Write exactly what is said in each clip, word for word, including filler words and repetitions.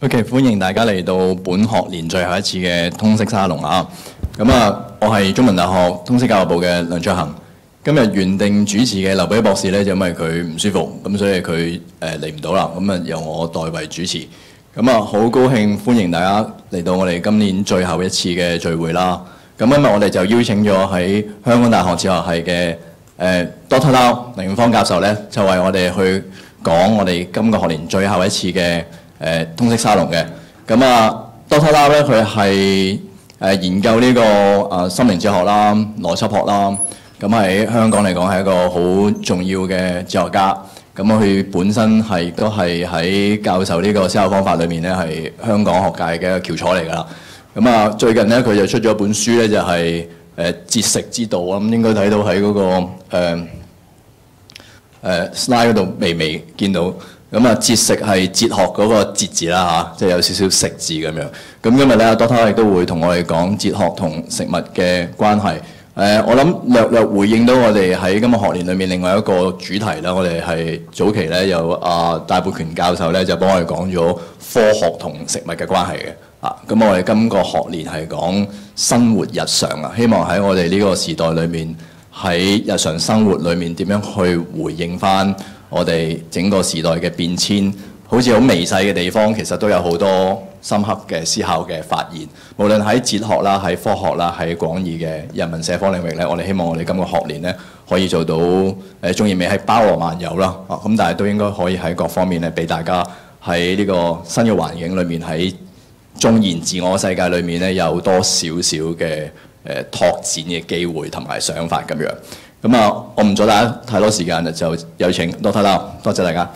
OK， 歡迎大家嚟到本學年最後一次嘅通識沙龍啊！咁啊，我係中文大學通識教育部嘅梁卓恆。今日原定主持嘅劉秉益博士咧，就因為佢唔舒服，咁所以佢誒嚟唔到啦。咁啊，由我代為主持。咁啊，好高興歡迎大家嚟到我哋今年最後一次嘅聚會啦。咁今日我哋就邀請咗喺香港大學哲學系嘅誒 Doctor Lau 凌永芳教授咧，就為我哋去講我哋今個學年最後一次嘅誒通識沙龍嘅。咁啊 Doctor Lau 咧，佢係誒研究呢個啊心靈哲學啦、邏輯學啦。咁喺香港嚟講係一個好重要嘅哲學家。咁佢本身係都係喺教授呢個思考方法裏面咧，係香港學界嘅一個翹楚嚟㗎啦。咁啊，最近咧佢就出咗本書咧，就係誒節食之道。我諗應該睇到喺嗰、那個誒、呃呃、slide 嗰度微微見到。咁啊，節食係哲學嗰個節字啦嚇，即係有少少食字咁樣。咁今日咧 Doctor 亦都會同我哋講哲學同食物嘅關係。誒、呃，我諗略略回應到我哋喺今個學年裏面另外一個主題啦。我哋係早期咧有啊戴沛權教授咧就幫我哋講咗科學同食物嘅關係嘅。啊，咁我哋今個學年係講生活日常啊，希望喺我哋呢個時代裏面，喺日常生活裏面點樣去回應返我哋整個時代嘅變遷。好似好微細嘅地方，其實都有好多深刻嘅思考嘅發現。無論喺哲學啦、喺科學啦、喺廣義嘅人文社科領域咧，我哋希望我哋今個學年咧可以做到誒，縱然未係包羅萬有啦，啊咁，但係都應該可以喺各方面咧，俾大家喺呢個新嘅環境裏面，喺縱然自我世界裏面咧，有多少少嘅誒拓展嘅機會同埋想法咁樣。咁啊，我唔阻大家太多時間啦，就有請 Doctor Lau，多謝大家。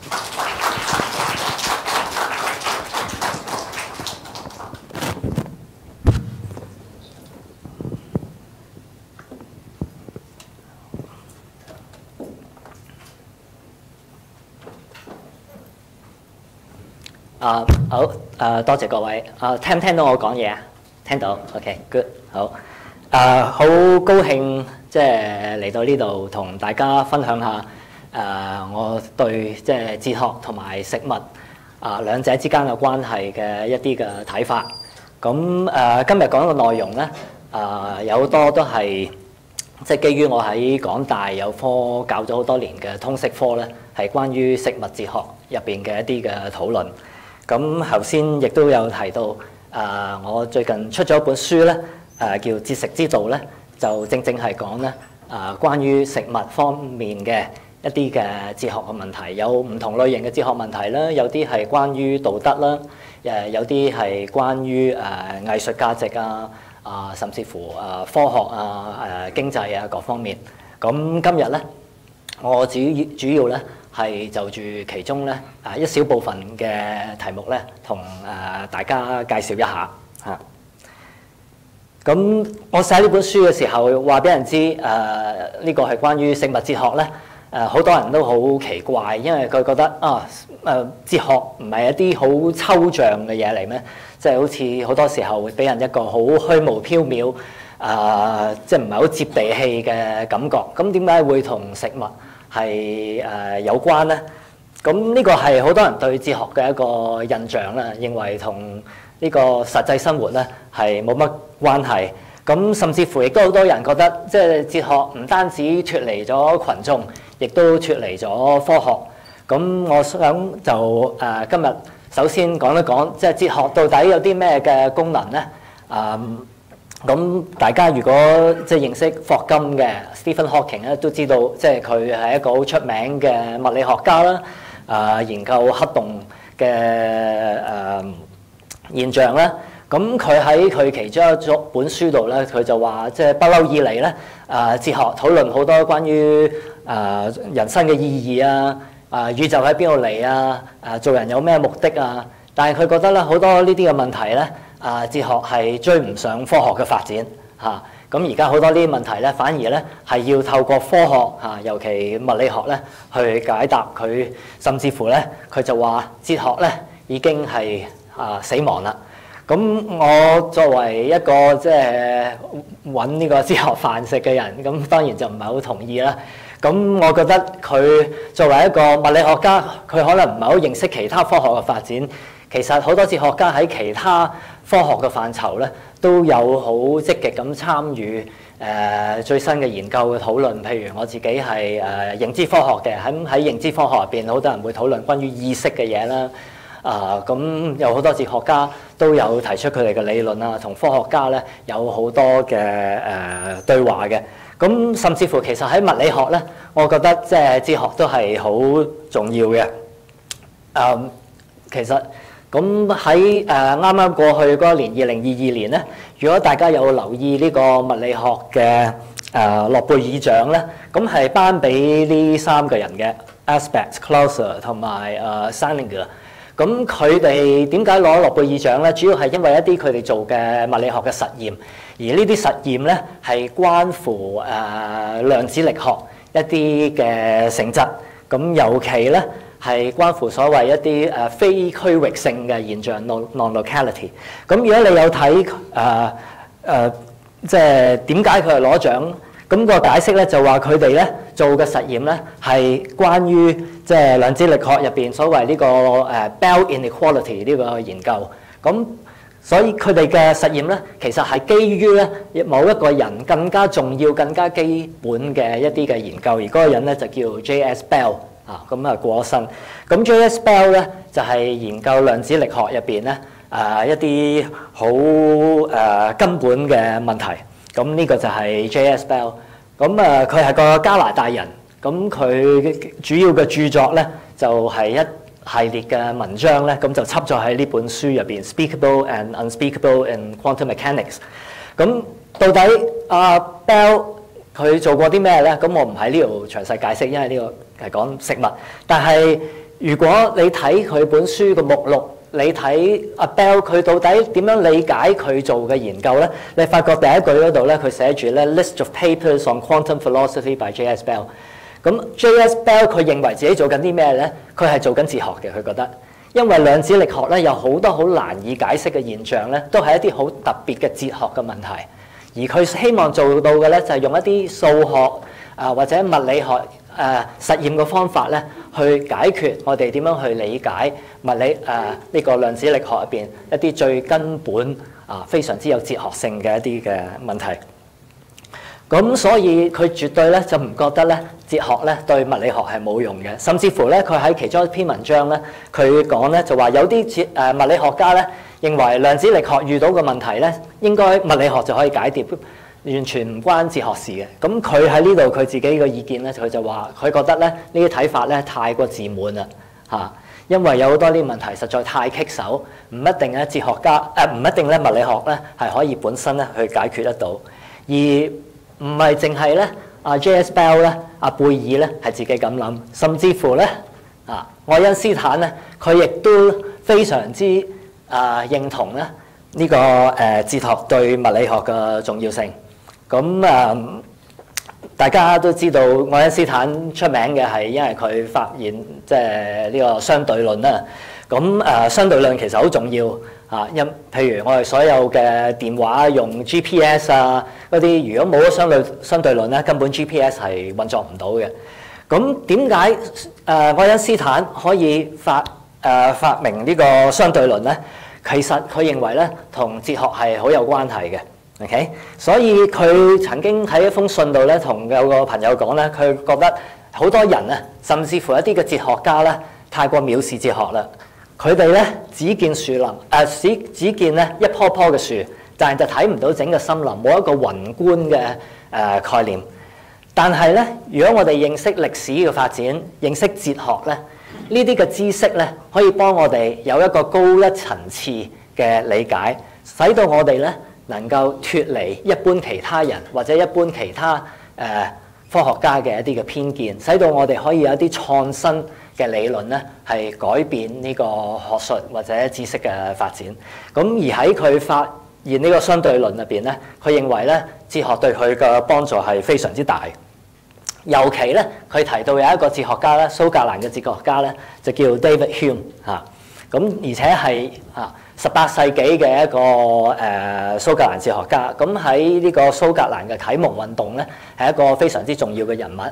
啊、uh, 好，誒、uh, 多謝各位。啊、uh, 聽唔聽到我講嘢啊？聽到 ，OK，good，、okay, 好。誒好高興即係嚟到呢度同大家分享下誒、uh, 我對即係哲學同埋食物啊、uh, 兩者之間嘅關係嘅一啲嘅睇法。咁誒、uh, 今日講嘅內容咧，誒、uh, 有好多都係即係基於我喺港大有科教咗好多年嘅通識科咧，係關於食物哲學入邊嘅一啲嘅討論。咁頭先亦都有提到，誒、呃、我最近出咗一本書咧，誒、呃、叫《節食之道》咧，就正正係講咧，誒、呃、關於食物方面嘅一啲嘅哲學嘅問題，有唔同類型嘅哲學問題啦，有啲係關於道德啦，誒有啲係關於誒、呃、藝術價值啊，啊、呃、甚至乎誒、呃、科學啊、誒、呃、經濟啊各方面。咁今日咧，我主要主要咧，係就住其中咧啊一小部分嘅題目咧，同誒大家介紹一下嚇。咁我寫呢本書嘅時候，話俾人知誒呢個係關於食物哲學咧，誒好多人都好奇怪，因為佢覺得啊誒哲學唔係一啲好抽象嘅嘢嚟咩？即係好似好多時候會俾人一個好虛無縹緲啊，即係唔係好接地氣嘅感覺。咁點解會同食物係誒、呃、有關咧？咁呢個係好多人對哲學嘅一個印象啦，認為同呢個實際生活咧係冇乜關係。咁甚至乎亦都好多人覺得，即係哲學唔單止脫離咗群眾，亦都脫離咗科學。咁我想就誒、呃、今日首先講一講，即係哲學到底有啲咩嘅功能咧？啊、呃！咁大家如果即係認識霍金嘅 Stephen Hawking 咧，都知道即係佢係一個好出名嘅物理學家啦。啊、呃，研究黑洞嘅誒、呃、現象啦。咁佢喺佢其中一本書度咧，佢就話即係不嬲以嚟咧，啊、呃、哲學討論好多關於啊、呃、人生嘅意義啊，啊、呃、宇宙喺邊度嚟啊，啊、呃、做人有咩目的啊。但係佢覺得咧，好多呢啲嘅問題咧。啊！哲學係追唔上科學嘅發展嚇，咁而家好多呢啲問題咧，反而咧係要透過科學嚇、啊，尤其物理學咧去解答佢，甚至乎咧佢就話哲學咧已經係啊死亡啦。咁我作為一個即係揾呢個哲學飯食嘅人，咁當然就唔係好同意啦。咁我覺得佢作為一個物理學家，佢可能唔係好認識其他科學嘅發展。 其實好多哲學家喺其他科學嘅範疇咧，都有好積極咁參與誒、呃、最新嘅研究嘅討論。譬如我自己係誒、呃、認知科學嘅，喺喺認知科學入邊，好多人會討論關於意識嘅嘢啦。啊，咁有好多哲學家都有提出佢哋嘅理論啊，同科學家咧有好多嘅誒、呃、對話嘅。咁甚至乎其實喺物理學咧，我覺得即係哲學都係好重要嘅。誒、嗯，其實咁喺誒啱啱過去嗰一年二零二二年咧，如果大家有留意呢個物理學嘅誒、呃、諾貝爾獎咧，咁係頒俾呢三個人嘅 Aspect、Clouser 同埋誒 Salinger。咁佢哋點解攞諾貝爾獎咧？主要係因為一啲佢哋做嘅物理學嘅實驗，而呢啲實驗咧係關乎誒、呃、量子力學一啲嘅性質。咁尤其咧係關乎所謂一啲誒非區域性嘅現象 non-locality。咁如果你有睇誒誒，即係點解佢係攞獎？咁個解釋咧就話佢哋咧做嘅實驗咧係關於即係量子力學入邊所謂呢個誒 Bell inequality 呢個研究。咁所以佢哋嘅實驗咧其實係基於咧某一個人更加重要、更加基本嘅一啲嘅研究，而嗰個人咧就叫 J S Bell 啊，咁啊過咗身。咁 J S Bell 咧就係研究量子力學入邊咧誒一啲好誒根本嘅問題。咁呢個就係 J S Bell， 咁啊佢係個加拿大人，咁佢主要嘅著作咧就係一系列嘅文章咧，咁就輯咗喺呢本書入邊 ，Speakable and Unspeakable in Quantum Mechanics。咁到底阿 Bell 佢做過啲咩咧？咁我唔喺呢度詳細解釋，因為呢個係講食物。但係如果你睇佢本書嘅目錄，你睇阿 Bell 佢到底點樣理解佢做嘅研究咧？你發覺第一句嗰度咧，佢寫住咧 List of papers on quantum philosophy by J S Bell。咁 J S Bell 佢認為自己做緊啲咩咧？佢係做緊哲學嘅，佢覺得，因為量子力學咧有好多好難以解釋嘅現象咧，都係一啲好特別嘅哲學嘅問題。而佢希望做到嘅咧，就係用一啲數學啊或者物理學誒、呃、實驗嘅方法咧，去解決我哋點樣去理解物理誒呢、呃這個量子力學入邊一啲最根本啊非常之有哲學性嘅一啲嘅問題。咁所以佢絕對咧就唔覺得咧哲學咧對物理學係冇用嘅，甚至乎咧佢喺其中一篇文章咧，佢講咧就話有啲哲誒物理學家咧認為量子力學遇到嘅問題咧，應該物理學就可以解決，完全唔關哲學事嘅。咁佢喺呢度佢自己嘅意見咧，佢就話佢覺得咧呢啲睇法咧太過自滿啦嚇，因為有好多啲問題實在太棘手，唔一定咧哲學家誒唔一定咧物理學咧係可以本身咧去解決得到，而唔係淨係咧，阿 J S Bell 咧，阿貝爾咧係自己咁諗，甚至乎咧，啊愛因斯坦咧，佢亦都非常之啊認同咧呢個誒哲學對物理學嘅重要性。咁啊，大家都知道愛因斯坦出名嘅係因為佢發現即係呢個相對論啦。咁誒相對論其實好重要。啊，因譬如我哋所有嘅電話用 G P S 啊嗰啲，如果冇咗相對相對論咧，根本 G P S 係運作唔到嘅。咁點解誒愛因斯坦可以發誒、呃、發明呢個相對論咧？其實佢認為咧，同哲學係好有關係嘅。OK，所以佢曾經喺一封信度咧，同有個朋友講咧，佢覺得好多人啊，甚至乎一啲嘅哲學家咧，太過藐視哲學啦。佢哋咧只見樹林，誒、呃、只只見咧一棵棵嘅樹，但係就睇唔到整個森林，冇一個宏觀嘅誒、呃、概念。但係咧，如果我哋認識歷史嘅發展，認識哲學咧，呢啲嘅知識咧，可以幫我哋有一個高一層次嘅理解，使到我哋咧能夠脫離一般其他人或者一般其他誒、呃、科學家嘅一啲嘅偏見，使到我哋可以有一啲創新嘅理論咧，係改變呢個學術或者知識嘅發展。咁而喺佢發現呢個相對論入邊咧，佢認為咧哲學對佢嘅幫助係非常之大。尤其咧，佢提到有一個哲學家咧，蘇格蘭嘅哲學家咧，就叫 David Hume 嚇。咁而且係啊十八世紀嘅一個誒、呃、蘇格蘭哲學家。咁喺呢個蘇格蘭嘅啟蒙運動咧，係一個非常之重要嘅人物。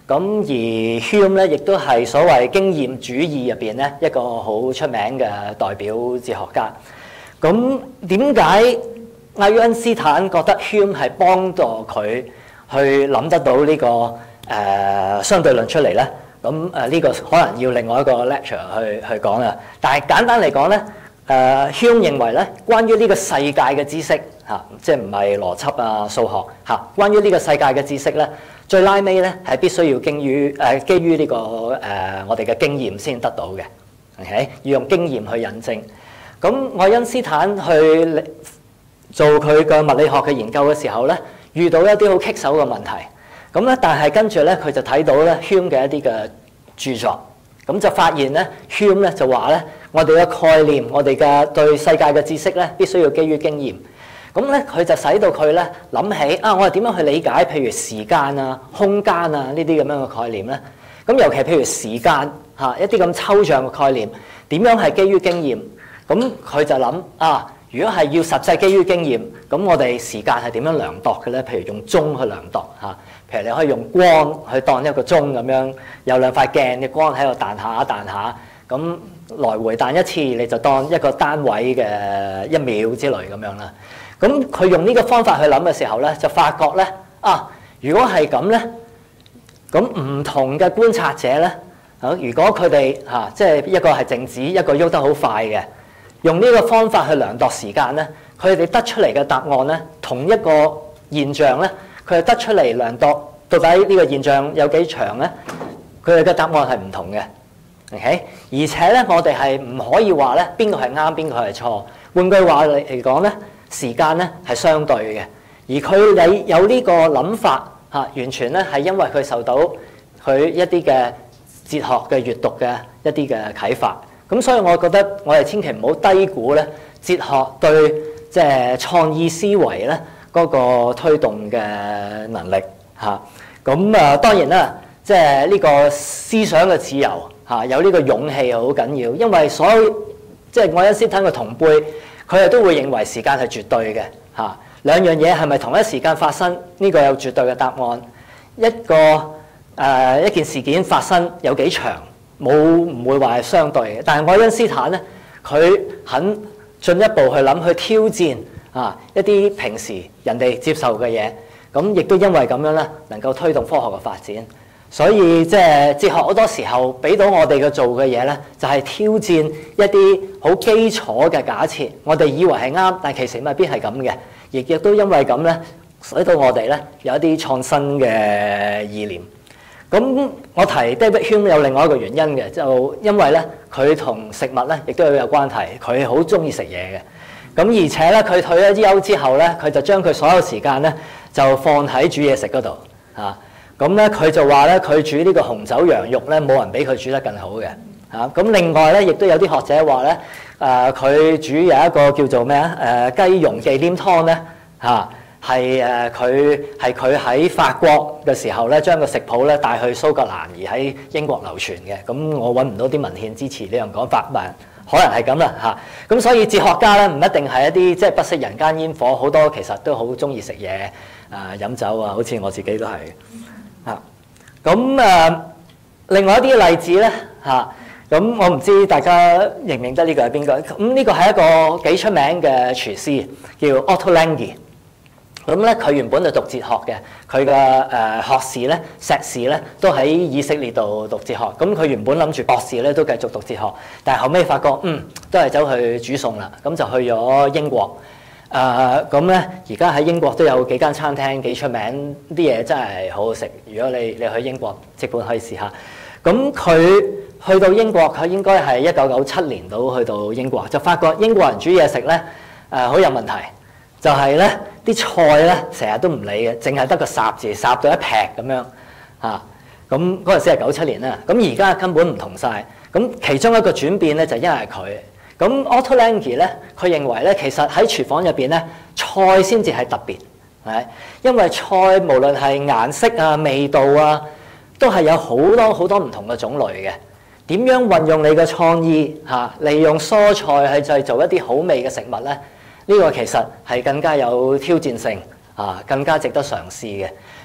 咁而 Hume 咧，亦都係所謂經驗主義入邊咧一個好出名嘅代表哲學家。咁點解愛因斯坦覺得 Hume 係幫助佢去諗得到呢、這個誒、呃、相對論出嚟咧？咁誒呢個可能要另外一個 lecture 去去講啦。但係簡單嚟講咧，誒、呃、Hume 認為咧，關於呢個世界嘅知識嚇、啊，即係唔係邏輯啊、數學嚇、啊，關於呢個世界嘅知識咧，最拉尾咧係必須要經於誒、呃、基於呢、這個誒、呃、我哋嘅經驗先得到嘅。OK， 要用經驗去印證。咁愛因斯坦去做佢嘅物理學嘅研究嘅時候咧，遇到一啲好棘手嘅問題。咁咧，但係跟住咧，佢就睇到咧 Hume 嘅一啲嘅著作，咁就發現咧 Hume 咧就話咧，我哋嘅概念，我哋嘅對世界嘅知識咧，必須要基於經驗。咁咧，佢就使到佢咧諗起啊，我哋點樣去理解譬如時間啊、空間啊呢啲咁樣嘅概念咧？咁尤其譬如時間嚇一啲咁抽象嘅概念，點樣係基於經驗？咁佢就諗啊，如果係要實際基於經驗，咁我哋時間係點樣量度嘅咧？譬如用鐘去量度嚇。譬如你可以用光去當一個鐘咁樣，有兩塊鏡嘅光喺度彈下彈下，咁來回彈一次，你就當一個單位嘅一秒之類咁樣啦。咁佢用呢個方法去諗嘅時候咧，就發覺咧啊，如果係咁咧，咁唔同嘅觀察者咧，啊，如果佢哋嚇即係一個係靜止，一個喐得好快嘅，用呢個方法去量度時間咧，佢哋得出嚟嘅答案咧，同一個現象咧。佢係得出嚟量度到底呢個現象有幾長咧？佢哋嘅答案係唔同嘅 ，OK？而且咧，我哋係唔可以話咧邊個係啱，邊個係錯。換句話嚟講咧，時間咧係相對嘅，而佢有有呢個諗法嚇，完全咧係因為佢受到佢一啲嘅哲學嘅閱讀嘅一啲嘅啟發。咁所以我覺得我哋千祈唔好低估咧哲學對即係創意思維咧。嗰個推動嘅能力嚇，咁啊當然啦，即係呢個思想嘅自由嚇，有呢個勇氣係好緊要，因為所有即係愛因斯坦嘅同輩，佢哋都會認為時間係絕對嘅嚇。兩樣嘢係咪同一時間發生？呢個有絕對嘅答案。一個誒一件事件發生有幾長，冇唔會話係相對嘅。但係愛因斯坦咧，佢肯進一步去諗去挑戰。啊！一啲平時人哋接受嘅嘢，咁亦都因為咁樣咧，能夠推動科學嘅發展。所以即係哲學好多時候俾到我哋嘅做嘅嘢咧，就係挑戰一啲好基礎嘅假設。我哋以為係啱，但其實未必係咁嘅。亦亦都因為咁咧，使到我哋咧有一啲創新嘅意念。咁我提 David Hume 有另外一個原因嘅，就因為咧佢同食物咧亦都有有關係。佢好中意食嘢嘅。咁而且咧，佢退咗休之後咧，佢就將佢所有時間咧就放喺煮嘢食嗰度嚇。咁咧佢就話咧，佢煮呢個紅酒羊肉咧，冇人比佢煮得更好嘅嚇。咁另外咧，亦都有啲學者話咧，誒佢煮有一個叫做咩啊？誒雞蓉忌廉湯咧嚇，係誒佢係佢喺法國嘅時候咧，將個食譜咧帶去蘇格蘭而喺英國流傳嘅。咁我揾唔到啲文獻支持呢樣講法，但可能係咁啦嚇，咁所以哲學家咧唔一定係一啲即係不食人間煙火，好多其實都好中意食嘢啊、飲酒啊，好似我自己都係嚇。咁誒，另外一啲例子咧嚇，咁我唔知大家認唔認得呢個係邊個？咁呢個係一個幾出名嘅廚師，叫 Ottolenghi。咁咧，佢原本就讀哲學嘅，佢嘅誒學士咧、碩士咧都喺以色列度讀哲學。咁佢原本諗住博士咧都繼續讀哲學，但係後尾發覺嗯都係走去煮餸啦，咁就去咗英國。誒咁咧，而家喺英國都有幾間餐廳幾出名，啲嘢真係好好食。如果你你去英國，即管可以試下。咁佢去到英國，佢應該係一九九七年到去到英國，就發覺英國人煮嘢食咧誒好有問題。就係咧，啲菜咧成日都唔理嘅，淨係得個霎字，霎到一劈咁樣嚇。咁嗰陣時係九七年啦，咁而家根本唔同晒。咁其中一個轉變咧就因為佢。咁 Ottolenghi 咧，佢認為咧，其實喺廚房入邊咧，菜先至係特別，係因為菜無論係顏色啊、味道啊，都係有好多好多唔同嘅種類嘅。點樣運用你嘅創意嚇，利用蔬菜去製造一啲好味嘅食物咧？呢個其實係更加有挑戰性啊，更加值得嘗試嘅。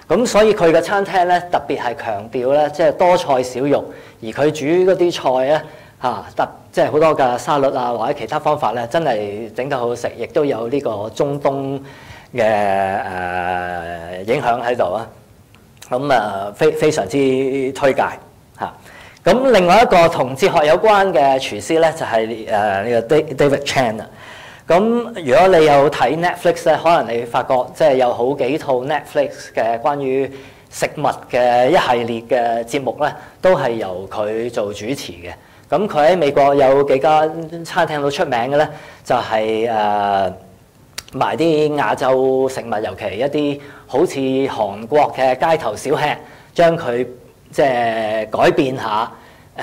咁所以佢嘅餐廳咧特別係強調咧，即係多菜少肉，而佢煮嗰啲菜咧嚇特即係好多嘅沙律啊或者其他方法咧，真係整得好好食，亦都有呢個中東嘅誒、呃、影響喺度啊。咁啊非非常之推介嚇。咁另外一個同哲學有關嘅廚師咧，就係誒呢個 David Chan 啊。咁如果你有睇 Netflix 咧，可能你發覺即係有好幾套 Netflix 嘅關於食物嘅一系列嘅節目咧，都係由佢做主持嘅。咁佢喺美國有幾間餐廳都出名嘅咧，就係誒賣啲亞洲食物，尤其一啲好似韓國嘅街頭小吃，將佢即係改變下。誒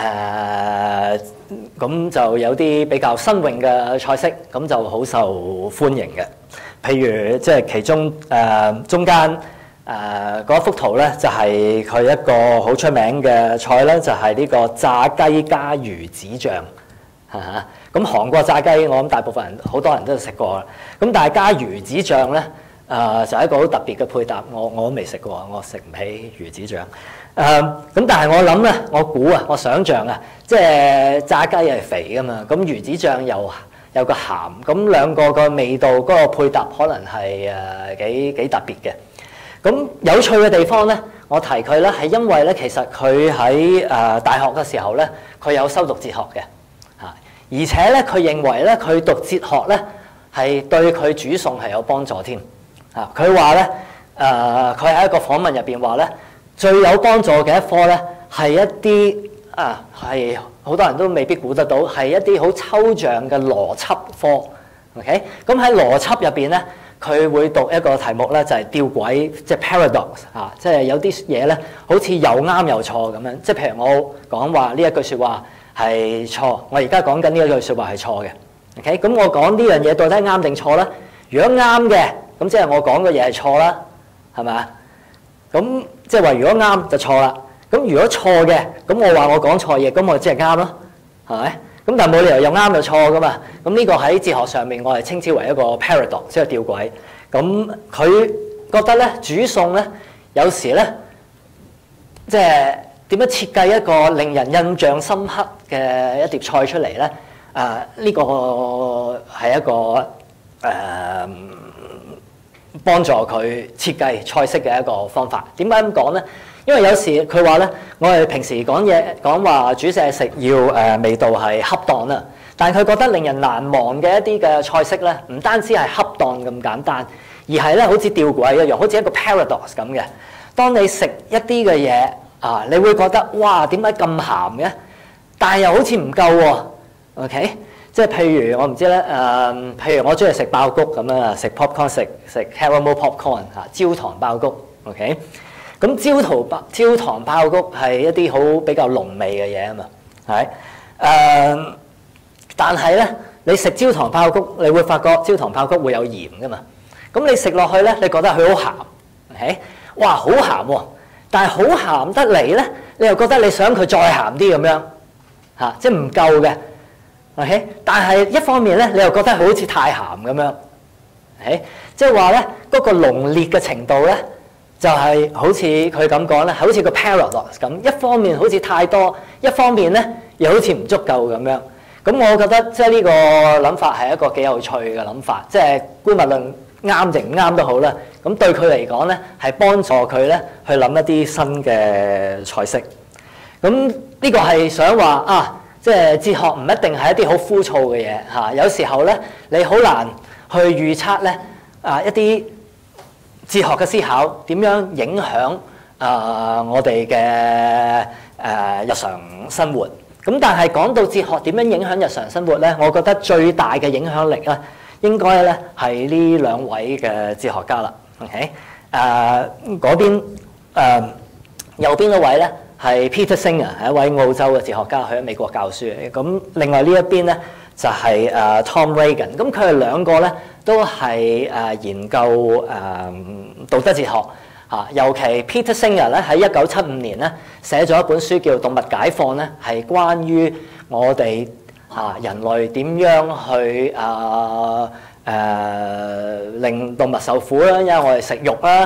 咁、呃、就有啲比較新穎嘅菜式，咁就好受歡迎嘅。譬如即係其中誒、呃、中間誒嗰幅圖咧，就係、是、佢一個好出名嘅菜咧，就係、是、呢個炸雞加魚子醬嚇。咁韓國炸雞，我諗大部分人好多人都食過啦。咁但係加魚子醬咧，誒、呃、就係、是、一個好特別嘅配搭。我我都未食過，我食唔起魚子醬。誒咁、嗯，但係我諗咧，我估啊，我想像啊，即係炸雞係肥噶嘛，咁魚子醬又有個鹹，咁兩個個味道嗰個配搭可能係誒幾幾特別嘅。咁有趣嘅地方咧，我提佢咧係因為咧，其實佢喺誒大學嘅時候咧，佢有修讀哲學嘅嚇，而且咧佢認為咧佢讀哲學咧係對佢煮餸係有幫助添嚇。佢話咧誒，佢喺一個訪問入邊話咧。最有幫助嘅一科咧，係一啲啊，係好多人都未必估得到，係一啲好抽象嘅邏輯科。OK，咁喺邏輯入邊咧，佢會讀一個題目咧，就係吊詭，即係 paradox 啊，即係有啲嘢咧，好似又啱又錯咁樣。即係譬如我講話呢一句説話係錯，我而家講緊呢一句説話係錯嘅。OK，咁我講呢樣嘢到底啱定錯咧？如果啱嘅，咁即係我講嘅嘢係錯啦，係咪啊？咁即係話，如果啱就錯啦。咁如果錯嘅，咁我話我講錯嘢，咁我即係啱咯，係咪？咁但係冇理由又啱又錯噶嘛。咁呢個喺哲學上面，我係稱之為一個 paradox，即係吊詭。咁佢覺得咧，煮餸咧，有時咧，即係點樣設計一個令人印象深刻嘅一碟菜出嚟咧？啊、呃，呢、這個係一個誒。呃幫助佢設計菜式嘅一個方法。點解咁講咧？因為有時佢話咧，我哋平時講嘢講話煮嘢食要誒、呃、味道係恰當啦，但係佢覺得令人難忘嘅一啲嘅菜式咧，唔單止係恰當咁簡單，而係咧好似吊詭一樣，好似一個 paradox 咁嘅。當你食一啲嘅嘢啊，你會覺得哇，點解咁鹹嘅？但係又好似唔夠喎。OK。即係譬如我唔知咧，誒、呃，譬如我中意食爆谷咁啊，食 popcorn 食食 caramel popcorn 嚇，焦糖爆谷 ，OK？咁焦糖爆焦糖爆谷係一啲好比較濃味嘅嘢啊嘛，係誒、呃，但係咧，你食焦糖爆谷，你會發覺焦糖爆谷會有鹽噶嘛，咁你食落去咧，你覺得佢好鹹，OK？哇，好鹹喎！但係好鹹得嚟咧，你又覺得你想佢再鹹啲咁樣嚇、啊，即係唔夠嘅。OK， 但係一方面咧，你又覺得佢好似太鹹咁樣，OK，即係話咧嗰個濃烈嘅程度咧，就係、是、好似佢咁講咧，好似個 paradox 咁。一方面好似太多，一方面咧又好似唔足夠咁樣。咁我覺得即係呢個諗法係一個幾有趣嘅諗法，即係姑勿論啱定唔啱都好啦。咁對佢嚟講咧，係幫助佢咧去諗一啲新嘅菜式。咁呢個係想話啊。即係哲學唔一定係一啲好枯燥嘅嘢嚇，有時候咧你好難去預測咧啊一啲哲學嘅思考點樣影響啊我哋嘅誒日常生活。咁但係講到哲學點樣影響日常生活咧，我覺得最大嘅影響力咧應該咧係呢兩位嘅哲學家啦。OK，誒嗰邊誒右邊嗰位咧。係 Peter Singer 係一位澳洲嘅哲學家，去喺美國教書嘅。咁另外呢一邊咧就係誒 Tom Regan。咁佢哋兩個咧都係誒研究誒道德哲學嚇。尤其 Peter Singer 咧喺一九七五年咧寫咗一本書叫《動物解放》咧，係關於我哋嚇人類點樣去誒誒令動物受苦啦，因為我哋食肉啦。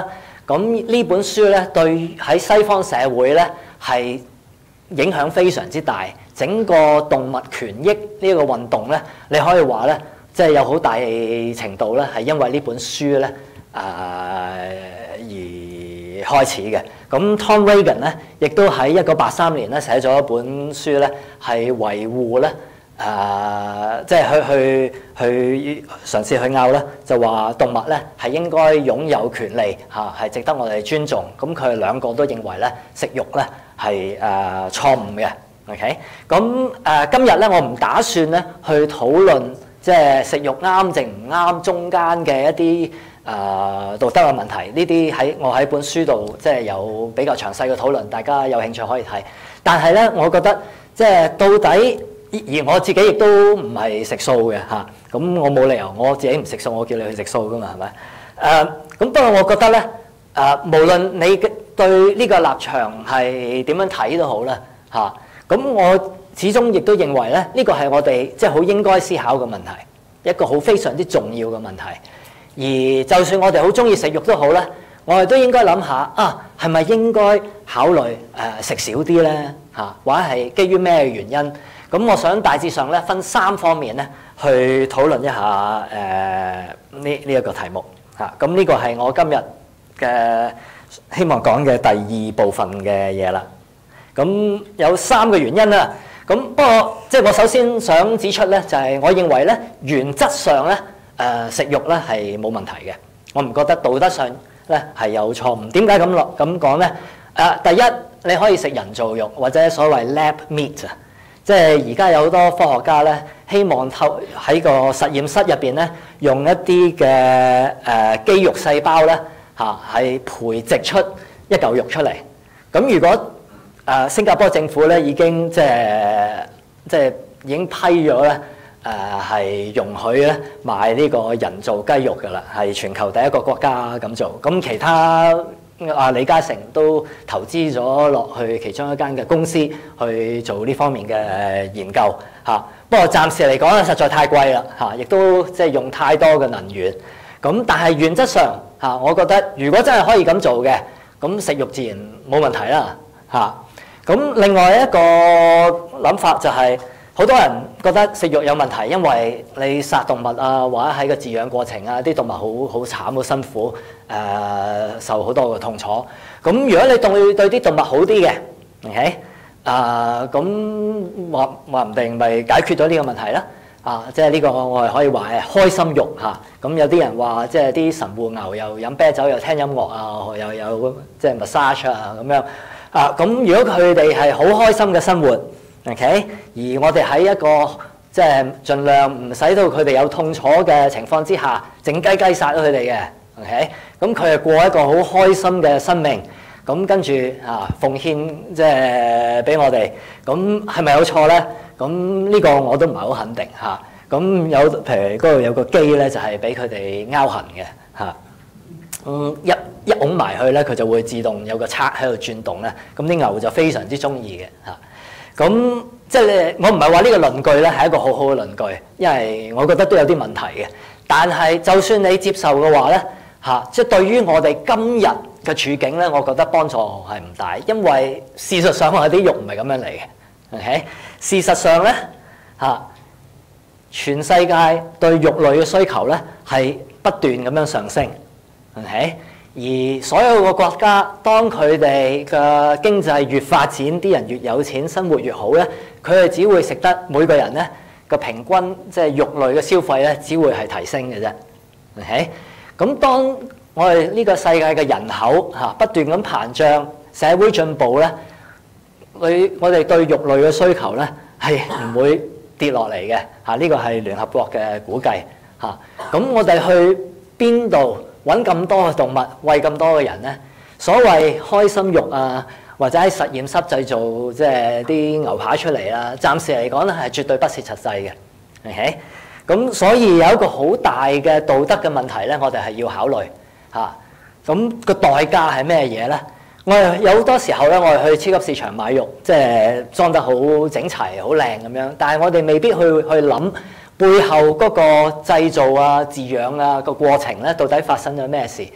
咁呢本書咧對喺西方社會咧係影響非常之大，整個動物權益呢個運動咧，你可以話咧，即係有好大程度咧係因為呢本書咧誒、呃、而開始嘅。咁 Tom Regan 咧，亦都喺一九八三年咧寫咗一本書咧，係維護咧誒，即係去去去嘗試去拗咧，就話動物咧係應該擁有權利嚇，係值得我哋尊重。咁佢哋兩個都認為咧食肉咧係誒錯誤嘅。OK，咁誒、呃、今日咧我唔打算咧去討論即係食肉啱定唔啱中間嘅一啲誒、呃、道德嘅問題，呢啲喺我喺本書度即係有比較詳細嘅討論，大家有興趣可以睇。但係咧，我覺得即係到底而我自己亦都唔係食素嘅嚇，咁我冇理由我自己唔食素，我叫你去食素噶嘛，係咪？誒、呃、咁不過我覺得咧誒、呃，無論你對呢個立場係點樣睇都好啦嚇。咁我始終亦都認為咧，呢個係我哋即係好應該思考嘅問題，一個好非常之重要嘅問題。而就算我哋好中意食肉都好咧，我哋都應該諗下啊，係咪應該考慮誒食少啲咧嚇，或者係基於咩原因？咁我想大致上咧分三方面咧去討論一下誒呢呢一個題目嚇。咁呢個係我今日嘅希望講嘅第二部分嘅嘢啦。咁有三個原因啦。咁不過即係我首先想指出咧，就係我認為咧原則上咧誒食肉咧係冇問題嘅。我唔覺得道德上咧係有錯誤。點解咁落咁講咧？誒第一，你可以食人造肉或者所謂 lab meat 啊，即係而家有好多科學家咧希望透喺個實驗室入邊咧用一啲嘅誒肌肉細胞咧嚇係培植出一嚿肉出嚟。咁如果誒、呃、新加坡政府咧已經即係即係已經批咗咧誒係容許咧賣呢個人造雞肉㗎啦，係全球第一個國家咁做。咁其他啊李嘉誠都投資咗落去其中一間嘅公司去做呢方面嘅研究嚇、啊。不過暫時嚟講咧，實在太貴啦嚇，亦、啊、都即係用太多嘅能源。咁但係原則上嚇、啊，我覺得如果真係可以咁做嘅，咁食肉自然冇問題啦嚇。啊。咁另外一個諗法就係、是，好多人覺得食肉有問題，因為你殺動物啊，或者喺個飼養過程啊，啲動物好好慘好辛苦，誒、呃、受好多嘅痛楚。咁如果你對對啲動物好啲嘅 ，OK， 啊咁話話唔定咪解決咗呢個問題啦。啊，即係呢個我係可以話係開心肉嚇。咁、啊、有啲人話即係啲神戶牛又飲啤酒又聽音樂啊，又有即係 massage 啊咁樣。啊，咁如果佢哋係好開心嘅生活 ，OK， 而我哋喺一個即係盡量唔使到佢哋有痛楚嘅情況之下，靜雞雞殺咗佢哋嘅 ，OK， 咁佢係過一個好開心嘅生命，咁跟住啊奉獻即係俾我哋，咁係咪有錯咧？咁呢個我都唔係好肯定嚇。咁、啊、有譬如嗰度有個機咧，就係俾佢哋拗痕嘅嚇。嗯，一一拱埋去咧，佢就會自動有個叉喺度轉動咧。咁啲牛就非常之中意嘅嚇。咁即係我唔係話呢個論據咧係一個好好嘅論據，因為我覺得都有啲問題嘅。但係就算你接受嘅話咧嚇，即係對於我哋今日嘅處境咧，我覺得幫助係唔大，因為事實上我哋啲肉唔係咁樣嚟嘅。OK， 事實上咧嚇，全世界對肉類嘅需求咧係不斷咁樣上升。Okay? 而所有個國家，當佢哋嘅經濟越發展，啲人越有錢，生活越好咧，佢哋只會食得每個人咧個平均即係肉類嘅消費咧，只會係提升嘅啫。Okay? 咁當我哋呢個世界嘅人口嚇不斷咁膨脹，社會進步咧，佢我哋對肉類嘅需求咧係唔會跌落嚟嘅嚇。呢個係聯合國嘅估計嚇。咁我哋去邊度揾咁多嘅動物，餵咁多嘅人咧？所謂開心肉啊，或者喺實驗室製造即係啲牛排出嚟啦，暫時嚟講咧係絕對不切實際嘅。OK，咁所以有一個好大嘅道德嘅問題咧，我哋係要考慮嚇。咁個代價係咩嘢咧？我哋有好多時候咧，我哋去超級市場買肉，即係裝得好整齊、好靚咁樣，但係我哋未必去去諗背後嗰個製造啊、飼養啊個過程咧，到底發生咗咩事？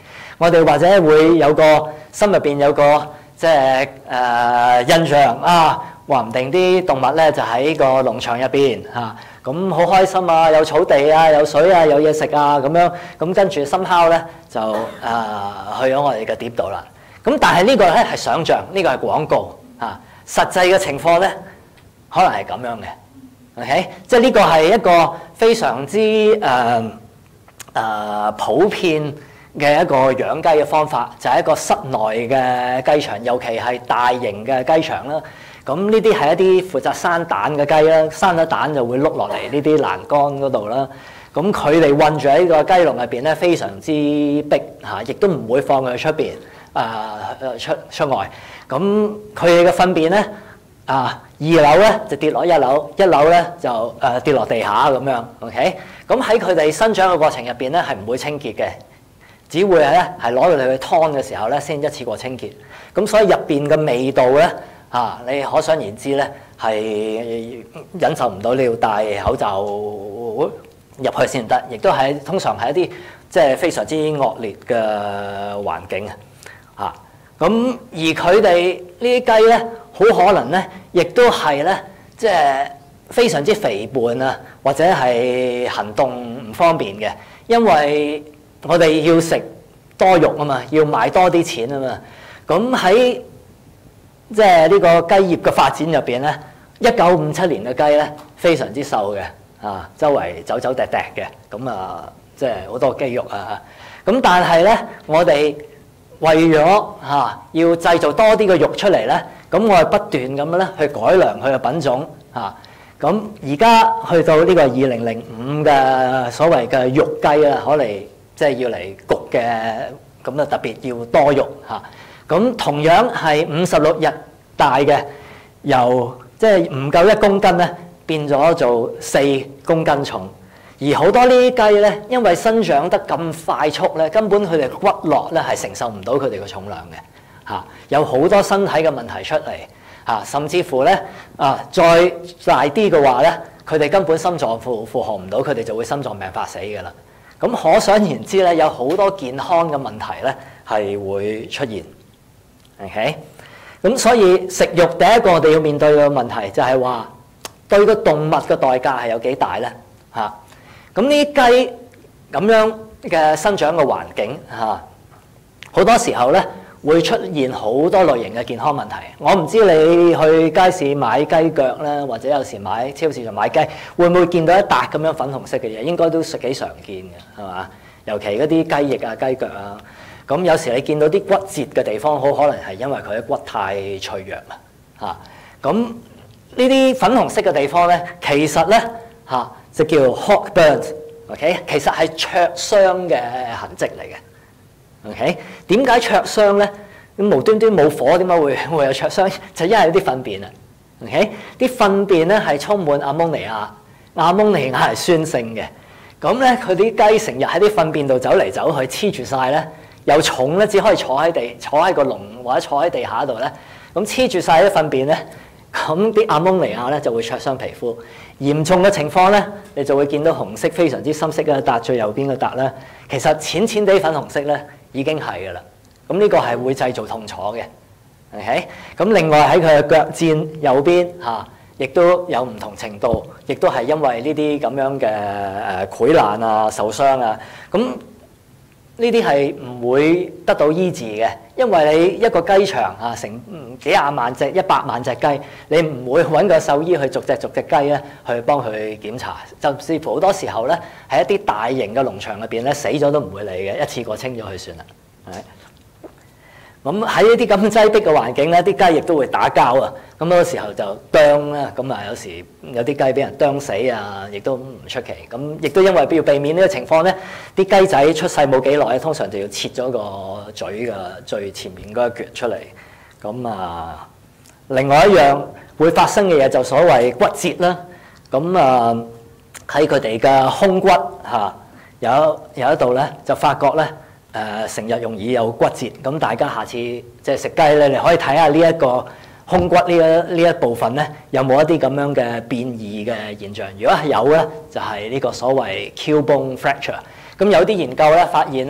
我哋或者會有個心入邊有個即係誒印象啊，話唔定啲動物咧就喺個農場入邊嚇，咁好開心啊，有草地啊，有水啊，有嘢食啊咁樣，咁跟住深烤咧就誒、呃、去咗我哋嘅碟度啦。咁但係呢個咧係想像，呢、這個係廣告嚇、啊，實際嘅情況咧可能係咁樣嘅 ，OK， 即係呢個係一個非常之誒誒、呃呃、普遍嘅一個養雞嘅方法，就係、是、一個室內嘅雞場，尤其係大型嘅雞場啦。咁呢啲係一啲負責生蛋嘅雞啦，生咗蛋就會碌落嚟呢啲欄杆嗰度啦。咁佢哋韞住喺個雞籠入邊咧，非常之逼嚇，亦都唔會放佢出邊啊出出外。咁佢哋嘅糞便咧啊，二樓咧就跌落一樓，一樓咧就誒、呃、跌落地下咁樣。OK，咁喺佢哋生長嘅過程入邊咧係唔會清潔嘅，只會係咧係攞到你去劏嘅時候咧先一次過清潔。咁所以入邊嘅味道咧〜啊！你可想而知咧，係忍受唔到，你要戴口罩入去先得，亦都係通常係一啲即係非常之惡劣嘅環境啊！咁而佢哋呢啲雞咧，好可能咧，亦都係咧，即係非常之肥胖啊，或者係行動唔方便嘅，因為我哋要食多肉啊嘛，要買多啲錢啊嘛，咁喺即係呢個雞業嘅發展入邊咧，一九五七年嘅雞咧非常之瘦嘅，啊，周圍走走趯趯嘅，咁啊，即係好多肌肉啊。咁但係咧，我哋為咗嚇、啊、要製造多啲嘅肉出嚟咧，咁我係不斷咁樣咧去改良佢嘅品種嚇。咁而家去到呢個二零零五嘅所謂嘅肉雞啊，可嚟即係要嚟焗嘅，咁啊特別要多肉嚇。啊咁同樣係五十六日大嘅，由即係唔夠一公斤咧，變咗做四公斤重。而好多呢啲雞咧，因為生長得咁快速咧，根本佢哋骨骼咧係承受唔到佢哋嘅重量嘅，嚇、啊、有好多身體嘅問題出嚟，嚇、啊、甚至乎咧啊再大啲嘅話咧，佢哋根本心臟負負荷唔到，佢哋就會心臟病發死㗎啦。咁可想而知咧，有好多健康嘅問題咧係會出現。OK， 咁所以食肉第一個我哋要面對嘅問題就係話對個動物嘅代價係有幾大咧嚇？咁呢啲雞咁樣嘅生長嘅環境嚇，好多時候咧會出現好多類型嘅健康問題。我唔知你去街市買雞腳咧，或者有時買超市度買雞，會唔會見到一笪咁樣粉紅色嘅嘢？應該都幾常見嘅，係嘛？尤其嗰啲雞翼啊、雞腳啊。咁有時你見到啲骨折嘅地方，好可能係因為佢嘅骨太脆弱啦嚇。咁呢啲粉紅色嘅地方咧，其實咧嚇、啊、就叫 hog burns，OK， 其實係灼傷嘅痕跡嚟嘅。OK， 點解灼傷咧？咁無端端冇火，點解會會有灼傷？就因為啲糞便啊。OK， 啲糞便咧係充滿阿蒙尼亞，阿蒙尼亞係酸性嘅。咁咧佢啲雞成日喺啲糞便度走嚟走去，黐住晒咧。有重咧，只可以坐喺地，坐喺個籠或者坐喺地下度咧，咁黐住晒啲糞便咧，咁啲阿蒙尼亞咧就會灼傷皮膚。嚴重嘅情況咧，你就會見到紅色非常之深色嘅一笪，最右邊嘅笪咧，其實淺淺地粉紅色咧已經係㗎啦。咁呢個係會製造痛楚嘅。OK，咁另外喺佢嘅腳尖右邊嚇，亦、啊、都有唔同程度，亦都係因為呢啲咁樣嘅誒潰爛啊、受傷啊，咁。呢啲係唔會得到醫治嘅，因為你一個雞場啊，成幾廿萬隻、一百萬隻雞，你唔會揾個獸醫去逐隻逐隻雞咧去幫佢檢查，甚至乎好多時候咧喺一啲大型嘅農場入邊咧死咗都唔會理嘅，一次過清咗佢算啦。係。咁喺一啲咁擠迫嘅環境咧，啲雞亦都會打交啊！咁嗰個時候就啄啦，咁啊有時有啲雞俾人啄死啊，亦都唔出奇。咁亦都因為要避免呢個情況咧，啲雞仔出世冇幾耐咧，通常就要切咗個嘴嘅最前面嗰一橛出嚟。咁啊，另外一樣會發生嘅嘢就所謂骨折啦。咁啊喺佢哋嘅胸骨嚇有有一度咧，就發覺咧。誒成日容易有骨折，咁大家下次即係食雞咧，你可以睇下呢一個胸骨呢一呢一部分咧，有冇一啲咁樣嘅變異嘅現象？如果係有咧，就係、是、呢個所謂 Q bone fracture。咁有啲研究咧發現咧，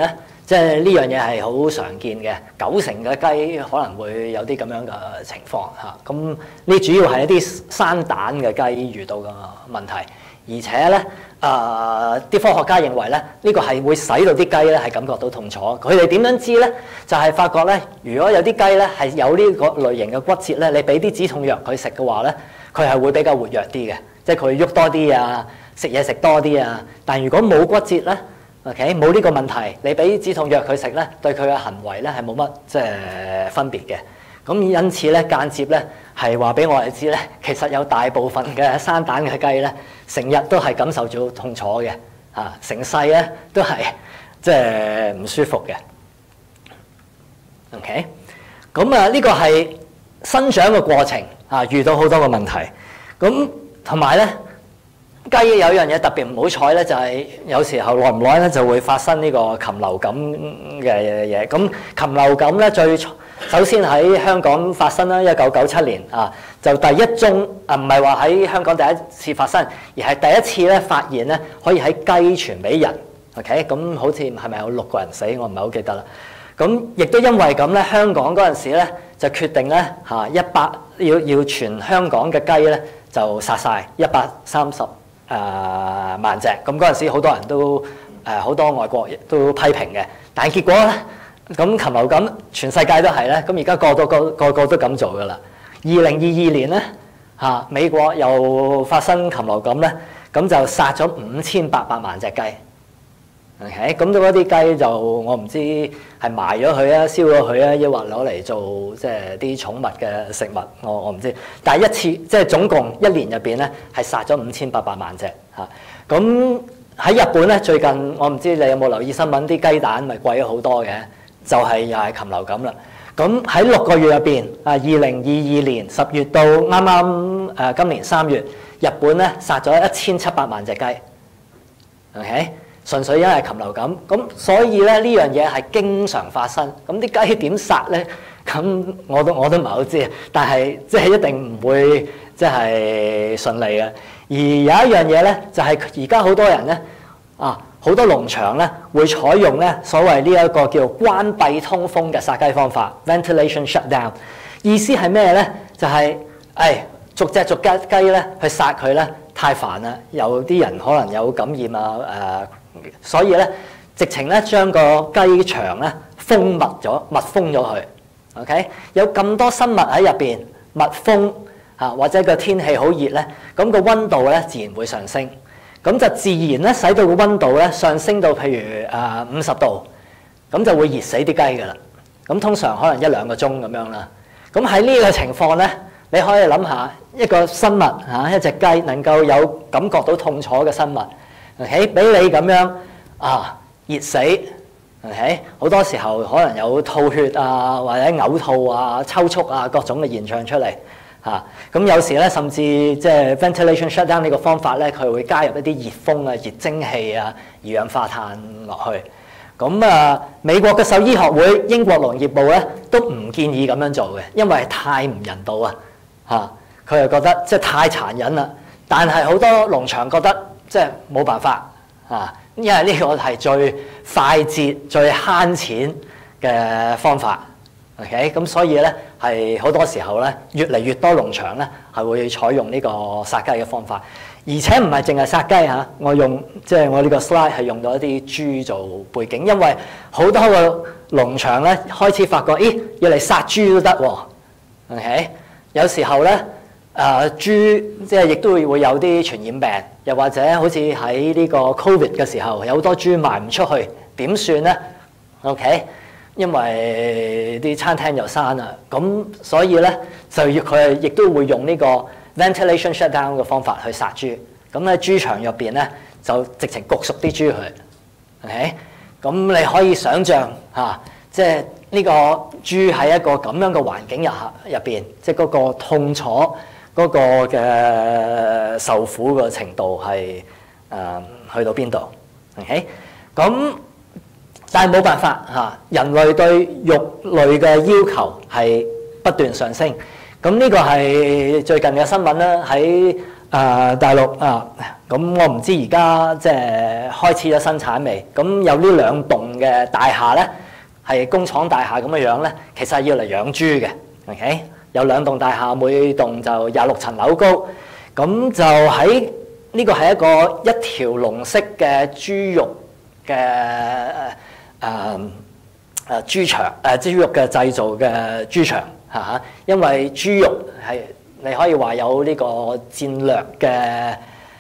即係呢樣嘢係好常見嘅，九成嘅雞可能會有啲咁樣嘅情況嚇。咁呢主要係一啲生蛋嘅雞遇到嘅問題，而且咧誒啲科學家認為咧，呢、呢個係會使到啲雞咧係感覺到痛楚。佢哋點樣知咧？就係、係、發覺咧，如果有啲雞咧係有呢個類型嘅骨折咧，你俾啲止痛藥佢食嘅話咧，佢係會比較活躍啲嘅，即係佢喐多啲啊，食嘢食多啲啊。但如果冇骨折咧，OK，冇呢個問題，你俾止痛藥佢食咧，對佢嘅行為咧係冇乜即係分別嘅。咁因此咧，間接咧係話俾我哋知咧，其實有大部分嘅生蛋嘅雞咧，成日都係感受到痛楚嘅，啊，成世咧都係即係唔舒服嘅。OK，咁啊呢個係生長嘅過程啊，遇到好多個問題。咁同埋咧。雞有樣嘢特別唔好彩咧，就係有時候耐唔耐咧就會發生呢個禽流感嘅嘢。咁禽流感咧最首先喺香港發生啦，一九九七年啊，就第一宗啊，唔係話喺香港第一次發生，而係第一次咧發現咧可以喺雞傳俾人。OK，咁好似係咪有六個人死？我唔係好記得啦。咁亦都因為咁咧，香港嗰陣時咧就決定咧嚇一百要要全香港嘅雞咧就殺晒一百三十。誒、呃、萬隻，咁嗰陣時好多人都誒好、呃、多外國都批評嘅，但係結果咧，咁禽流感全世界都係咧，咁而家個個個個個都咁做噶啦。二零二二年咧嚇，美國又發生禽流感咧，咁就殺咗五千八百萬隻雞。OK，咁到嗰啲雞就我唔知係埋咗佢啊、燒咗佢啊，抑或攞嚟做即係啲寵物嘅食物，我我唔知。但係一次即係總共一年入邊咧係殺咗五千八百萬隻嚇。咁喺日本咧最近我唔知你有冇留意新聞，啲雞蛋咪貴咗好多嘅，就係又係禽流感啦。咁喺六個月入邊啊，二零二二年十月到啱啱誒今年三月，日本咧殺咗一千七百萬隻雞。OK。純粹因為禽流感，咁所以咧呢樣嘢係經常發生。咁啲雞點殺咧？咁我都我都唔係好知，但係即係一定唔會即係順利嘅。而有一樣嘢咧，就係而家好多人咧啊，好多農場咧會採用咧所謂呢一個叫關閉通風嘅殺雞方法 （ventilation shutdown）。意思係咩咧？就係誒逐隻逐隻雞咧去殺佢咧太煩啦，有啲人可能有感染啊誒。呃所以咧，直情咧將個雞場咧封密咗、密封咗佢。OK，有咁多生物喺入邊，密封啊，或者個天氣好熱咧，咁個温度咧自然會上升，咁就自然咧使到個温度咧上升到譬如誒五十度，咁就會熱死啲雞㗎啦。咁通常可能一兩個鐘咁樣啦。咁喺呢個情況咧，你可以諗下一個生物嚇，一隻雞能夠有感覺到痛楚嘅生物。OK， 俾你咁樣啊熱死 ，OK， 好多時候可能有吐血啊，或者嘔吐啊、抽搐啊各種嘅現象出嚟嚇。咁、啊、有時咧，甚至即係 ventilation shutdown 呢個方法咧，佢會加入一啲熱風啊、熱蒸氣啊、二氧化碳落去。咁啊，美國嘅獸醫學會、英國農業部咧都唔建議咁樣做嘅，因為太唔人道啊嚇。佢又覺得即係太殘忍啦。但係好多農場覺得，即係冇辦法啊，因為呢個係最快捷、最慳錢嘅方法。OK，咁所以咧係好多時候咧，越嚟越多農場咧係會採用呢個殺雞嘅方法，而且唔係淨係殺雞嚇。我用即係我呢個 slide 係用到一啲豬做背景，因為好多個農場咧開始發覺，咦，要嚟殺豬都得喎。OK，有時候咧。誒、呃、豬即係亦都會會有啲傳染病，又或者好似喺呢個 Covid 嘅時候，有好多豬賣唔出去，點算咧 ？OK，因為啲餐廳又閂啦，咁所以咧就要佢亦都會用呢個 ventilation shutdown 嘅方法去殺豬。咁喺豬場入邊咧就直情焗熟啲豬去。OK，咁你可以想像嚇、啊，即係呢個豬喺一個咁樣嘅環境入入邊，即係嗰個痛楚。嗰個嘅受苦嘅程度係誒、呃、去到邊度 ？OK，咁但係冇辦法嚇，人類對肉類嘅要求係不斷上升。咁呢個係最近嘅新聞啦，喺啊大陸啊，咁我唔知而家即係開始咗生產未？咁有呢兩棟嘅大廈咧，係工廠大廈咁嘅樣咧，其實係要嚟養豬嘅。OK， 有兩棟大廈，每棟就廿六層樓高，咁就喺呢個係一個一條龍式嘅豬肉嘅誒誒豬場誒、呃、豬肉嘅製造嘅豬場嚇嚇，因為豬肉係你可以話有呢個戰略嘅誒、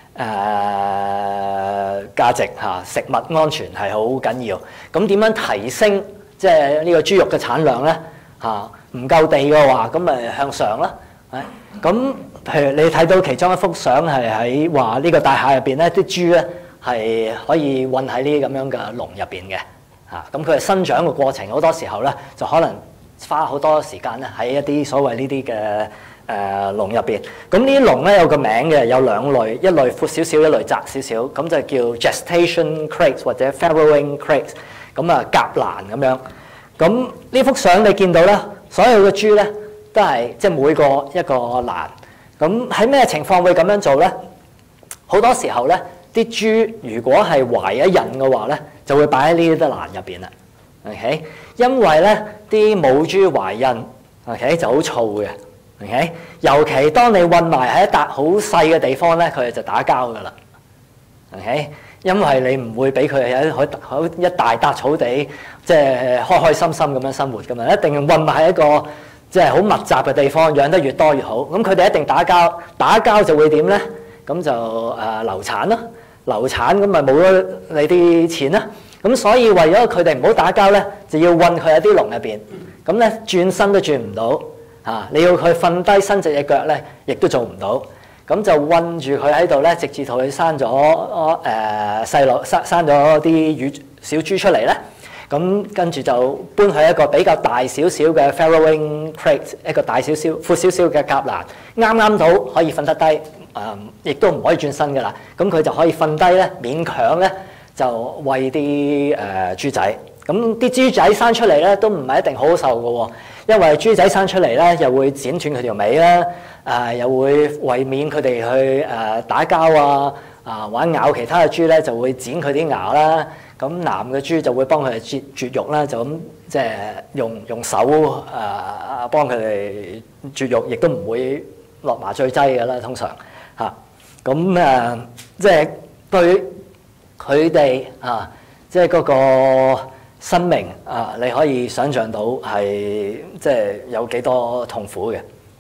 呃、價值嚇，食物安全係好緊要。咁點樣提升即係呢個豬肉嘅產量咧嚇？唔夠地嘅話，咁咪向上啦。咁譬如你睇到其中一幅相係喺話呢個大廈入邊咧，啲豬咧係可以韞喺呢啲咁樣嘅籠入邊嘅。嚇，咁佢係生長嘅過程，好多時候咧就可能花好多時間咧喺一啲所謂呢啲嘅誒籠入邊。咁呢啲籠咧有個名嘅，有兩類，一類闊少少，一類窄少少，咁就叫 gestation crates 或者 farrowing crates， 咁啊夾欄咁樣。咁呢幅相你見到咧，所有嘅豬咧都係即係每個一個欄。咁喺咩情況會咁樣做咧？好多時候咧，啲豬如果係懷咗孕嘅話咧，就會擺喺呢啲欄入邊啦。OK， 因為咧啲母豬懷孕 ，OK 就好燥嘅。OK， 尤其當你混埋喺一笪好細嘅地方咧，佢哋就打交噶啦。OK， 因為你唔會俾佢喺好好一大笪草地，即係開開心心咁樣生活噶嘛，一定混埋喺一個即係好密集嘅地方，養得越多越好。咁佢哋一定打交，打交就會點咧？咁就誒流產咯，流產咁咪冇咗你啲錢啦。咁所以為咗佢哋唔好打交咧，就要韞佢喺啲籠入邊。咁咧轉身都轉唔到嚇，你要佢瞓低伸直隻腳咧，亦都做唔到。咁就韞住佢喺度咧，直至到佢生咗誒細路，生生咗啲乳小豬出嚟咧。咁跟住就搬去一個比較大少少嘅 farrowing crate， 一個大少少、闊少少嘅夾欄，啱啱到可以瞓得低，誒、呃，亦都唔可以轉身㗎啦。咁佢就可以瞓低咧，勉強咧就餵啲誒豬仔。咁啲豬仔生出嚟咧都唔係一定好好受嘅喎，因為豬仔生出嚟咧又會剪斷佢條尾啦，誒、呃、又會為免佢哋去誒、呃、打交啊，啊或者咬其他嘅豬咧就會剪佢啲牙啦。咁男嘅豬就會幫佢哋絕絕育啦，就咁即係用用手誒、呃、幫佢哋絕育，亦都唔會落麻醉劑㗎啦，通常嚇。咁、啊、誒即係對佢哋啊，即係嗰個生命啊，你可以想像到係即係有幾多痛苦嘅。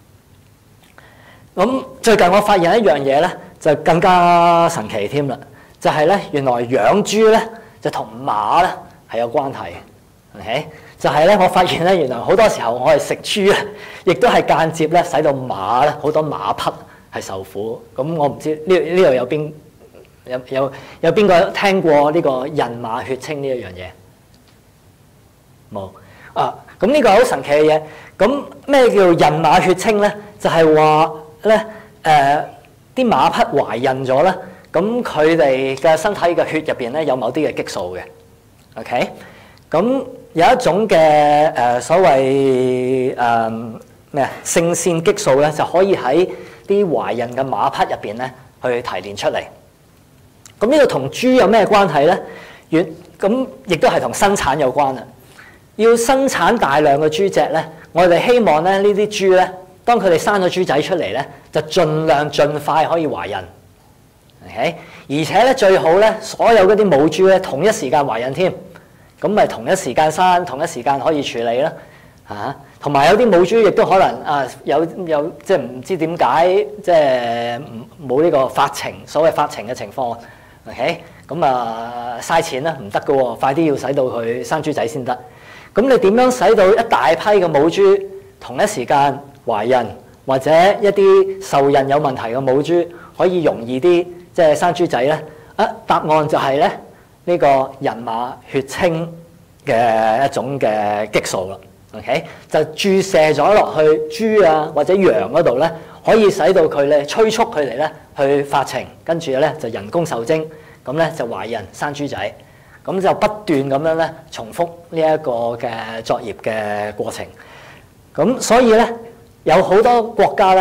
咁最近我發現一樣嘢咧，就更加神奇添啦，就係、是、咧原來養豬咧。就同馬咧係有關係嘅 ，OK？ 就係咧，我發現咧，原來好多時候我哋食豬咧，亦都係間接咧使到馬咧好多馬匹係受苦。咁我唔知呢呢度有邊有有有邊個聽過呢個人馬血清呢一樣嘢？冇啊！咁呢個係好神奇嘅嘢。咁咩叫人馬血清咧？就係話咧誒啲馬匹懷孕咗咧。咁佢哋嘅身體嘅血入邊咧有某啲嘅激素嘅 ，OK？ 咁有一種嘅誒、呃、所謂誒咩啊性腺激素咧，就可以喺啲懷孕嘅馬匹入邊咧去提煉出嚟。咁呢個同豬有咩關係咧？原咁亦都係同生產有關啊！要生產大量嘅豬隻咧，我哋希望咧呢啲豬咧，當佢哋生咗豬仔出嚟咧，就盡量盡快可以懷孕。Okay? 而且咧最好咧，所有嗰啲母豬咧同一時間懷孕添，咁咪同一時間生，同一時間可以處理啦嚇。同、啊、埋有啲母豬亦都可能啊有有即係唔知點解即係冇呢個發情，所謂發情嘅情況。OK， 咁啊嘥錢啦，唔得㗎喎，快啲要使到佢生豬仔先得。咁你點樣使到一大批嘅母豬同一時間懷孕，或者一啲受孕有問題嘅母豬可以容易啲？即係生豬仔咧，啊答案就係咧呢個人馬血清嘅一種嘅激素啦。OK， 就注射咗落去豬啊或者羊嗰度咧，可以使到佢咧催促佢哋咧去發情，跟住咧就人工受精，咁咧就懷孕生豬仔，咁就不斷咁樣咧重複呢一個嘅作業嘅過程。咁所以咧有好多國家咧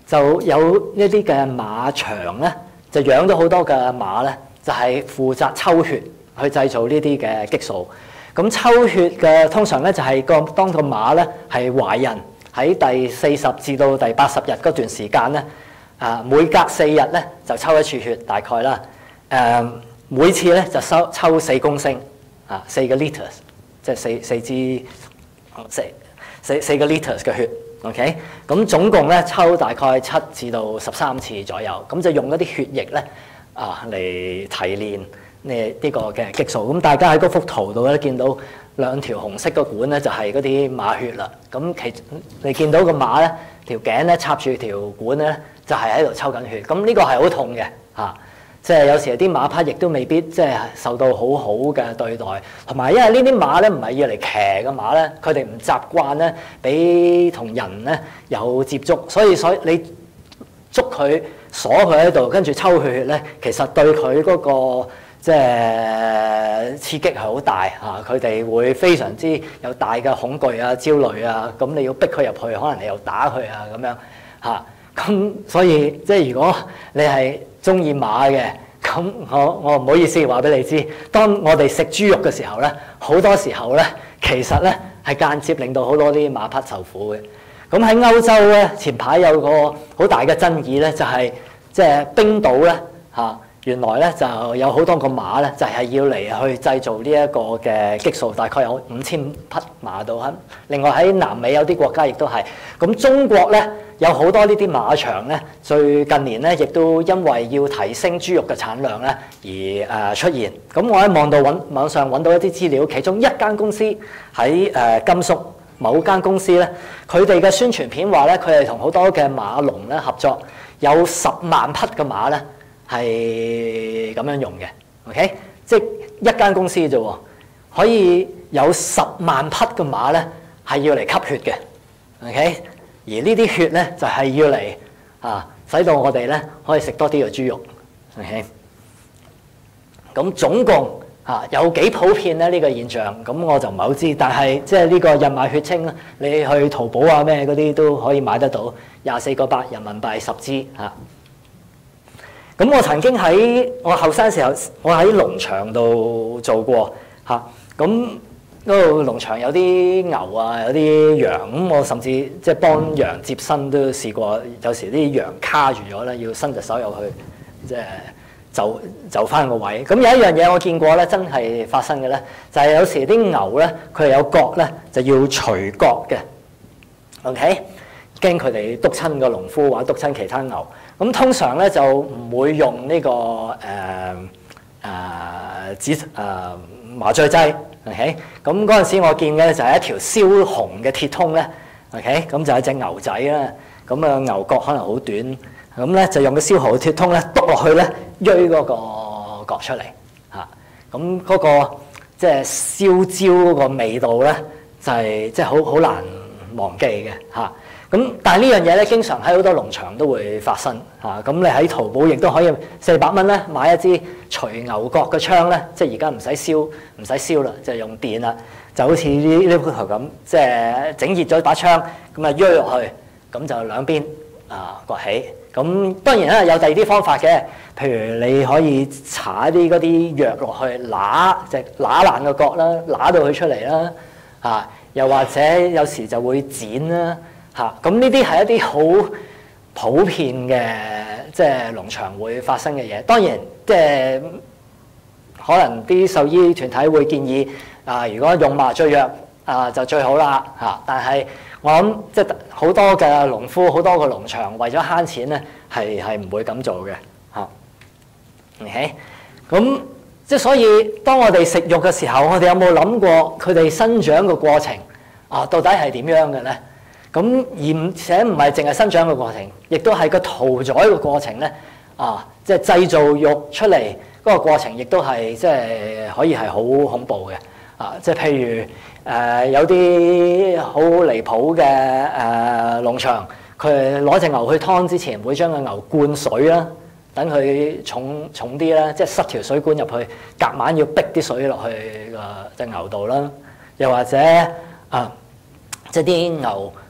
就有一啲嘅馬場咧，就養咗好多嘅馬咧，就係負責抽血去製造呢啲嘅激素。咁抽血嘅通常咧就係個當個馬咧係懷孕喺第四十至到第八十日嗰段時間咧，啊每隔四日咧就抽一次血，大概啦，誒每次咧就收抽四公升，啊四個 liters， 即係四四支四四四個 liters 嘅血。OK， 咁總共咧抽大概七至到十三次左右，咁就用一啲血液咧啊嚟提煉呢呢個嘅激素。咁大家喺嗰幅圖度咧見到兩條紅色嘅管咧，就係嗰啲馬血啦。咁其你見到個馬咧條頸咧插住條管咧，就係喺度抽緊血。咁呢個係好痛嘅嚇。即係有時啲馬匹亦都未必即係受到好好嘅對待，同埋因為呢啲馬咧唔係要嚟騎嘅馬咧，佢哋唔習慣咧俾同人咧有接觸，所以所以你捉佢鎖佢喺度，跟住抽佢血咧，其實對佢嗰個即係刺激係好大嚇，佢哋會非常之有大嘅恐懼啊、焦慮啊，咁你要逼佢入去，可能你又打佢啊咁樣嚇，咁所以即係如果你係中意馬嘅，咁我我唔好意思話俾你知，當我哋食豬肉嘅時候咧，好多時候咧，其實咧係間接令到好多啲馬匹受苦嘅。咁喺歐洲咧，前排有個好大嘅爭議咧，就係即係冰島咧嚇，原來咧就有好多個馬咧，就係要嚟去製造呢一個嘅激素，大概有五千匹馬到喺。另外喺南美有啲國家亦都係。咁中國咧，有好多呢啲馬場咧，最近年咧亦都因為要提升豬肉嘅產量咧而誒出現。咁我喺網度揾網上揾到一啲資料，其中一間公司喺誒甘肅某間公司咧，佢哋嘅宣傳片話咧，佢係同好多嘅馬農咧合作，有十萬匹嘅馬咧係咁樣用嘅。OK， 即係一間公司啫喎，可以有十萬匹嘅馬咧係要嚟吸血嘅。OK。而呢啲血咧就係要嚟啊，使到我哋咧可以食多啲嘅豬肉。OK， 咁總共啊有幾普遍咧呢個現象？咁我就唔係好知，但係即係呢個人馬血清咧，你去淘寶啊咩嗰啲都可以買得到，廿四個八人民幣十支嚇。咁我曾經喺我後生時候，我喺農場度做過嚇，咁。嗰度農場有啲牛啊，有啲羊，咁我甚至即係幫羊接生都試過。有時啲羊卡住咗咧，要伸隻手入去，即係就就翻個位。咁有一樣嘢我見過咧，真係發生嘅咧，就係、是、有時啲牛咧，佢有角咧，就要除角嘅。OK， 驚佢哋篤親個農夫或者篤親其他牛。咁通常咧就唔會用呢、這個誒誒止誒麻醉劑。OK， 咁嗰陣時我見嘅就係一條燒紅嘅鐵通咧。OK， 咁就係隻牛仔啦。咁啊牛角可能好短，咁咧就用個燒紅嘅鐵通咧篤落去咧，鋥嗰個角出嚟嚇。咁嗰個即係燒焦嗰個味道咧，就係即係好好難忘記嘅嚇。咁但係呢樣嘢咧，經常喺好多農場都會發生嚇。咁你喺淘寶亦都可以四百蚊咧買一支除牛角嘅槍咧，即係而家唔使燒唔使燒啦，就係用電啦，就好似呢呢幅圖咁，即係整熱咗把槍，咁啊鋥落去，咁就兩邊啊割起。咁當然啦，有第二啲方法嘅，譬如你可以搽啲嗰啲藥落去，揦即係揦爛個角啦，揦到佢出嚟啦嚇。又或者有時就會剪啦。嚇，咁呢啲係一啲好普遍嘅，即係農場會發生嘅嘢。當然，即係可能啲獸醫團體會建議啊，如果用麻醉藥啊就最好啦嚇。但係我諗即係好多嘅農夫、好多個農場為咗慳錢咧，係係唔會咁做嘅嚇。OK， 咁即係所以，當我哋食肉嘅時候，我哋有冇諗過佢哋生長嘅過程啊？到底係點樣嘅咧？咁而且唔係淨係生長嘅過程，亦都係個屠宰嘅過程咧。啊，即係製造肉出嚟嗰個過程，亦都係即係可以係好恐怖嘅。啊，即係譬如誒、呃、有啲好離譜嘅誒農場，佢攞隻牛去劏之前，會將個牛灌水啦，等佢重重啲啦，即係塞條水管入去，夾硬要逼啲水落去個隻牛度啦。又或者啊，即係啲牛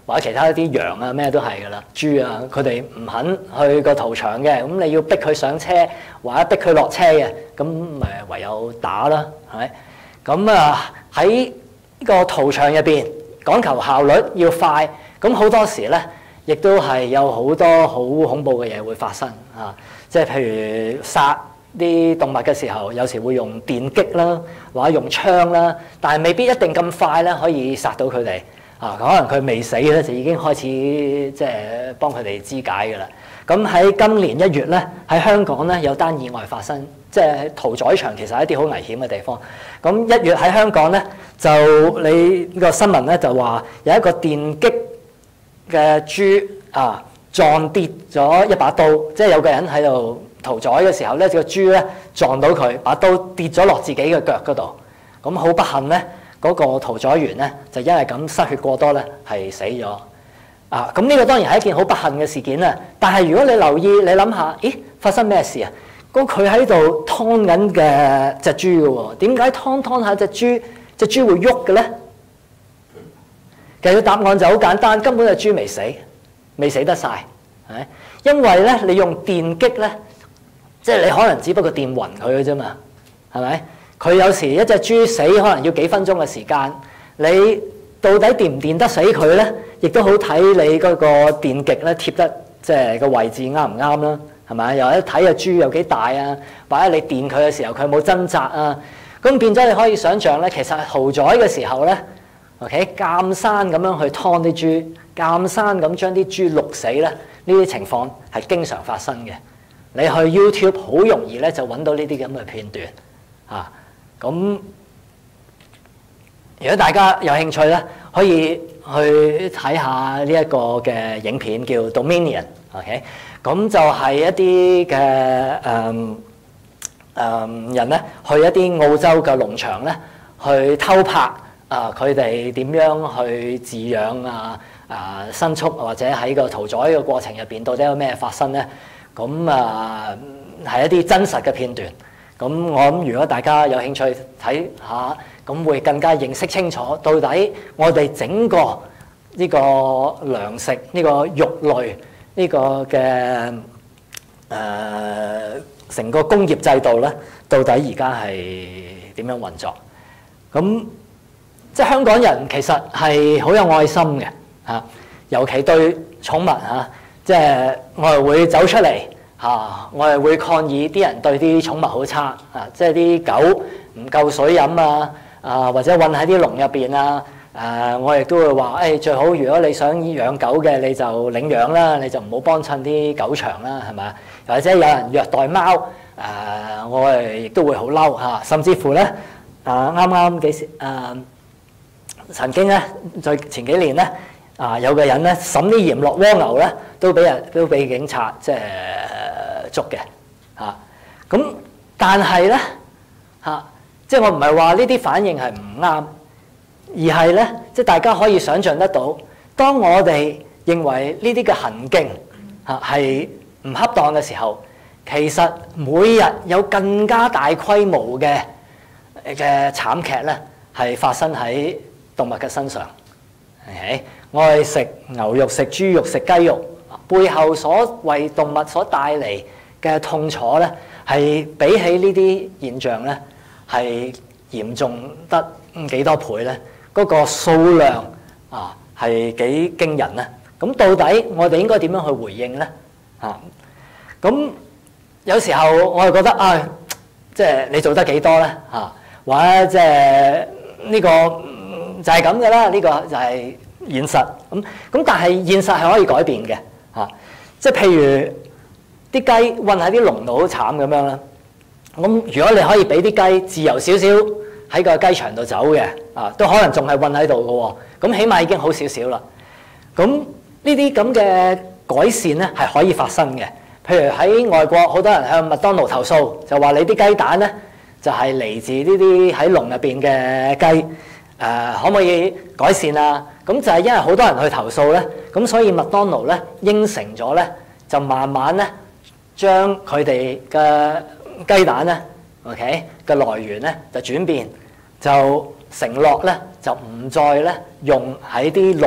或者其他一啲羊啊咩都係㗎啦，豬啊佢哋唔肯去個屠場嘅，咁你要逼佢上車或者逼佢落車嘅，咁咪唯有打啦，係咪？咁啊喺呢個屠場入邊講求效率要快，咁好多時咧亦都係有好多好恐怖嘅嘢會發生啊！即係譬如殺啲動物嘅時候，有時會用電擊啦，或者用槍啦，但係未必一定咁快咧可以殺到佢哋啊！可能佢未死咧就已經開始即係幫佢哋肢解㗎啦。咁喺今年一月咧喺香港咧有單意外發生，即係屠宰場其實係一啲好危險嘅地方。咁一月喺香港咧就你呢個新聞咧就話有一個電擊嘅豬啊撞跌咗一把刀，即係有個人喺度屠宰嘅時候咧，個豬咧撞到佢，把刀跌咗落自己嘅腳嗰度。咁好不幸咧，嗰個屠宰員咧就因為咁失血過多咧係死咗。啊，咁呢個當然係一件好不幸嘅事件啦。但係如果你留意，你諗下，咦發生咩事啊？咁佢喺度劏緊嘅隻豬嘅喎，點解劏劏下隻豬，隻豬會喐嘅咧？其實答案就好簡單，根本隻豬未死，未死得晒，係咪？因為咧，你用電擊咧，即係你可能只不過電暈佢嘅啫嘛，係咪？佢有時一隻豬死可能要幾分鐘嘅時間，你到底電唔電得死佢咧？亦都好睇你嗰個電極咧貼得即係個位置啱唔啱啦，係咪？又或者睇個豬有幾大啊，或者你電佢嘅時候佢有冇掙扎啊？咁變咗你可以想像咧，其實屠宰嘅時候咧 ，OK， 監生咁樣去劏啲豬，監生咁將啲豬淥死咧，呢啲情況係經常發生嘅。你去 YouTube 好容易咧就揾到呢啲咁嘅片段啊。咁如果大家有興趣咧，可以去睇下呢一個嘅影片叫 Dominion，OK， 咁就係一啲嘅誒誒人咧，去一啲澳洲嘅農場咧，去偷拍啊佢哋點樣去飼養啊啊牲畜，或者喺個屠宰嘅過程入邊到底有咩發生咧？咁啊係一啲真實嘅片段。咁我諗如果大家有興趣睇下，咁會更加認識清楚到底我哋整個呢個糧食、呢、呢個肉類、呢、呢個嘅誒成個工業制度咧，到底而家係點樣運作？咁即係香港人其實係好有愛心嘅嚇，尤其對寵物嚇，即係我哋會走出嚟。嚇、啊！我係會抗議啲人對啲寵物好差啊！即係啲狗唔夠水飲啊！啊，或者韞喺啲籠入邊啊！誒，我亦都會話誒、哎，最好如果你想養狗嘅，你就領養啦，你就唔好幫襯啲狗場啦，係咪？或者有人虐待貓，誒、啊，我誒亦都會好嬲嚇！甚至乎咧，啊啱啱幾時誒、啊、曾經咧，在前幾年咧。啊！有個人咧滲啲鹽落蝸牛咧，都俾人都俾警察即係捉嘅嚇。咁、啊、但係咧嚇，即係我唔係話呢啲反應係唔啱，而係咧即係大家可以想像得到，當我哋認為呢啲嘅行徑嚇係唔恰當嘅時候，其實每日有更加大規模嘅嘅慘劇咧係發生喺動物嘅身上。Okay? 我哋食牛肉、食豬肉、食雞肉，背後所為動物所帶嚟嘅痛楚咧，係比起呢啲現象咧，係嚴重得幾多倍咧？嗰、那個數量啊，係幾驚人咧？咁到底我哋應該點樣去回應咧？啊，咁有時候我係覺得啊，即係你做得幾多咧？啊，或者即係呢個就係咁嘅啦，呢、這個就係、是。現實咁咁，但係現實係可以改變嘅嚇，即係譬如啲雞韞喺啲籠度好慘咁樣啦。咁如果你可以俾啲雞自由少少喺個雞場度走嘅啊，都可能仲係韞喺度嘅喎。咁起碼已經好少少啦。咁呢啲咁嘅改善咧係可以發生嘅。譬如喺外國，好多人向麥當勞投訴，就話你啲雞蛋咧就係嚟自呢啲喺籠入邊嘅雞，誒可唔可以改善啊？咁就係因為好多人去投訴咧，咁所以麥當勞咧應承咗咧，就慢慢咧將佢哋嘅雞蛋咧 ，OK 嘅來源咧就轉變，就承諾咧就唔再咧用喺啲籠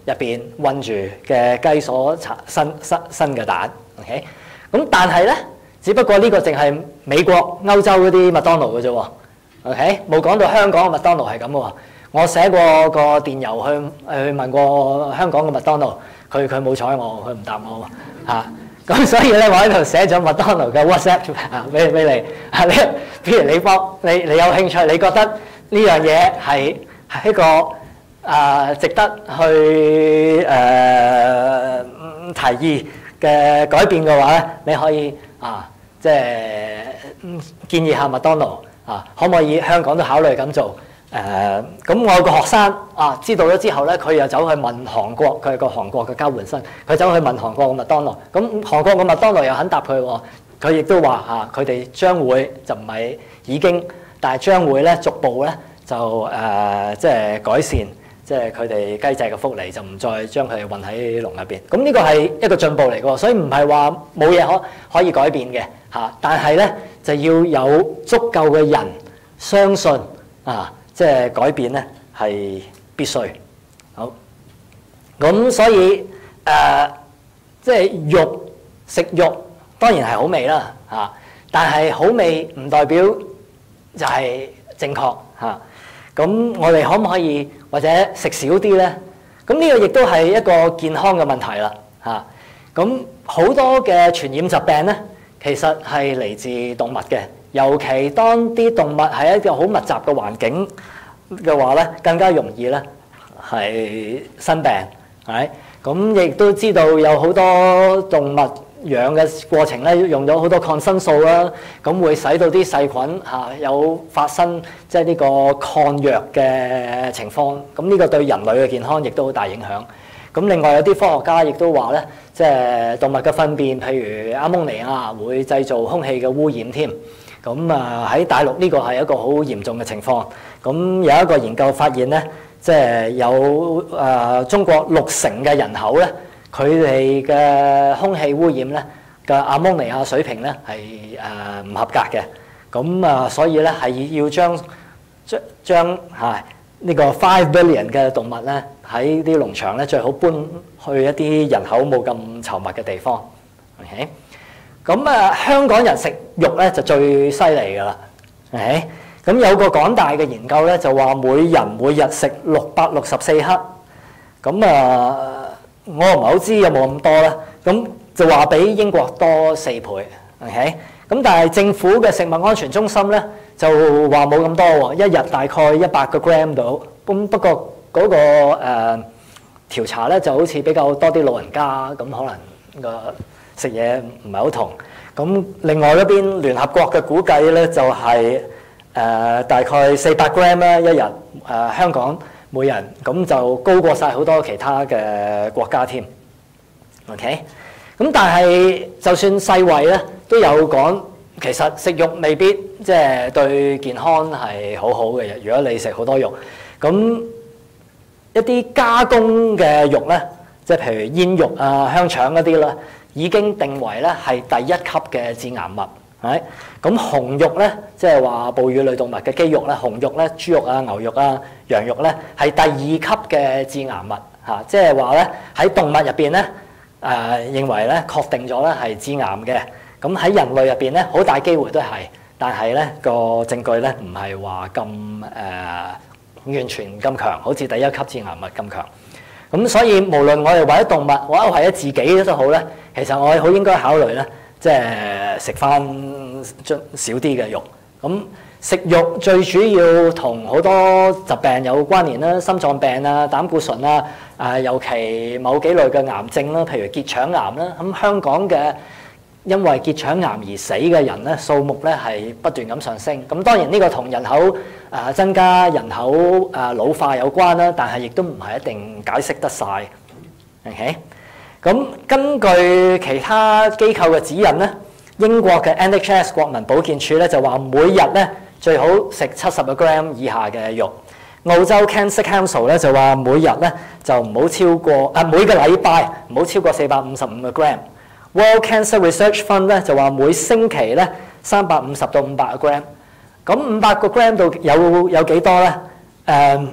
入邊韞住嘅雞所產生生生嘅蛋。OK， 咁但係咧，只不過呢個淨係美國、歐洲嗰啲麥當勞嘅啫喎。OK， 冇講到香港嘅麥當勞係咁嘅喎。我寫過個電郵去去問過香港嘅麥當勞，佢佢冇睬我，佢唔答我喎嚇。咁所以咧，我喺度寫咗麥當勞嘅 WhatsApp 啊，俾俾你啊，你譬如你幫你你有興趣，你覺得呢樣嘢係係一個啊、呃、值得去誒、呃、提議嘅改變嘅話咧，你可以啊即係建議下麥當勞啊，可唔可以香港都考慮咁做？誒咁、呃、我有個學生啊，知道咗之後咧，佢又走去問韓國，佢係個韓國嘅交換生，佢走去問韓國嘅麥當勞，咁韓國嘅麥當勞又肯答佢喎，佢亦都話啊，佢哋將會就唔係已經，但係將會咧逐步咧就誒、呃、即係改善，即係佢哋雞仔嘅福利，就唔再將佢哋運喺籠入邊。咁呢個係一個進步嚟嘅，所以唔係話冇嘢可可以改變嘅嚇，但係咧就要有足夠嘅人相信啊。即係改變咧係必須。好，咁所以誒、呃，即係肉食肉當然係好味啦嚇，但係好味唔代表就係正確嚇。咁我哋可唔可以或者食少啲咧？咁呢個亦都係一個健康嘅問題啦嚇。咁好多嘅傳染疾病咧，其實係嚟自動物嘅。尤其當啲動物喺一個好密集嘅環境嘅話咧，更加容易咧係生病，係咁亦都知道有好多動物養嘅過程咧，用咗好多抗生素啦，咁會使到啲細菌嚇有發生即係呢個抗藥嘅情況，咁呢個對人類嘅健康亦都好大影響。咁另外有啲科學家亦都話咧，即係動物嘅糞便，譬如阿蒙尼亞會製造空氣嘅污染添。咁啊喺大陸呢個係一個好嚴重嘅情況。咁有一個研究發現咧，即係有誒中國六成嘅人口咧，佢哋嘅空氣污染咧嘅阿蒙尼亞水平咧係誒唔合格嘅。咁啊，所以咧係要將將將係呢個five billion 嘅動物咧喺啲農場咧最好搬去一啲人口冇咁稠密嘅地方。OK。咁啊，香港人食肉咧就最犀利㗎啦，係咁有個港大嘅研究咧就話每人每日食六百六十四克，咁啊我唔係好知有冇咁多啦，咁就話比英國多四倍 ，OK，咁但係政府嘅食物安全中心咧就話冇咁多喎，一日大概一百個 gram 到，咁不過嗰個誒調查咧就好似比較多啲老人家，咁可能個食嘢唔係好同，咁另外一邊聯合國嘅估計咧就係、是、誒、呃、大概四百 gram 啦一日，誒、呃、香港每人咁就高過晒好多其他嘅國家添。OK，咁但係就算世衛咧都有講，其實食肉未必即係對健康係好好嘅。如果你食好多肉，咁一啲加工嘅肉咧，即係譬如煙肉啊、香腸嗰啲啦。已經定為咧係第一級嘅致癌物，係咁紅肉咧，即係話哺乳類動物嘅肌肉咧，紅肉咧、豬肉啊、牛肉啊、羊肉咧係第二級嘅致癌物嚇，即係話咧喺動物入邊咧誒認為咧確定咗咧係致癌嘅，咁喺人類入邊咧好大機會都係，但係咧個證據咧唔係話咁誒完全咁強，好似第一級致癌物咁強。咁所以無論我哋為咗動物，或者為咗自己都好咧，其實我哋好應該考慮咧，即係食翻少啲嘅肉。咁食肉最主要同好多疾病有關聯啦，心臟病啊、膽固醇啊，啊尤其某幾類嘅癌症啦，譬如結腸癌啦。咁香港嘅因為結腸癌而死嘅人咧數目咧係不斷咁上升。咁當然呢個同人口啊增加、人口啊老化有關啦，但係亦都唔係一定解釋得晒。OK， 咁根據其他機構嘅指引咧，英國嘅 N H S 國民保健署咧就話每日咧最好食七十個 gram 以下嘅肉。澳洲 Cancer Council 咧就話每日咧就唔好超過啊每個禮拜唔好超過四百五十五個 gram。World Cancer Research Fund 咧就話每星期咧三百五十到五百個 gram。咁五百個 gram 到有有幾多咧？誒、呃，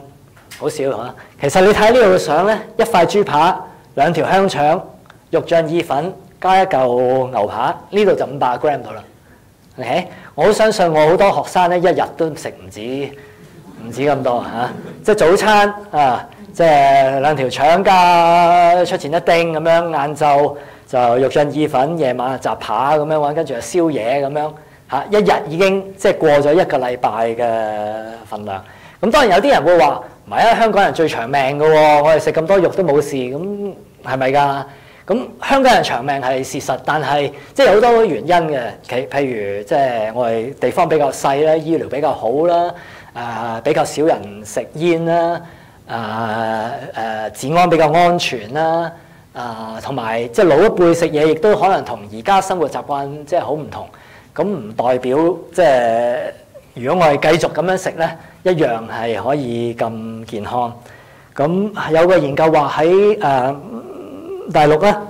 好少嚇。其實你睇呢度嘅相咧，一塊豬扒、兩條香腸、肉醬意粉加一嚿牛扒，呢度就五百 gram 到啦。OK， 我好相信我好多學生咧，一日都食唔止唔止咁多嚇。即係早餐啊，即係兩條腸加出前一丁咁樣，晏晝就肉醬意粉，夜晚雜扒咁樣玩，跟住就宵夜咁樣嚇，一日已經即係過咗一個禮拜嘅份量。咁當然有啲人會話唔係啊，香港人最長命嘅喎，我哋食咁多肉都冇事，咁係咪㗎？咁香港人長命係事實，但係即係有好多原因嘅。其譬如即係我哋地方比較細啦，醫療比較好啦，誒、呃、比較少人食煙啦，誒誒治安比較安全啦，啊同埋即係老一輩食嘢亦都可能同而家生活習慣即係好唔同。咁唔代表即係如果我哋繼續咁樣食咧，一樣係可以咁健康。咁有個研究話喺誒大陸咧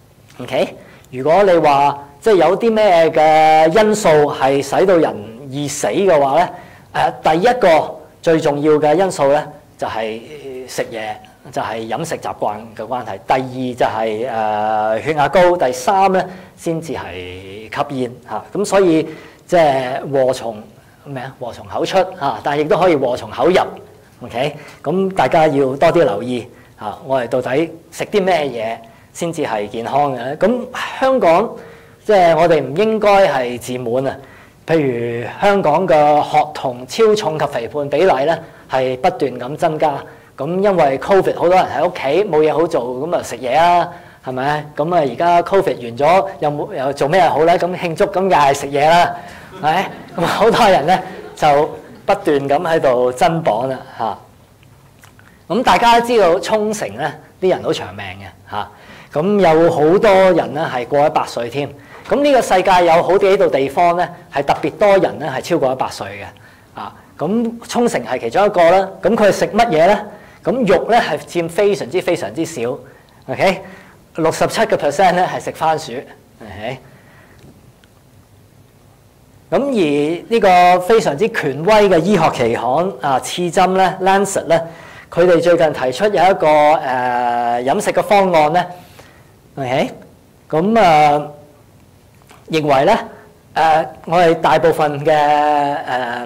，OK， 如果你話即係有啲咩嘅因素係使到人易死嘅話咧，誒、呃、第一個最重要嘅因素咧就係食嘢，就係、是、飲食習慣嘅關係。第二就係、是、誒、呃、血壓高，第三咧先至係吸煙嚇。咁、啊、所以即係禍從咩啊？禍從口出嚇，但係亦都可以禍從口入。OK， 咁大家要多啲留意嚇，我哋到底食啲咩嘢先至係健康嘅咧？咁香港即係我哋唔應該係自滿啊！譬如香港嘅學童超重及肥胖比例咧係不斷咁增加。咁因為 Covid 好多人喺屋企冇嘢好做，咁啊食嘢啦，係咪？咁啊而家 Covid 完咗，又冇又做咩好咧？咁慶祝咁又係食嘢啦，係咪？咁好多人咧就不斷咁喺度增磅啦嚇。咁大家都知道沖繩咧啲人好長命嘅嚇，咁有好多人咧係過一百歲添。咁呢個世界有好幾度地方咧係特別多人咧係超過一百歲嘅啊。咁沖繩係其中一個啦。咁佢食乜嘢咧？咁肉咧係佔非常之非常之少。OK， 六十七個 percent 咧係食番薯。OK。咁而呢個非常之權威嘅醫學期刊啊，刺針咧 Lancet 咧，佢哋最近提出有一個誒、呃、飲食嘅方案咧。OK， 咁啊、呃、認為咧誒、呃、我哋大部分嘅誒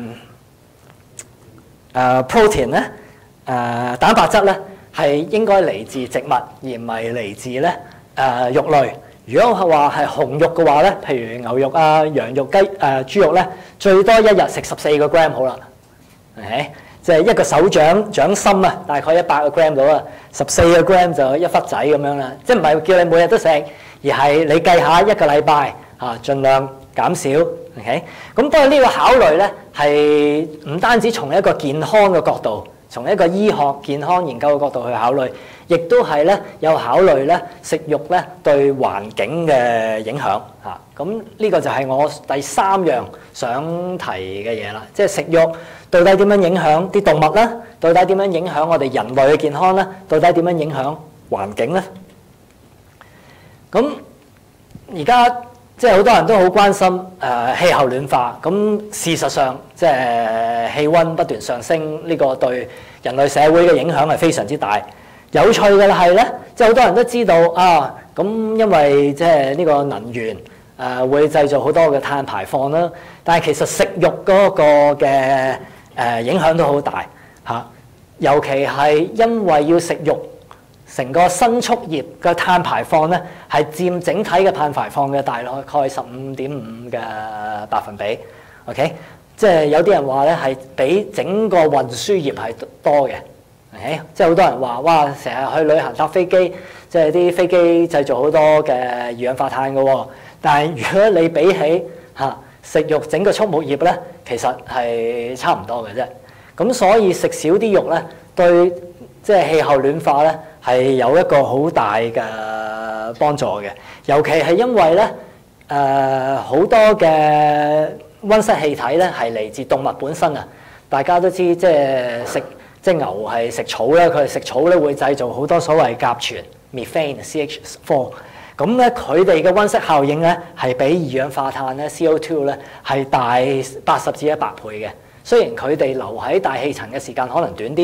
誒 protein 咧誒、呃、蛋白質咧係應該嚟自植物，而唔係嚟自咧誒、呃、肉類。如果係話係紅肉嘅話咧，譬如牛肉啊、羊肉、雞誒、呃、豬肉咧，最多一日食十四個 gram 好啦，係即係一個手掌掌心啊，大概一百個 gram 到啊，十四個 gram 就一忽仔咁樣啦。即係唔係叫你每日都食，而係你計下一個禮拜嚇，盡量減少。OK， 咁不過呢個考慮咧係唔單止從一個健康嘅角度，從一個醫學健康研究嘅角度去考慮。亦都係咧有考慮咧食肉咧對環境嘅影響嚇，咁呢個就係我第三樣想提嘅嘢啦，即係食肉到底點樣影響啲動物咧？到底點樣影響我哋人類嘅健康咧？到底點樣影響環境咧？咁而家即係好多人都好關心誒、呃、氣候暖化，咁事實上即係氣温不斷上升，呢、這個對人類社會嘅影響係非常之大。有趣嘅係咧，即係好多人都知道啊，咁因為即係呢個能源誒、呃、會製造好多嘅碳排放啦，但係其實食肉嗰個嘅誒、呃、影響都好大嚇、啊，尤其係因為要食肉，成個牲畜業嘅碳排放咧係佔整體嘅碳排放嘅大概十五點五嘅百分比。OK， 即係有啲人話咧係比整個運輸業係多嘅。Okay? 即係好多人話，哇！成日去旅行搭飛機，即係啲飛機製造好多嘅二氧化碳嘅喎。但係如果你比起嚇、啊、食肉整個畜牧業咧，其實係差唔多嘅啫。咁所以食少啲肉咧，對即係氣候暖化咧係有一個好大嘅幫助嘅。尤其係因為咧誒好多嘅溫室氣體咧係嚟自動物本身啊。大家都知即係食。即係牛係食草咧，佢係食草咧會製造好多所謂甲醛 methane C H 四，咁咧佢哋嘅溫室效應咧係比二氧化碳咧 C O 二 咧係大八十至一百倍嘅。雖然佢哋留喺大氣層嘅時間可能短啲，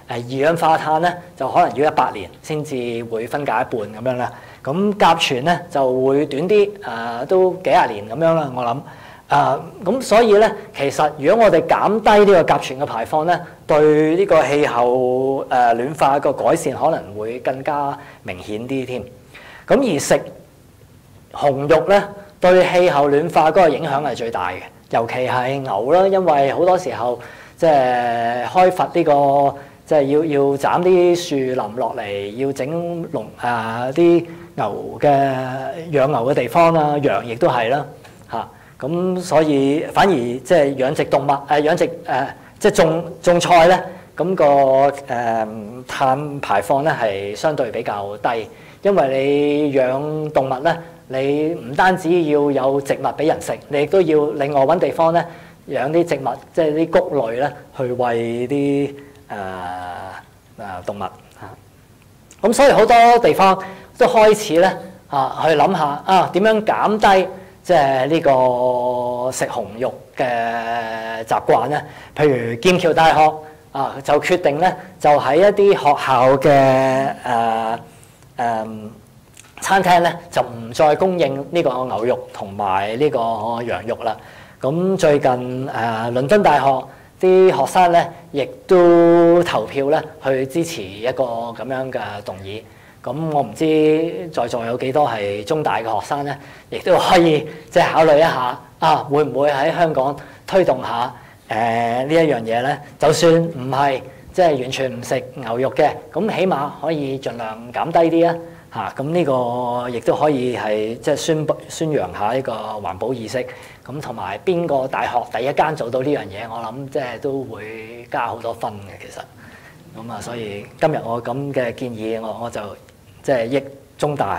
二氧化碳咧就可能要一百年先至會分解一半咁樣啦。咁甲醛咧就會短啲，誒、呃、都幾廿年咁樣啦，我諗。誒咁、呃、所以咧，其實如果我哋減低呢個甲醛嘅排放咧，對呢個氣候誒、呃、暖化個改善可能會更加明顯啲添。咁而食紅肉咧，對氣候暖化嗰個影響係最大嘅，尤其係牛啦，因為好多時候即係開發呢個即係要要斬啲樹林落嚟，要整農啊啲牛嘅養牛嘅地方啦，羊亦都係啦嚇。咁所以反而即係養殖動物誒、呃、養殖誒、呃、即係種種菜咧，咁、那個誒、呃、碳排放咧係相對比較低，因為你養動物咧，你唔單止要有植物俾人食，你亦都要另外揾地方咧養啲植物，即係啲穀類咧去餵啲誒誒動物嚇。咁所以好多地方都開始咧啊去諗下啊點樣減低即係呢個食紅肉嘅習慣咧。譬如劍橋大學啊就決定咧就喺一啲學校嘅誒誒餐廳咧就唔再供應呢個牛肉同埋呢個羊肉啦。咁最近誒、呃、倫敦大學啲學生咧，亦都投票咧去支持一個咁樣嘅動議。咁我唔知在座有幾多係中大嘅學生咧，亦都可以即係考慮一下啊，會唔會喺香港推動下誒、呃、呢一樣嘢咧？就算唔係即係完全唔食牛肉嘅，咁起碼可以盡量減低啲啊！嚇，咁呢個亦都可以係即係宣宣揚下呢個環保意識。咁同埋邊個大學第一間做到呢樣嘢，我諗即係都會加好多分嘅其實。咁啊，所以今日我咁嘅建議，我我就即係益中大誒。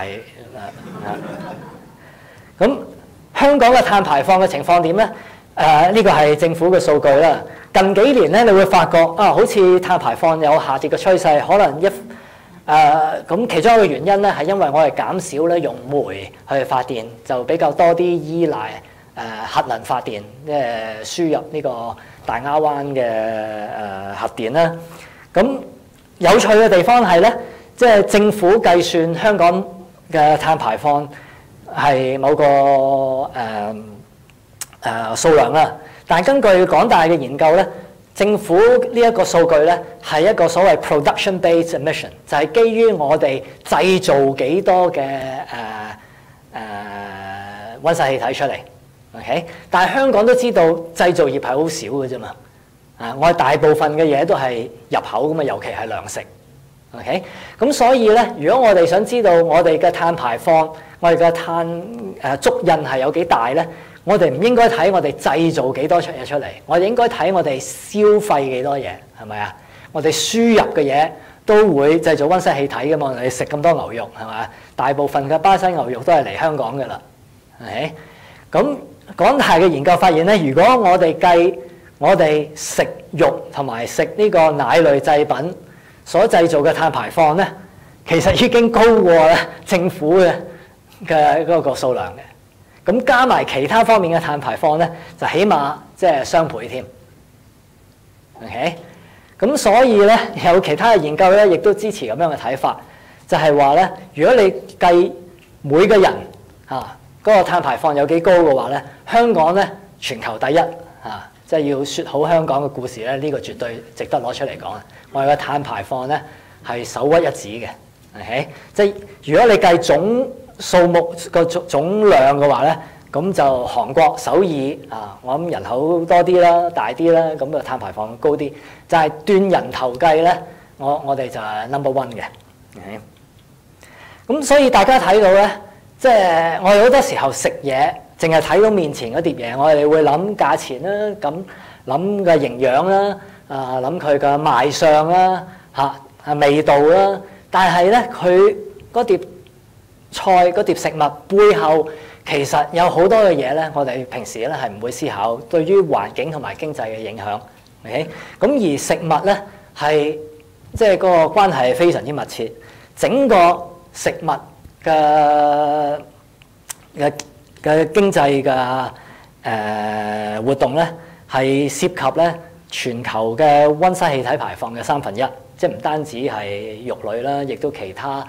咁香港嘅碳排放嘅情況點咧？誒呢個係政府嘅數據啦。近幾年咧，你會發覺啊，好似碳排放有下跌嘅趨勢，可能一誒咁、呃、其中一個原因咧，係因為我哋減少咧用煤去發電，就比較多啲依賴誒、呃、核能發電，即係輸入呢個大亞灣嘅誒、呃、核電啦。咁有趣嘅地方係咧，即係政府計算香港嘅碳排放係某個誒誒數量啦，但係根據港大嘅研究咧，政府呢一個數據咧係一個所謂 production-based emission， 就係基於我哋製造幾多嘅誒誒溫室氣體出嚟 ，OK？ 但係香港都知道製造業係好少嘅啫嘛，啊，我哋大部分嘅嘢都係入口㗎嘛，尤其係糧食 ，OK？ 咁所以咧，如果我哋想知道我哋嘅碳排放，我哋嘅碳誒足印係有幾大咧？我哋唔應該睇我哋製造幾多出嘢出嚟，我哋應該睇我哋消費幾多嘢，係咪啊？我哋輸入嘅嘢都會製造溫室氣體㗎嘛，你食咁多牛肉係咪？大部分嘅巴西牛肉都係嚟香港㗎啦，係。咁港大嘅研究發現咧，如果我哋計我哋食肉同埋食呢個奶類製品所製造嘅碳排放咧，其實已經高過咧政府嘅嘅嗰個數量嘅。咁加埋其他方面嘅碳排放咧，就起碼即係雙倍添。OK，咁所以咧有其他嘅研究咧，亦都支持咁樣嘅睇法，就係話咧，如果你計每個人啊嗰個碳排放有幾高嘅話咧，香港咧全球第一啊，即係要説好香港嘅故事咧，呢個絕對值得攞出嚟講啊！我哋嘅碳排放咧係首屈一指嘅。OK，即係如果你計總數目個總總量嘅話咧，咁就韓國首爾啊，我諗人口多啲啦，大啲啦，咁個碳排放高啲。就係斷人頭計咧，我我哋就係 number one 嘅。咁所以大家睇到咧，即係我哋好多時候食嘢，淨係睇到面前嗰碟嘢，我哋會諗價錢啦，咁諗嘅營養啦，啊諗佢嘅賣相啦，嚇啊味道啦，但係咧佢嗰碟菜嗰碟食物背後其實有好多嘅嘢咧，我哋平時咧係唔會思考對於環境同埋經濟嘅影響。OK，咁而食物咧係即係嗰個關係係非常之密切，整個食物嘅嘅嘅經濟嘅誒、呃、活動咧係涉及咧全球嘅溫室氣體排放嘅三分一。 即係唔單止係肉類啦，亦都其他誒誒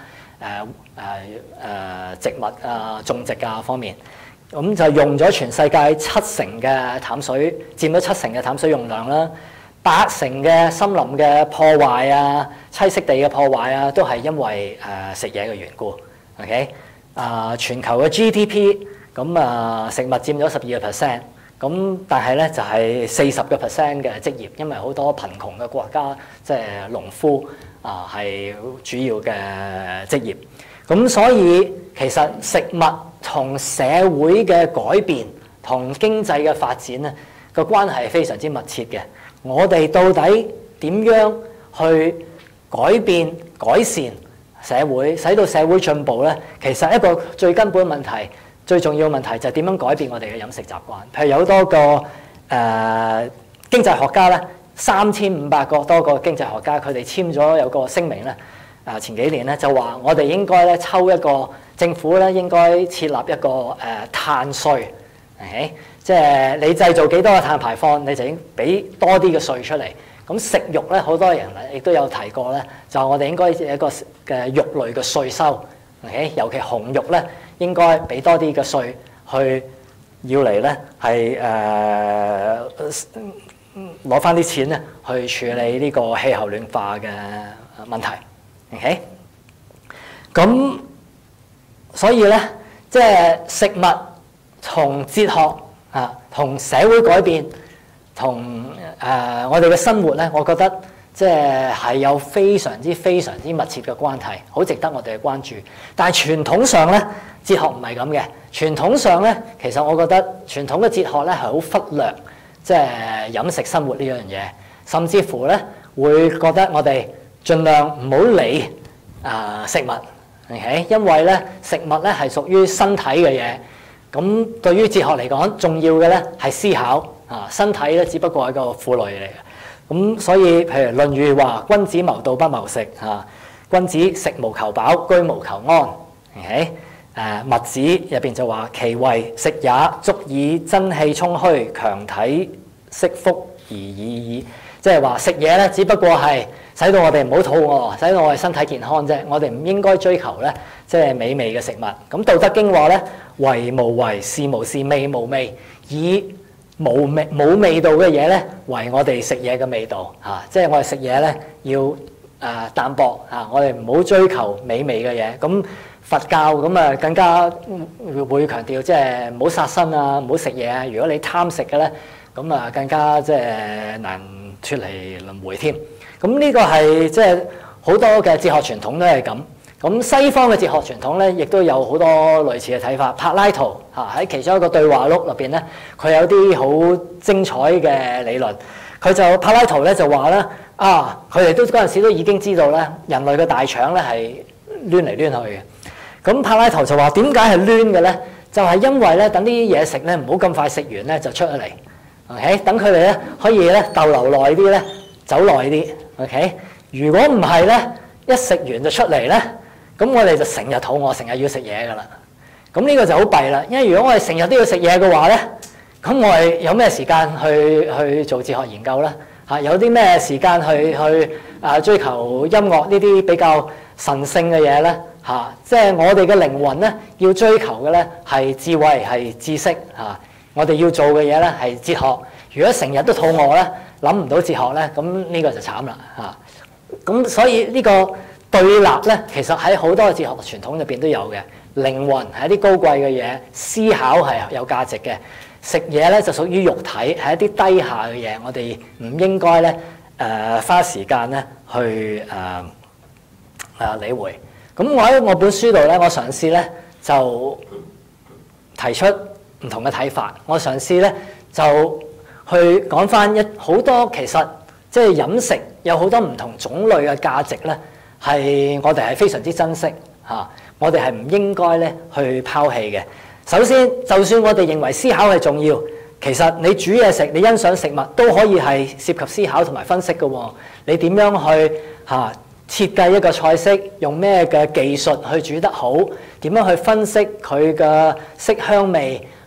誒植物啊、種植啊方面。咁就用咗全世界七成嘅淡水，佔咗七成嘅淡水用量啦。八成嘅森林嘅破壞啊、棲息地嘅破壞啊，都係因為誒、呃、食嘢嘅緣故。OK， 啊、呃，全球嘅 G D P 咁啊、呃，食物佔咗十二個 percent，咁但係咧就係四十個 percent 嘅職業，因為好多貧窮嘅國家即係農夫啊係、呃、主要嘅職業。咁所以其實食物同社會嘅改變同經濟嘅發展咧個關係係非常之密切嘅。我哋到底點樣去改變改善社會，使到社會進步咧？其實一個最根本問題、最重要嘅問題就係點樣改變我哋嘅飲食習慣。譬如有多個誒、呃、經濟學家咧，三千五百個多個經濟學家，佢哋簽咗有個聲明咧。啊，前幾年咧就話我哋應該咧抽一個政府咧應該設立一個誒、呃、碳稅，係即係你製造幾多嘅碳排放，你就應俾多啲嘅稅出嚟。咁食肉咧，好多人亦都有提過咧，就我哋應該有一個嘅肉類嘅稅收，係尤其紅肉咧應該俾多啲嘅稅去要嚟咧係誒攞翻啲錢咧去處理呢個氣候暖化嘅問題。OK， 咁所以咧，即係食物同哲學啊，同社會改變，同誒、呃、我哋嘅生活咧，我覺得即係係有非常之非常之密切嘅關係，好值得我哋去關注。但係傳統上咧，哲學唔係咁嘅。傳統上咧，其實我覺得傳統嘅哲學咧係好忽略即係飲食生活呢樣嘢，甚至乎咧會覺得我哋盡量唔好理啊、呃、食物 ，OK？ 因為咧食物咧係屬於身體嘅嘢，咁對於哲學嚟講，重要嘅咧係思考啊，身體咧只不過係個負累嚟嘅。咁所以譬如《論語》話：君子謀道不謀食啊，君子食無求飽，居無求安。OK？ 誒墨子入邊就話：其為食也，足以真氣充虛，強體息福而已矣。即係話食嘢咧，只不過係使到我哋唔好肚餓，使到我哋身體健康啫。我哋唔應該追求咧，即係美味嘅食物。咁《道德經》話咧：為無為，事無事，味無味，以冇味冇味道嘅嘢咧，為我哋食嘢嘅味道嚇、啊。即係我哋食嘢咧，要誒、呃、淡薄嚇、啊，我哋唔好追求美味嘅嘢。咁佛教咁啊，更加會強調即係唔好殺生啊，唔好食嘢啊。如果你貪食嘅咧，咁啊更加即係難脫離輪迴添。咁呢個係即係好多嘅哲學傳統都係咁。咁西方嘅哲學傳統咧，亦都有好多類似嘅睇法。柏拉圖嚇喺其中一個對話錄入邊咧，佢有啲好精彩嘅理論。佢就柏拉圖咧就話咧啊，佢哋都嗰陣時都已經知道咧，人類嘅大腸咧係攣嚟攣去嘅。咁柏拉圖就話點解係攣嘅咧？就係、是、因為咧，等啲嘢食咧唔好咁快食完咧就出咗嚟。OK， 等佢哋咧可以咧逗留耐啲咧，走耐啲。OK， 如果唔係咧，一食完就出嚟咧，咁我哋就成日肚餓，成日要食嘢噶啦。咁呢個就好弊啦，因為如果我哋成日都要食嘢嘅話咧，咁我哋有咩時間去去做哲學研究咧？嚇，有啲咩時間去去啊追求音樂呢啲比較神聖嘅嘢咧？嚇，即係我哋嘅靈魂咧，要追求嘅咧係智慧，係知識嚇。我哋要做嘅嘢咧係哲學。如果成日都肚餓咧，諗唔到哲學咧，咁呢個就慘啦嚇。咁所以呢個對立咧，其實喺好多嘅哲學傳統入邊都有嘅。靈魂係一啲高貴嘅嘢，思考係有價值嘅。食嘢咧就屬於肉體，係一啲低下嘅嘢，我哋唔應該咧誒花時間咧去誒誒、呃呃、理會。咁我喺我本書度咧，我嘗試咧就提出唔同嘅睇法。我嘗試咧就去講翻一好多其實即係飲食有好多唔同種類嘅價值咧，係我哋係非常之珍惜嚇、啊，我哋係唔應該咧去拋棄嘅。首先，就算我哋認為思考係重要，其實你煮嘢食，你欣賞食物都可以係涉及思考同埋分析嘅喎。你點樣去嚇、啊、設計一個菜式，用咩嘅技術去煮得好？點樣去分析佢嘅色香味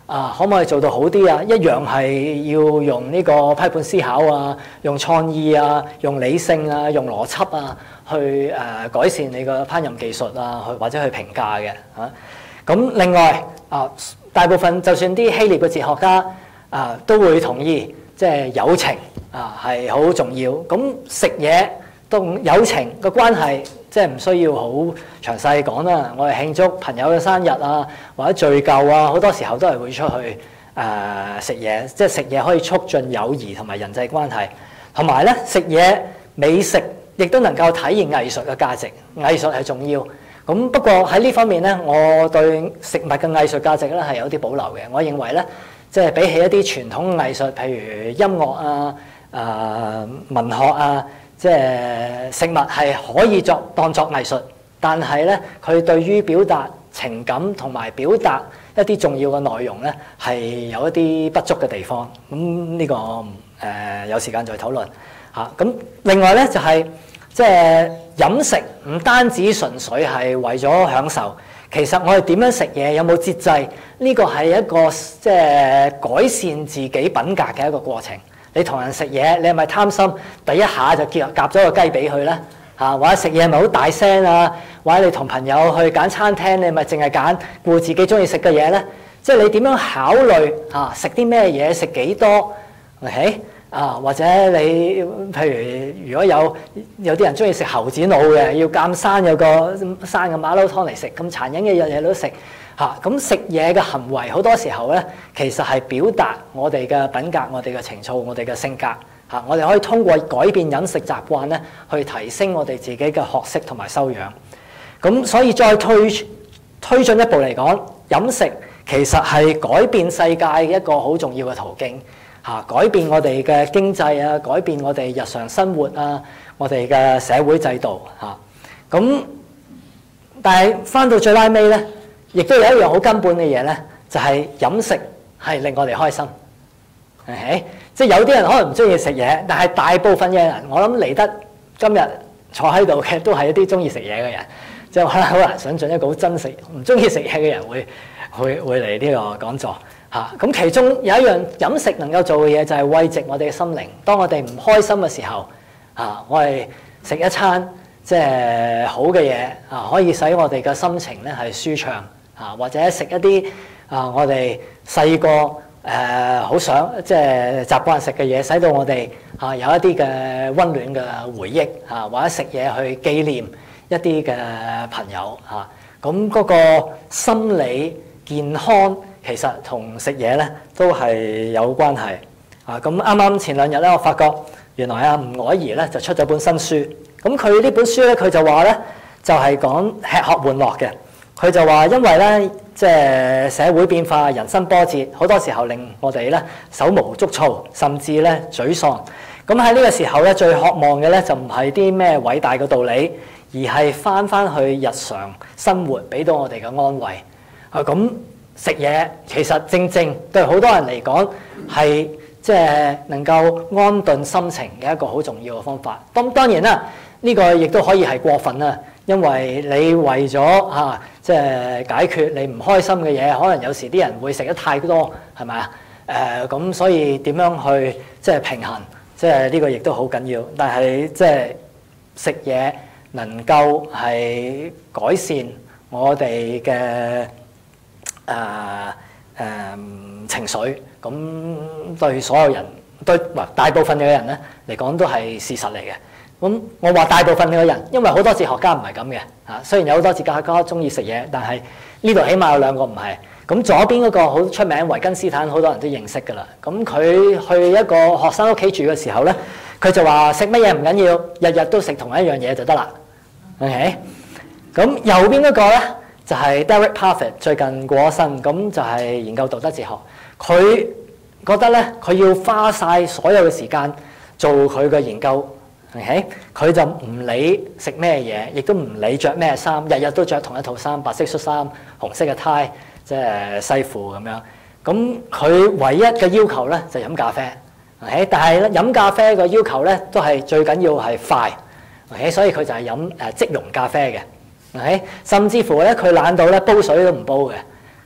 啊，可唔可以做到好啲啊？一樣係要用呢個批判思考啊，用創意啊，用理性啊，用邏輯啊，去誒、呃、改善你個烹飪技術啊，去或者去評價嘅嚇。咁、啊、另外啊，大部分就算啲希臘嘅哲學家啊，都會同意，即係友情啊係好重要。咁食嘢同友情嘅關係，即係唔需要好詳細講啦。我哋慶祝朋友嘅生日啊，或者聚舊啊，好多時候都係會出去誒食嘢。即係食嘢可以促進友誼同埋人際關係，同埋咧食嘢美食亦都能夠體現藝術嘅價值。藝術係重要。咁不過喺呢方面咧，我對食物嘅藝術價值咧係有啲保留嘅。我認為咧，即係比起一啲傳統藝術，譬如音樂啊、誒、呃、文學啊。即係食物係可以作當作藝術，但係咧佢對於表達情感同埋表達一啲重要嘅內容咧係有一啲不足嘅地方。咁呢、這個誒、呃、有時間再討論嚇。咁、啊、另外咧就係、是、即係飲食唔單止純粹係為咗享受，其實我哋點樣食嘢有冇節制？呢、這個係一個即係改善自己品格嘅一個過程。你同人食嘢，你係咪貪心？第一下就夾夾咗個雞髀佢咧嚇，或者食嘢係咪好大聲啊？或者你同朋友去揀餐廳，你係咪淨係揀顧自己中意食嘅嘢咧？即係你點樣考慮嚇食啲咩嘢，食幾多 ？OK 啊？或者你譬如如果有有啲人中意食猴子腦嘅，要鑑生有個生嘅馬騮湯嚟食，咁殘忍嘅日日都食。嚇咁食嘢嘅行為好多時候咧，其實係表達我哋嘅品格、我哋嘅情操、我哋嘅性格嚇。我哋可以通過改變飲食習慣咧，去提升我哋自己嘅學識同埋修養。咁所以再推推進一步嚟講，飲食其實係改變世界嘅一個好重要嘅途徑嚇，改變我哋嘅經濟啊，改變我哋日常生活啊，我哋嘅社會制度嚇。咁但係翻到最拉尾咧，亦都有一樣好根本嘅嘢咧，就係飲食係令我哋開心。係，即係有啲人可能唔中意食嘢，但係大部分嘅人，我諗嚟得今日坐喺度嘅都係一啲中意食嘢嘅人。即係可能好難想像一個好真實唔中意食嘢嘅人會會會嚟呢個講座嚇。咁其中有一樣飲食能夠做嘅嘢就係慰藉我哋嘅心靈。當我哋唔開心嘅時候，啊，我哋食一餐即係好嘅嘢啊，可以使我哋嘅心情咧係舒暢。啊，或者食一啲啊，我哋細個誒好想即係習慣食嘅嘢，使到我哋啊有一啲嘅溫暖嘅回憶啊，或者食嘢去紀念一啲嘅朋友嚇。咁、啊、嗰個心理健康其實同食嘢咧都係有關係啊。咁啱啱前兩日咧，我發覺原來阿吳靄儀咧就出咗本新書。咁佢呢本書咧，佢就話咧就係、是、講吃喝玩樂嘅。佢就話，因為咧，即係社會變化、人生波折，好多時候令我哋咧手無足措，甚至咧沮喪。咁喺呢個時候咧，最渴望嘅咧就唔係啲咩偉大嘅道理，而係返返去日常生活，俾到我哋嘅安慰。啊，咁食嘢其實正正對好多人嚟講係即係能夠安頓心情嘅一個好重要嘅方法。咁當然啦，呢個亦都可以係過分啦。因為你為咗嚇即係解決你唔開心嘅嘢，可能有時啲人會食得太多，係咪啊？誒咁，所以點樣去即係平衡？即係呢個亦都好緊要。但係即係食嘢能夠係改善我哋嘅誒誒情緒，咁對所有人對大部分嘅人咧嚟講都係事實嚟嘅。咁我話大部分嘅人，因為好多哲學家唔係咁嘅嚇。雖然有好多哲學家中意食嘢，但係呢度起碼有兩個唔係。咁左邊嗰個好出名維根斯坦，好多人都認識㗎啦。咁佢去一個學生屋企住嘅時候咧，佢就話食乜嘢唔緊要，日日都食同一樣嘢就得啦。OK。咁右邊嗰個咧就係 Derek Parfit，最近過咗身，咁就係研究道德哲學。佢覺得咧，佢要花晒所有嘅時間做佢嘅研究。OK，佢就唔理食咩嘢，亦都唔理着咩衫，日日都着同一套衫，白色恤衫、紅色嘅呔，即係西褲咁樣。咁佢唯一嘅要求咧就飲咖啡。OK，但係咧飲咖啡嘅要求咧都係最緊要係快。OK，所以佢就係飲誒即溶咖啡嘅。OK，甚至乎咧佢懶到咧煲水都唔煲嘅。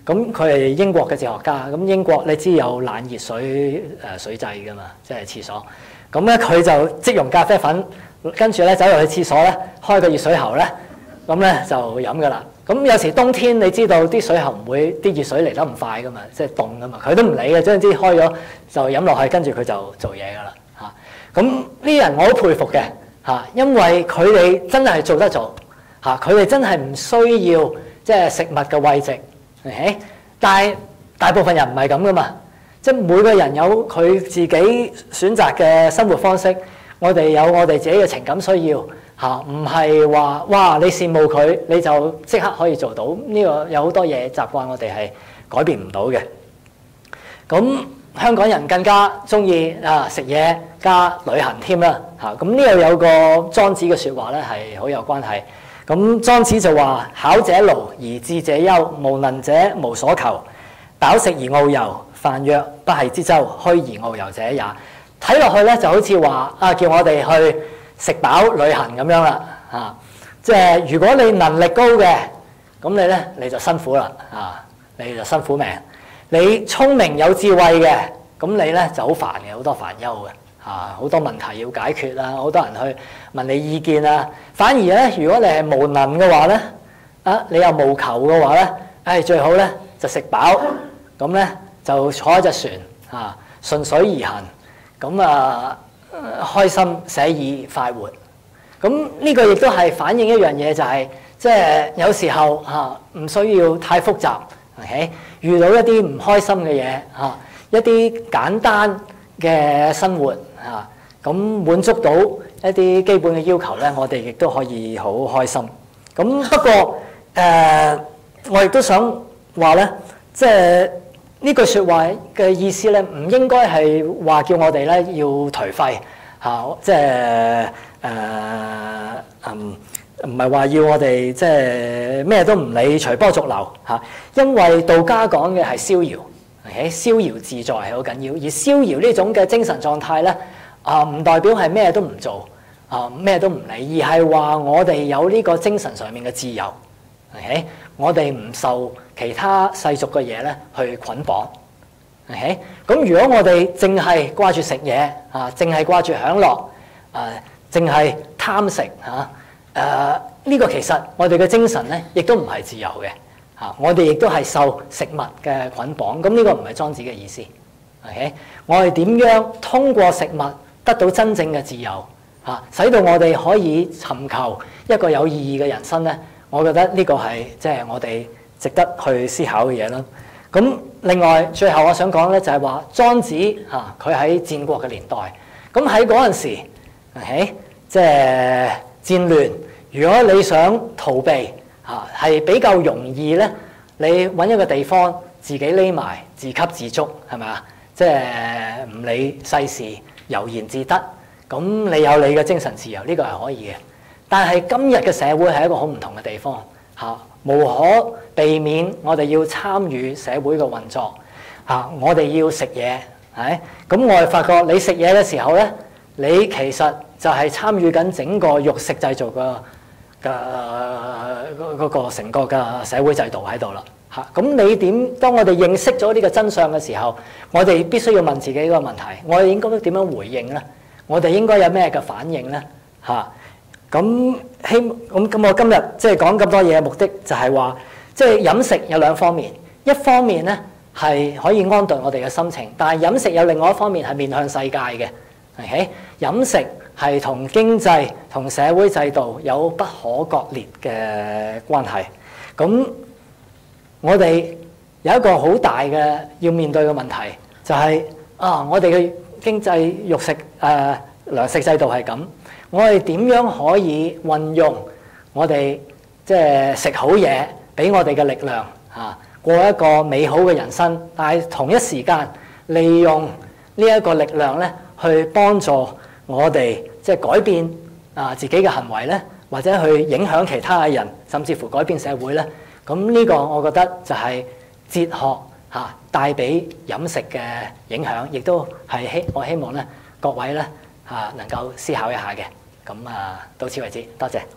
咁佢係英國嘅哲學家。咁英國你知有冷熱水誒水制㗎嘛，即係廁所。咁咧佢就即溶咖啡粉，跟住咧走入去廁所咧，開個熱水喉咧，咁咧就飲㗎啦。咁有時冬天你知道啲水喉唔會啲熱水嚟得咁快㗎嘛，即係凍㗎嘛，佢都唔理嘅，總之開咗就飲落去，跟住佢就做嘢㗎啦嚇。咁呢啲人我好佩服嘅嚇，因為佢哋真係做得做嚇，佢哋真係唔需要即係食物嘅慰藉。誒，但係大部分人唔係咁噶嘛，即係每個人有佢自己選擇嘅生活方式，我哋有我哋自己嘅情感需要嚇，唔係話哇你羨慕佢你就即刻可以做到，呢個有好多嘢習慣我哋係改變唔到嘅。咁香港人更加中意啊食嘢加旅行添啦嚇，咁呢度有個莊子嘅説話咧係好有關係。咁莊子就話：巧者勞而智者憂，無能者無所求。飽食而遨遊，飯若不繫之舟，虛而遨遊者也。睇落去咧就好似話啊，叫我哋去食飽旅行咁樣啦嚇。即係如果你能力高嘅，咁你咧你就辛苦啦啊，你就辛苦命。你聰明有智慧嘅，咁你咧就好煩嘅，好多煩憂嘅。啊，好多問題要解決啊，好多人去問你意見啊。反而咧，如果你係無能嘅話咧，啊，你又無求嘅話咧，誒、哎、最好咧就食飽，咁咧就坐一隻船啊，順水而行，咁啊開心寫意快活。咁呢個亦都係反映一樣嘢，就係即係有時候嚇唔需要太複雜 ，OK？ 遇到一啲唔開心嘅嘢嚇，一啲簡單嘅生活嚇，咁滿足到一啲基本嘅要求咧，我哋亦都可以好開心。咁不過誒、呃，我亦都想話咧，即係呢句説話嘅意思咧，唔應該係話叫我哋咧要頹廢嚇，即係誒嗯，唔係話要我哋即係咩都唔理，隨波逐流嚇。因為道家講嘅係逍遙。Okay? 逍遙自在係好緊要，而逍遙呢種嘅精神狀態咧，啊唔代表係咩都唔做，啊咩都唔理，而係話我哋有呢個精神上面嘅自由。Okay? 我哋唔受其他世俗嘅嘢咧去捆綁。Okay? 咁如果我哋淨係掛住食嘢，啊淨係掛住享樂，啊淨係貪食嚇，誒呢個其實我哋嘅精神咧，亦都唔係自由嘅。嚇！我哋亦都係受食物嘅捆綁，咁呢個唔係莊子嘅意思。OK， 我哋點樣通過食物得到真正嘅自由？嚇，使到我哋可以尋求一個有意義嘅人生咧？我覺得呢個係即係我哋值得去思考嘅嘢啦。咁另外最後我想講咧就係話莊子嚇佢喺戰國嘅年代，咁喺嗰陣時 ，OK， 即係戰亂，如果你想逃避。嚇係比較容易咧，你揾一個地方自己匿埋，自給自足係咪啊？即係唔理世事，悠然自得。咁你有你嘅精神自由，呢個係可以嘅。但係今日嘅社會係一個好唔同嘅地方嚇，無可避免我哋要參與社會嘅運作嚇，我哋要食嘢係。咁我哋發覺你食嘢嘅時候咧，你其實就係參與緊整個肉食製造嘅。嘅嗰個成個嘅社會制度喺度啦嚇，咁你點？當我哋認識咗呢個真相嘅時候，我哋必須要問自己一個問題：我哋應該點樣回應咧？我哋應該有咩嘅反應咧？嚇咁希咁咁，我今日即係講咁多嘢嘅目的就係話，即係飲食有兩方面，一方面咧係可以安頓我哋嘅心情，但係飲食有另外一方面係面向世界嘅。OK， 飲食係同經濟同社會制度有不可割裂嘅關係。咁我哋有一個好大嘅要面對嘅問題，就係、是、啊，我哋嘅經濟肉食誒、呃、糧食制度係咁，我哋點樣可以運用我哋即係食好嘢俾我哋嘅力量嚇、啊，過一個美好嘅人生，但係同一時間利用呢一個力量咧，去幫助我哋即係改變啊自己嘅行為咧，或者去影響其他嘅人，甚至乎改變社會咧。咁呢個我覺得就係哲學嚇帶俾飲食嘅影響，亦都係希我希望咧各位咧嚇能夠思考一下嘅。咁啊，到此為止，多謝。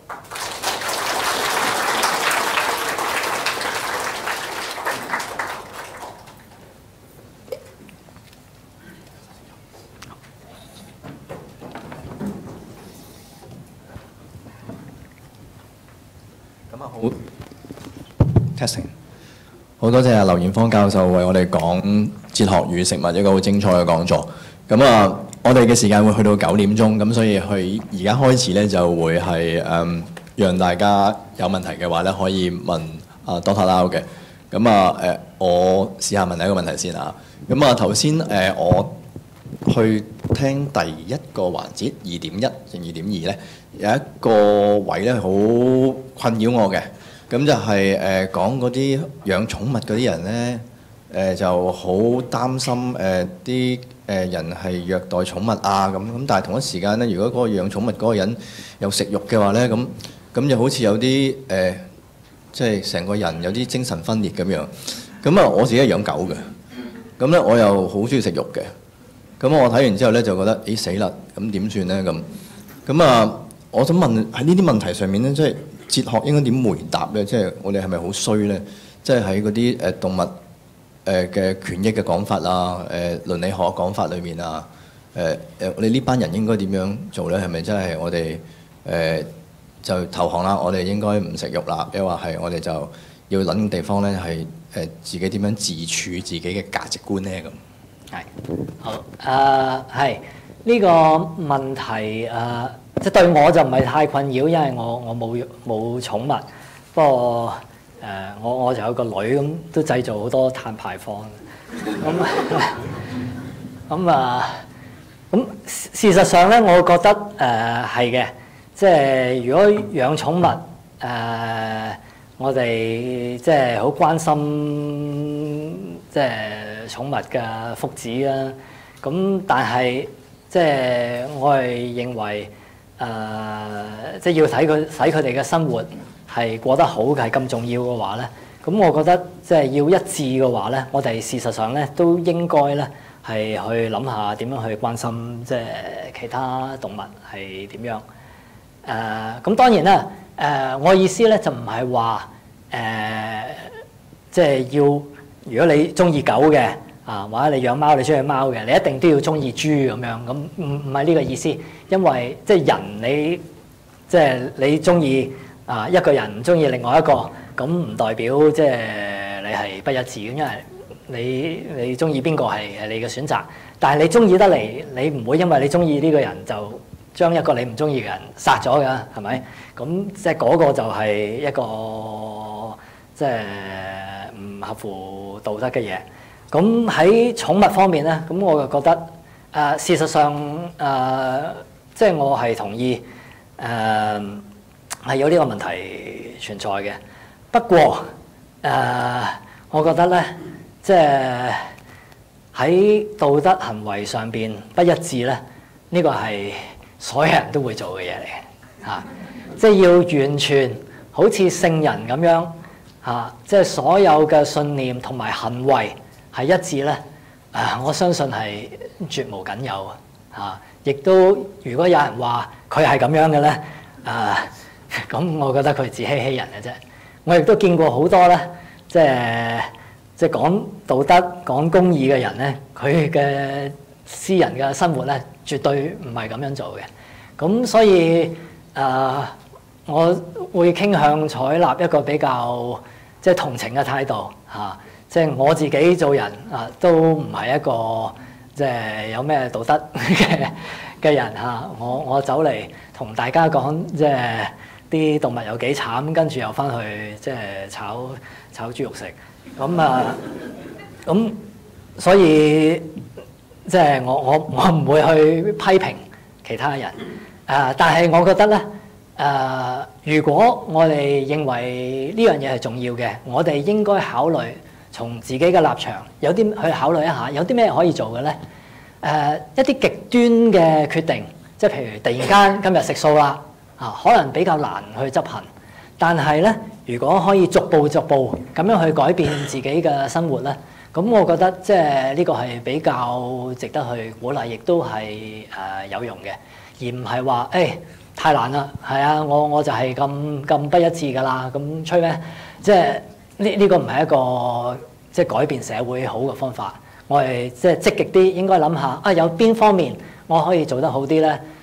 testing。好多謝阿劉賢芳教授為我哋講哲學與食物一個好精彩嘅講座。咁啊，我哋嘅時間會去到九點鐘，咁所以去而家開始咧就會係誒、嗯，讓大家有問題嘅話咧可以問啊 Doctor Lau 嘅。咁啊誒，我試下問第一個問題先啊。咁啊頭先誒我去聽第一個環節二點一定二點二咧，有一個位咧好困擾我嘅。咁就係誒講嗰啲養寵物嗰啲人咧，誒、呃、就好擔心誒啲誒人係虐待寵物啊咁咁，但係同一時間咧，如果嗰個養寵物嗰個人有食肉嘅話咧，咁咁就好似有啲誒，即係成個人有啲精神分裂咁樣。咁啊，我自己係養狗嘅，咁咧我又好中意食肉嘅。咁我睇完之後咧就覺得，咦死啦！咁點算咧咁？咁啊，我想問喺呢啲問題上面咧，即係。哲學應該點回答咧？即係我哋係咪好衰咧？即係喺嗰啲誒動物誒嘅權益嘅講法啊、誒倫理學嘅講法裏面啊、誒誒我哋呢班人應該點樣做咧？係咪真係我哋誒就投降啦？我哋應該唔食肉啦，抑或係我哋就要諗地方咧係誒自己點樣自處自己嘅價值觀咧？咁係好誒係呢個問題誒。Uh 即係對我就唔係太困擾，因為我我冇冇寵物。不過誒、呃，我我就有個女咁，都製造好多碳排放。咁咁啊，咁事實上咧，我覺得誒係嘅。即係如果養寵物誒、呃，我哋即係好關心即係寵物嘅福祉啦。咁但係即係我係認為。誒、呃，即係要睇佢使佢哋嘅生活係過得好，係咁重要嘅話咧，咁我覺得即係要一致嘅話咧，我哋事實上咧都應該咧係去諗下點樣去關心即係其他動物係點樣。誒、呃，咁當然啦，誒、呃，我意思咧就唔係話誒，即係要如果你中意狗嘅。啊，或者你養貓，你中意貓嘅，你一定都要中意豬咁樣，咁唔唔係呢個意思，因為即係人你即係你中意啊一個人唔中意另外一個，咁唔代表即係你係不一致，因為你你中意邊個係係你嘅選擇，但係你中意得嚟，你唔會因為你中意呢個人就將一個你唔中意嘅人殺咗㗎，係咪？咁即係嗰個就係一個即係唔合乎道德嘅嘢。咁喺寵物方面咧，咁我就覺得誒、呃、事實上誒、呃，即係我係同意誒係、呃、有呢個問題存在嘅。不過誒、呃，我覺得咧，即係喺道德行為上邊不一致咧，呢、這個係所有人都會做嘅嘢嚟嘅嚇。即係要完全好似聖人咁樣嚇、啊，即係所有嘅信念同埋行為。係一致咧，啊！我相信係絕無僅有啊！亦都如果有人話佢係咁樣嘅咧，啊咁，我覺得佢自欺欺人嘅啫。我亦都見過好多咧，即係即係講道德、講公義嘅人咧，佢嘅私人嘅生活咧，絕對唔係咁樣做嘅。咁所以啊，我會傾向採納一個比較即係同情嘅態度嚇。即係我自己做人啊，都唔係一個即係有咩道德嘅嘅人嚇。我我走嚟同大家講，即係啲動物有幾慘，跟住又翻去即係炒炒豬肉食。咁啊，咁所以即係我我我唔會去批評其他人。啊，但係我覺得咧，誒，如果我哋認為呢樣嘢係重要嘅，我哋應該考慮。從自己嘅立場有啲去考慮一下，有啲咩可以做嘅咧？誒、呃，一啲極端嘅決定，即係譬如突然間今日食素啦，啊，可能比較難去執行。但係咧，如果可以逐步逐步咁樣去改變自己嘅生活咧，咁我覺得即係呢個係比較值得去鼓勵，亦都係誒、呃、有用嘅，而唔係話誒太難啦，係啊，我我就係咁咁不一致㗎啦，咁吹咩？即係。呢呢個唔係一個即係改變社會好嘅方法。我係即係積極啲，應該諗下啊，有邊方面我可以做得好啲咧？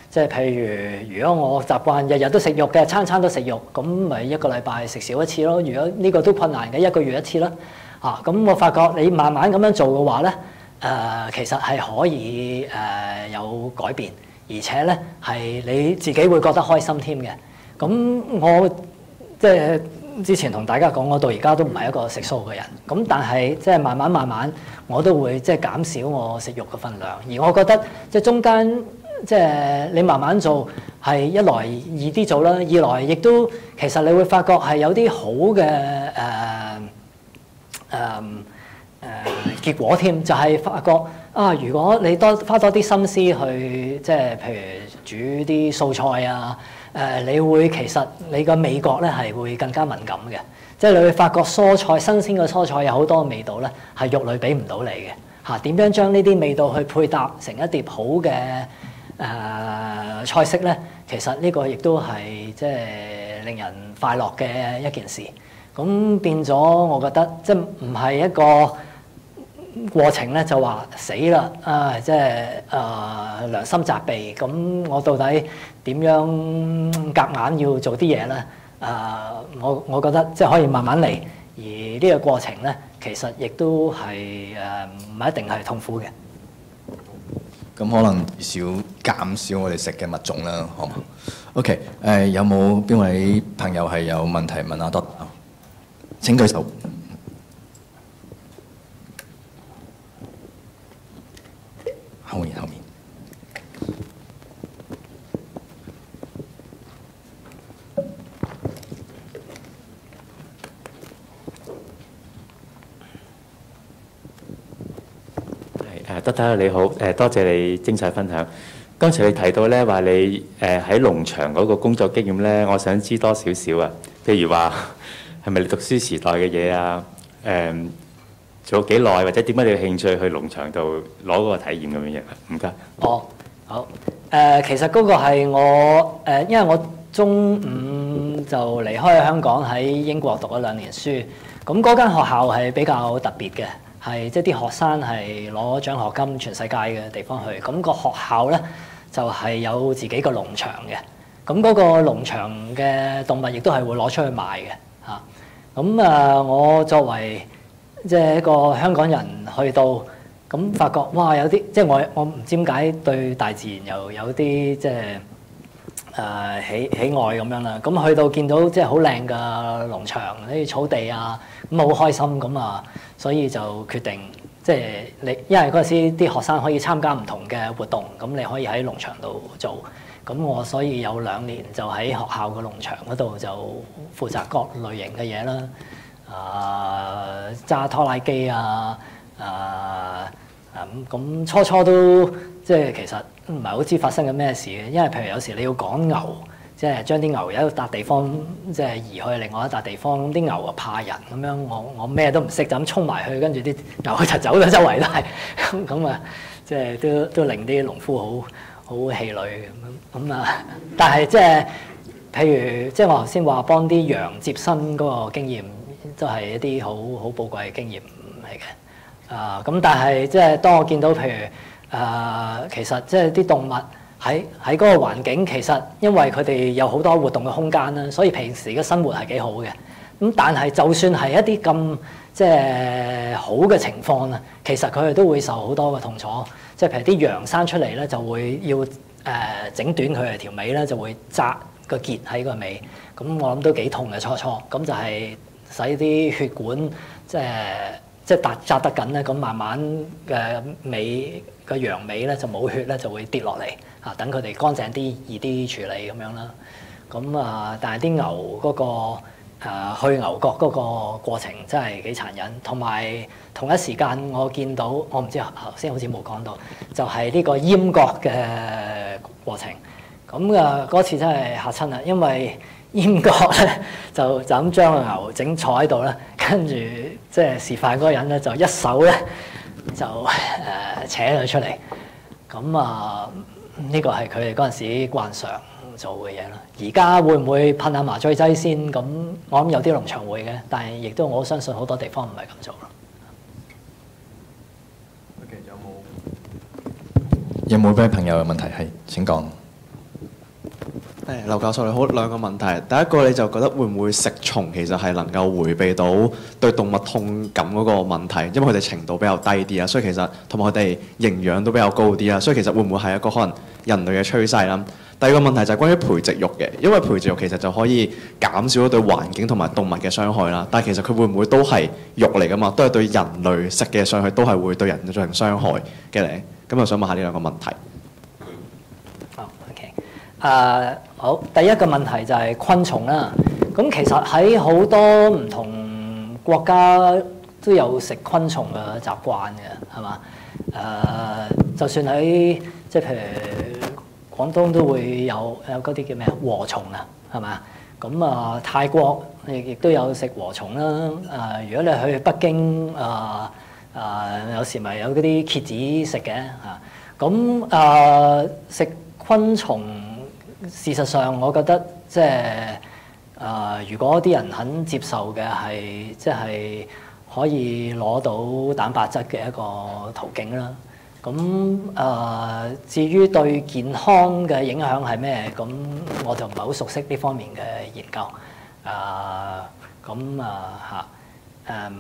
即係譬如，如果我習慣日日都食肉嘅，餐餐都食肉，咁咪一個禮拜食少一次咯。如果呢個都困難嘅，一個月一次啦。啊，咁我發覺你慢慢咁樣做嘅話咧，誒、呃、其實係可以誒、呃、有改變，而且咧係你自己會覺得開心添嘅。咁我即係之前同大家講，我到而家都唔係一個食素嘅人。咁但係即係慢慢慢慢，我都會即係減少我食肉嘅份量。而我覺得即係中間即係你慢慢做，係一來易啲做啦，二來亦都其實你會發覺係有啲好嘅誒誒誒結果添，就係、是、發覺啊，如果你多花多啲心思去即係譬如煮啲素菜啊。誒、呃，你會其實你個味覺咧係會更加敏感嘅，即係你會發覺蔬菜新鮮嘅蔬菜有好多味道咧係肉類俾唔到你嘅嚇。點、啊、樣將呢啲味道去配搭成一碟好嘅誒、呃、菜式咧？其實呢個亦都係即係令人快樂嘅一件事。咁變咗，我覺得即係唔係一個過程咧，就話死啦啊！即係啊、呃、良心責備，咁我到底點樣夾硬要做啲嘢咧？啊、呃，我我覺得即係可以慢慢嚟，而呢個過程咧，其實亦都係誒唔係一定係痛苦嘅。 咁可能少減少我哋食嘅物種啦，好嘛 ？OK，誒、呃、有冇邊位朋友係有問題問阿多？請舉手。後面後面。 係誒，德德你好，誒多謝你精彩分享。剛才你提到咧話你誒喺農場嗰個工作經驗咧，我想知多少少啊。譬如話係咪你讀書時代嘅嘢啊？誒。做幾耐，或者點解你有興趣去農場度攞嗰個體驗咁樣嘢？唔該。 哦，好。誒、呃，其實嗰個係我誒、呃，因為我中五就離開香港喺英國讀咗兩年書。咁嗰間學校係比較特別嘅，係即係啲學生係攞獎學金全世界嘅地方去。咁、那個學校咧就係、是、有自己個農場嘅。咁嗰個農場嘅動物亦都係會攞出去賣嘅嚇。咁啊、呃，我作為即係一個香港人去到咁，發覺哇有啲即係我我唔知點解對大自然又有啲即係誒、呃、喜喜愛咁樣啦。咁去到見到即係好靚嘅農場啲草地啊，咁好開心咁啊，所以就決定即係你，因為嗰陣時啲學生可以參加唔同嘅活動，咁你可以喺農場度做。咁我所以有兩年就喺學校嘅農場嗰度就負責各類型嘅嘢啦。啊，揸拖拉機啊，啊咁咁初初都即係其實唔係好知發生緊咩事嘅，因為譬如有時你要趕牛，即係將啲牛有一笪地方即係移去另外一笪地方，咁啲牛啊怕人咁樣，我我咩都唔識就咁衝埋去，跟住啲牛就走咗周圍都係，咁咁啊，即係都都令啲農夫好好氣餒咁咁啊，但係即係譬如即係我頭先話幫啲羊接生嗰個經驗。都係一啲好好寶貴嘅經驗嚟嘅，啊咁但係即係當我見到譬如誒、呃，其實即係啲動物喺喺嗰個環境，其實因為佢哋有好多活動嘅空間啦，所以平時嘅生活係幾好嘅。咁但係就算係一啲咁即係好嘅情況啊，其實佢哋都會受好多嘅痛楚。即係譬如啲羊生出嚟咧，就會要誒整、呃、短佢嘅條尾咧，就會紮個結喺個尾。咁我諗都幾痛嘅初初，咁就係、是。使啲血管即係即係紮紮得緊咧，咁慢慢嘅尾個羊尾咧就冇血咧，就會跌落嚟嚇，等佢哋乾淨啲，易啲處理咁樣啦。咁啊，但係啲牛嗰、嗰個、呃、去牛角嗰個過程真係幾殘忍，同埋同一時間我見到我唔知頭先好似冇講到，就係、係、呢個閹割嘅過程。咁啊嗰次真係嚇親啦，因為閹割咧就就咁將個牛整坐喺度啦，跟住即係示範嗰個人咧就一手咧就誒、呃、扯佢出嚟，咁啊呢個係佢哋嗰陣時慣常做嘅嘢啦。而家會唔會噴下麻醉劑先？咁我諗有啲農場會嘅，但係亦都我相信好多地方唔係咁做咯。 OK，有冇有冇咩朋友有問題係請講？ 誒，劉教授你好，兩個問題。第一個你就覺得會唔會食蟲其實係能夠迴避到對動物痛感嗰個問題，因為佢哋程度比較低啲啊，所以其實同埋佢哋營養都比較高啲啊，所以其實會唔會係一個可能人類嘅趨勢啦？第二個問題就係關於培植肉嘅，因為培植肉其實就可以減少咗對環境同埋動物嘅傷害啦，但係其實佢會唔會都係肉嚟㗎嘛？都係對人類食嘅上去都係會對人進行傷害嘅咧？咁我想問下呢兩個問題。 哦、oh，OK， 誒、uh, 好，第一個問題就係昆蟲啦。咁其實喺好多唔同國家都有食昆蟲嘅習慣嘅，係嘛？誒、uh, 就算喺即係譬如廣東都會有有嗰啲叫咩啊禾蟲啊，係嘛？咁啊泰國亦亦都有食禾蟲啦。誒如果你去北京啊啊有時咪有嗰啲蠍子食嘅嚇。咁啊食昆蟲，事實上我覺得即係啊如果啲人肯接受嘅係即係可以攞到蛋白質嘅一個途徑啦。咁誒、呃，至於對健康嘅影響係咩？咁我就唔係好熟悉呢方面嘅研究。誒、呃，咁啊嚇誒，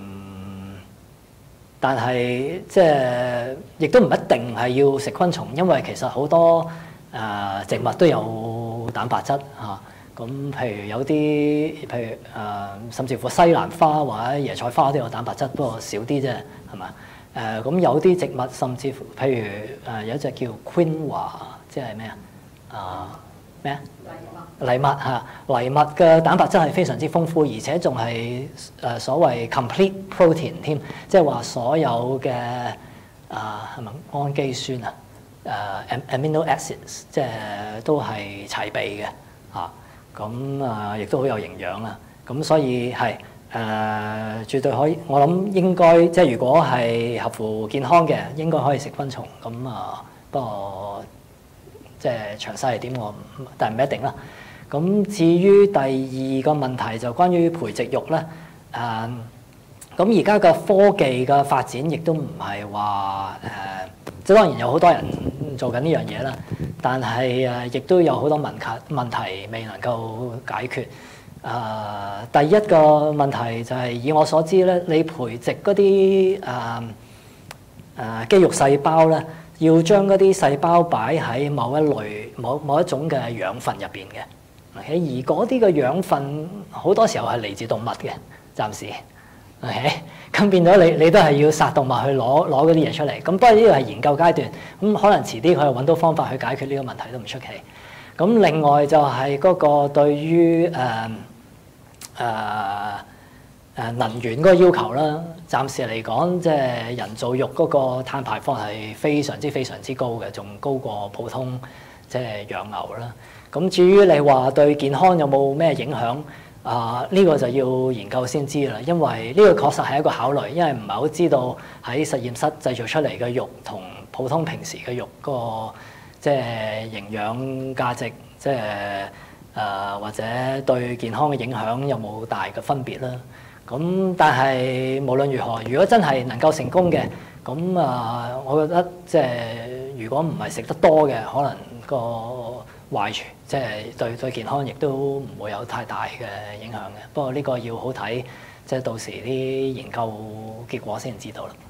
但係即係亦都唔一定係要食昆蟲，因為其實好多誒、呃、植物都有蛋白質嚇。咁、啊、譬如有啲譬如誒、呃，甚至乎西蘭花或者椰菜花都有蛋白質，不過少啲啫，係嘛？誒咁、呃、有啲植物，甚至乎譬如誒、呃、有一隻叫 quinoa，即係咩啊？啊咩啊？藜麥嚇，藜麥嘅蛋白質係非常之豐富，而且仲係誒所謂 complete protein 添，即係話所有嘅啊係咪氨基酸啊？誒、uh, amino acids 即係都係齊備嘅嚇，咁啊亦都好有營養啦，咁所以係。誒、呃、絕對可以，我諗應該即係如果係合乎健康嘅，應該可以食昆蟲。咁啊，不過即係詳細係點我，但係唔一定啦。咁至於第二個問題就關於培植肉咧，誒咁而家嘅科技嘅發展亦都唔係話誒，即係當然有好多人做緊呢樣嘢啦，但係誒亦都有好多問題問題未能夠解決。誒、呃、第一個問題就係以我所知咧，你培植嗰啲誒誒肌肉細胞咧，要將嗰啲細胞擺喺某一類某某一種嘅養分入邊嘅。而嗰啲嘅養分好多時候係嚟自動物嘅，暫時。OK，咁變咗你你都係要殺動物去攞攞嗰啲嘢出嚟。咁不過呢個係研究階段，咁可能遲啲佢又揾到方法去解決呢個問題都唔出奇。咁另外就係嗰個對於誒誒誒能源嗰個要求啦，暫時嚟講，即係人造肉嗰個碳排放係非常之非常之高嘅，仲高過普通即係養牛啦。咁至於你話對健康有冇咩影響啊？呢個就要研究先知啦，因為呢個確實係一個考慮，因為唔係好知道喺實驗室製造出嚟嘅肉同普通平時嘅肉嗰個即係營養價值，即係誒、呃、或者對健康嘅影響有冇大嘅分別啦？咁但係無論如何，如果真係能夠成功嘅，咁啊、呃，我覺得即係如果唔係食得多嘅，可能個壞處即係對對健康亦都唔會有太大嘅影響嘅。不過呢個要好睇，即係到時啲研究結果先知道啦。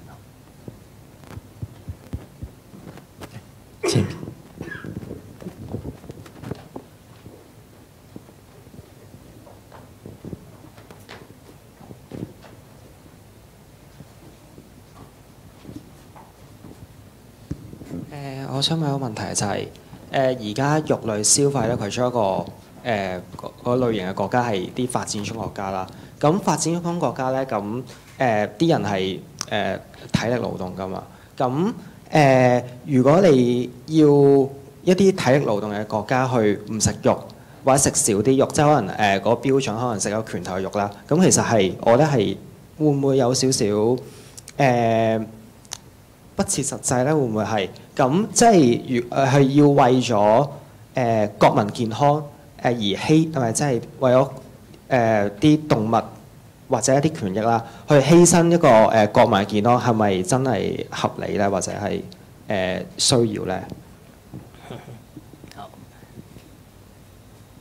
前誒，我想問一個問題就係、是，誒而家肉類消費咧，佢咗一個誒嗰、呃、類型嘅國家係啲發展中國家啦。咁發展中國家咧，咁誒啲人係誒、呃、體力勞動㗎嘛。咁誒、呃，如果你要一啲體力勞動嘅國家去唔食肉，或者食少啲肉，即係可能誒嗰、呃那個標準可能食一個拳頭嘅肉啦。咁其實係我覺得係會唔會有少少誒？呃不切實際咧，會唔會係咁？即係如誒係要為咗誒、呃、國民健康誒而犧，係咪即係為咗誒啲動物或者一啲權益啦，去犧牲一個誒、呃、國民健康，係咪真係合理咧，或者係誒、呃、需要咧？ 好，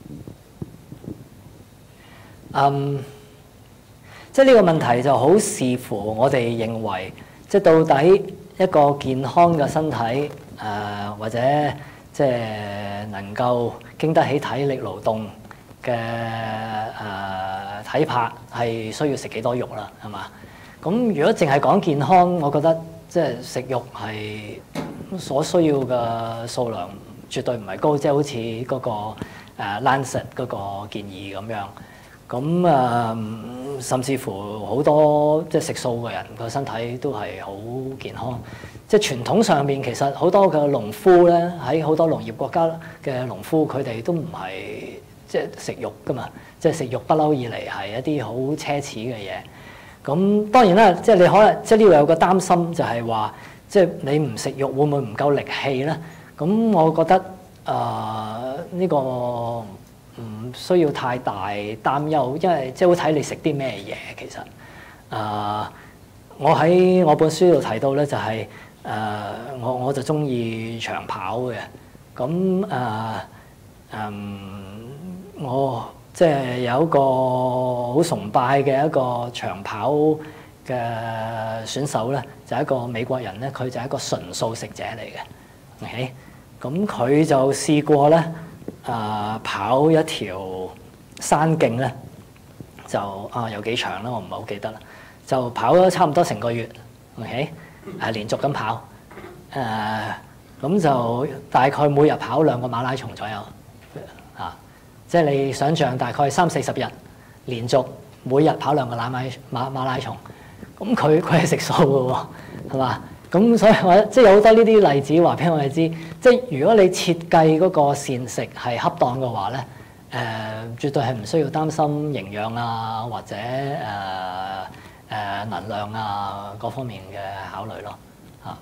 嗯，即係呢個問題就好視乎我哋認為，即係到底一個健康嘅身體誒、呃，或者即係能夠經得起體力勞動嘅誒、呃、體魄，係需要食幾多肉啦，係嘛？咁如果淨係講健康，我覺得即係食肉係所需要嘅數量絕對唔係高，即係好似嗰個誒 Lancet 嗰個建議咁樣。咁啊、呃，甚至乎好多即係食素嘅人個身體都係好健康。即係傳統上面其實好多嘅農夫咧，喺好多農業國家嘅農夫，佢哋都唔係即係食肉㗎嘛。即係食肉不嬲以嚟係一啲好奢侈嘅嘢。咁當然啦，即係你可能即係呢度有個擔心，就係話即係你唔食肉會唔會唔夠力氣咧？咁我覺得誒呢、呃呢個唔需要太大擔憂，因為即係好睇你食啲咩嘢。其實誒、呃，我喺我本書度提到咧，就係、是、誒、呃、我我就中意長跑嘅。咁誒誒我。即係有一個好崇拜嘅一個長跑嘅選手咧，就係一個美國人咧，佢就係一個純素食者嚟嘅。OK，咁佢就試過咧，啊跑一條山徑咧，就啊有幾長啦，我唔係好記得啦，就跑咗差唔多成個月。OK，係連續咁跑，誒咁就大概每日跑兩個馬拉松左右。即係你想象大概三四十日連續每日跑兩個馬拉馬馬拉松，咁佢佢係食素嘅喎，係嘛？咁所以我即係有好多呢啲例子話俾我哋知，即係如果你設計嗰個膳食係恰當嘅話咧，誒、呃、絕對係唔需要擔心營養啊或者誒誒、呃呃、能量啊各方面嘅考慮咯嚇。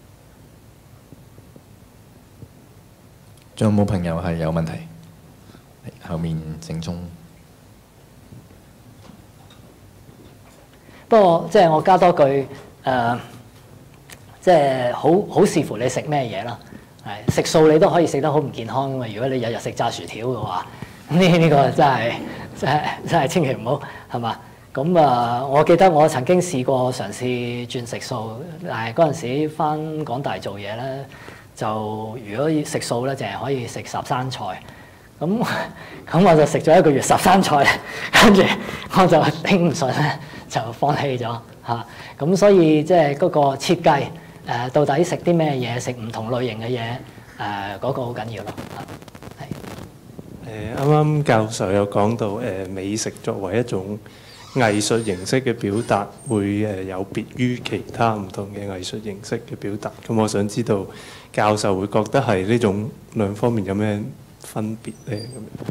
仲有冇朋友係有問題？後面正中。不過即係我加多句誒、呃，即係好好視乎你食咩嘢啦。係食素你都可以食得好唔健康㗎嘛。如果你日日食炸薯條嘅話，呢呢、呢個真係真係真係千祈唔好係嘛。咁啊、呃，我記得我曾經試過嘗試轉食素，但係嗰陣時返港大做嘢咧，就如果食素咧，淨係可以食十生菜。咁咁我就食咗一個月十生菜，跟住我就頂唔順咧，就放棄咗嚇。咁所以即係嗰個設計誒、呃，到底食啲咩嘢，食唔同類型嘅嘢誒，嗰個好緊要咯。係。誒啱啱教授有講到誒、呃、美食作為一種藝術形式嘅表達，會誒有別於其他唔同嘅藝術形式嘅表達。咁我想知道教授會覺得係呢種兩方面有咩分別咧？咁樣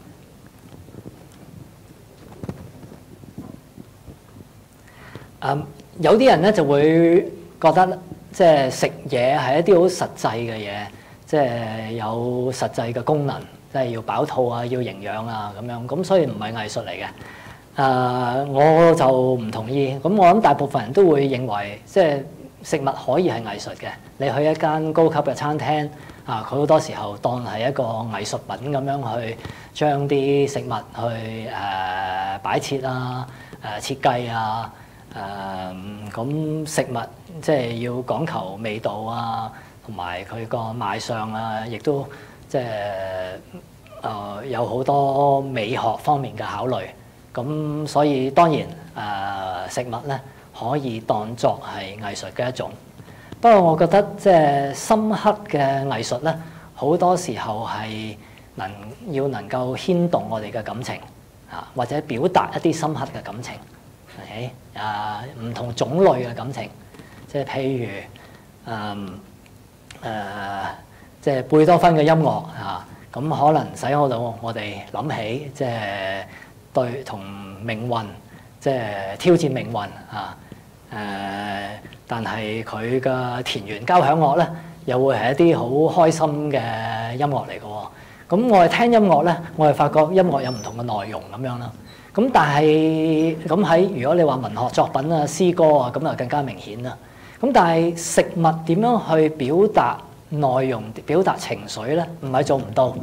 嗯，有啲人咧就會覺得即係食嘢係一啲好實際嘅嘢，即係有實際嘅功能，即係要飽肚啊，要營養啊咁樣，咁所以唔係藝術嚟嘅。誒、呃，我就唔同意。咁我諗大部分人都會認為，即係食物可以係藝術嘅。你去一間高級嘅餐廳。啊！佢好多時候當係一個藝術品咁樣去將啲食物去誒、呃、擺設啊、誒、呃、設計啊、誒、呃、咁食物即係要講求味道啊，同埋佢個賣相啊，亦都即係誒有好多美學方面嘅考慮。咁所以當然誒、呃、食物咧可以當作係藝術嘅一種。不過我覺得即係深刻嘅藝術咧，好多時候係能要能夠牽動我哋嘅感情啊，或者表達一啲深刻嘅感情，OK 啊，唔同種類嘅感情，即係譬如誒誒、嗯呃，即係貝多芬嘅音樂啊，咁可能使我到我哋諗起即係對同命運，即係挑戰命運啊。誒、呃，但係佢嘅田園交響樂咧，又會係一啲好開心嘅音樂嚟嘅喎。咁我哋聽音樂咧，我哋發覺音樂有唔同嘅內容咁樣啦。咁但係咁喺如果你話文學作品啊、詩歌啊，咁就更加明顯啦。咁但係食物點樣去表達內容、表達情緒咧？唔係做唔到，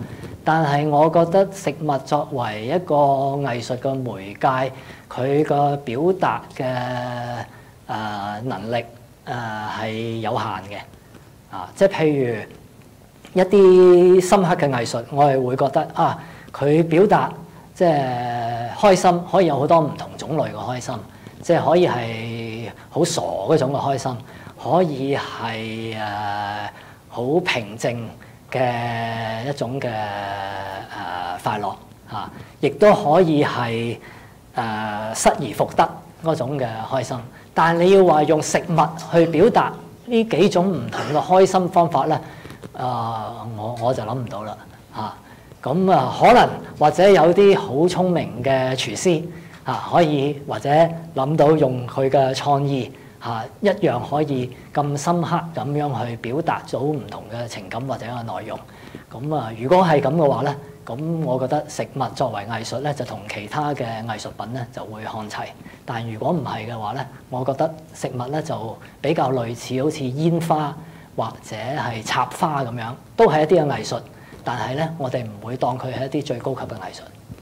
但係我覺得食物作為一個藝術嘅媒介，佢個表達嘅誒、呃、能力誒係、呃、有限嘅。啊，即係譬如一啲深刻嘅藝術，我係會覺得啊，佢表達即係開心，可以有好多唔同種類嘅開心，即係可以係好傻嗰種嘅開心，可以係誒好平靜嘅一種嘅誒、呃、快樂嚇，亦、啊、都可以係誒、呃、失而復得嗰種嘅開心。但係你要話用食物去表達呢幾種唔同嘅開心方法咧，啊、呃，我我就諗唔到啦嚇。咁啊，可能或者有啲好聰明嘅廚師嚇、啊，可以或者諗到用佢嘅創意嚇、啊，一樣可以咁深刻咁樣去表達到唔同嘅情感或者個內容。咁啊，如果係咁嘅話咧，咁我覺得食物作為藝術咧，就同其他嘅藝術品咧就會看齊。但如果唔係嘅話咧，我覺得食物咧就比較類似好似煙花或者係插花咁樣，都係一啲嘅藝術。但係咧，我哋唔會當佢係一啲最高級嘅藝術。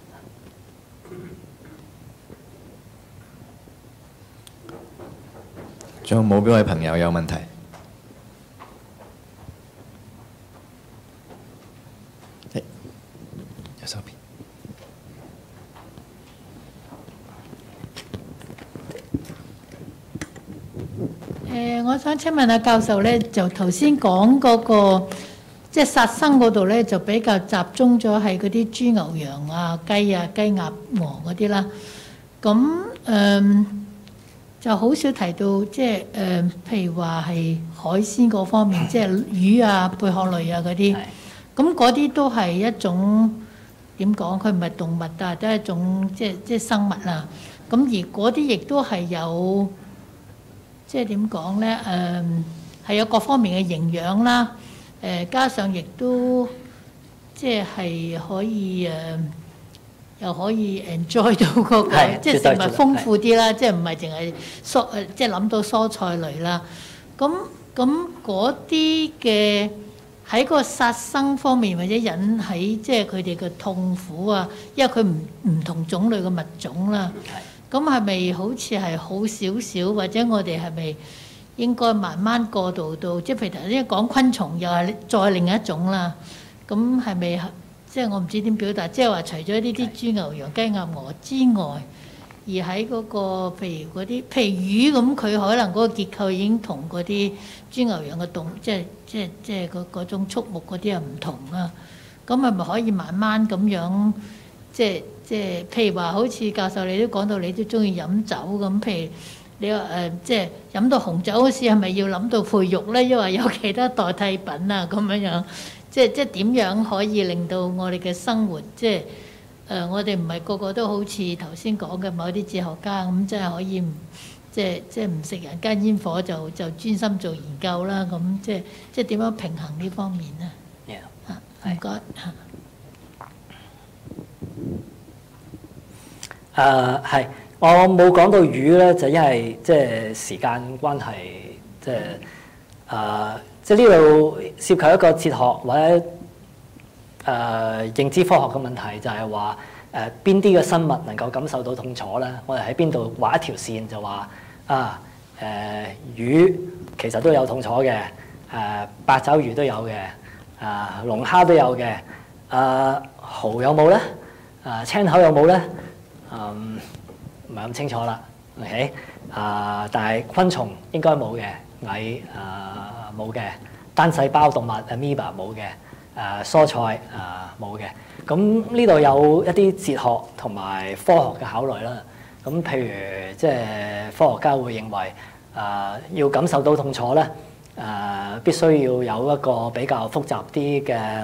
仲有冇邊位朋友有問題？誒，右手邊。 誒，我想請問下教授咧，就頭先講嗰個即係殺生嗰度咧，就比較集中咗係嗰啲豬牛羊啊、雞啊、雞鴨鵝嗰啲啦。咁誒、呃、就好少提到即係誒、呃，譬如話係海鮮嗰方面，即係魚啊、貝殼類啊嗰啲。咁嗰啲都係一種點講？佢唔係動物，但係都係一種即係即係生物啦。咁而嗰啲亦都係有。即係點講咧？誒、呃、係有各方面嘅營養啦。誒、呃、加上亦都即係可以誒、呃，又可以 enjoy 到嗰、那個，即係食物豐富啲啦。即係唔係淨係蔬誒，即係諗到蔬菜類啦。咁咁嗰啲嘅喺個殺生方面，或者引起即係佢哋嘅痛苦啊，因為佢唔唔同種類嘅物種啦。咁係咪好似係好少少，或者我哋係咪應該慢慢過渡到，即係譬如頭先講昆蟲，又係再另一種啦。咁係咪即係我唔知點表達，即係話除咗呢啲豬牛羊雞鴨鵝之外，而喺嗰個譬如嗰啲譬如魚咁，佢可能嗰個結構已經同嗰啲豬牛羊嘅動，即係即係即係嗰嗰種畜牧嗰啲係唔同啦。咁係咪可以慢慢咁樣即係？即係譬如話，好似教授你都講到，你都中意飲酒咁。譬如你話誒、呃，即係飲到紅酒嗰時，係咪要諗到配肉咧？因為有其他代替品啊，咁樣樣。即係即係點樣可以令到我哋嘅生活，即係誒、呃，我哋唔係個個都好似頭先講嘅某啲哲學家咁，即係可以唔即係即係唔食人間煙火就就專心做研究啦。咁即係即係點樣平衡呢方面咧？啊，唔該嚇。 誒係，我冇講到魚咧，就因為即係時間關係，即係誒，即係呢度涉及一個哲學或者誒、呃、認知科學嘅問題，就係話誒邊啲嘅生物能夠感受到痛楚咧？我哋喺邊度畫一條線就話啊誒、呃、魚其實都有痛楚嘅，誒、呃、八爪魚都有嘅，誒、呃、龍蝦都有嘅，誒、呃、蠔有冇咧？誒、呃、青口有冇咧？嗯，唔係咁清楚啦，OK？啊、呃，但係昆蟲應該冇嘅，蟻啊冇嘅，單細胞動物 amoeba 冇嘅，誒、呃、蔬菜啊冇嘅。咁呢度有一啲哲學同埋科學嘅考慮啦。咁譬如即係科學家會認為，誒、呃、要感受到痛楚咧，誒、呃、必須要有一個比較複雜啲嘅誒。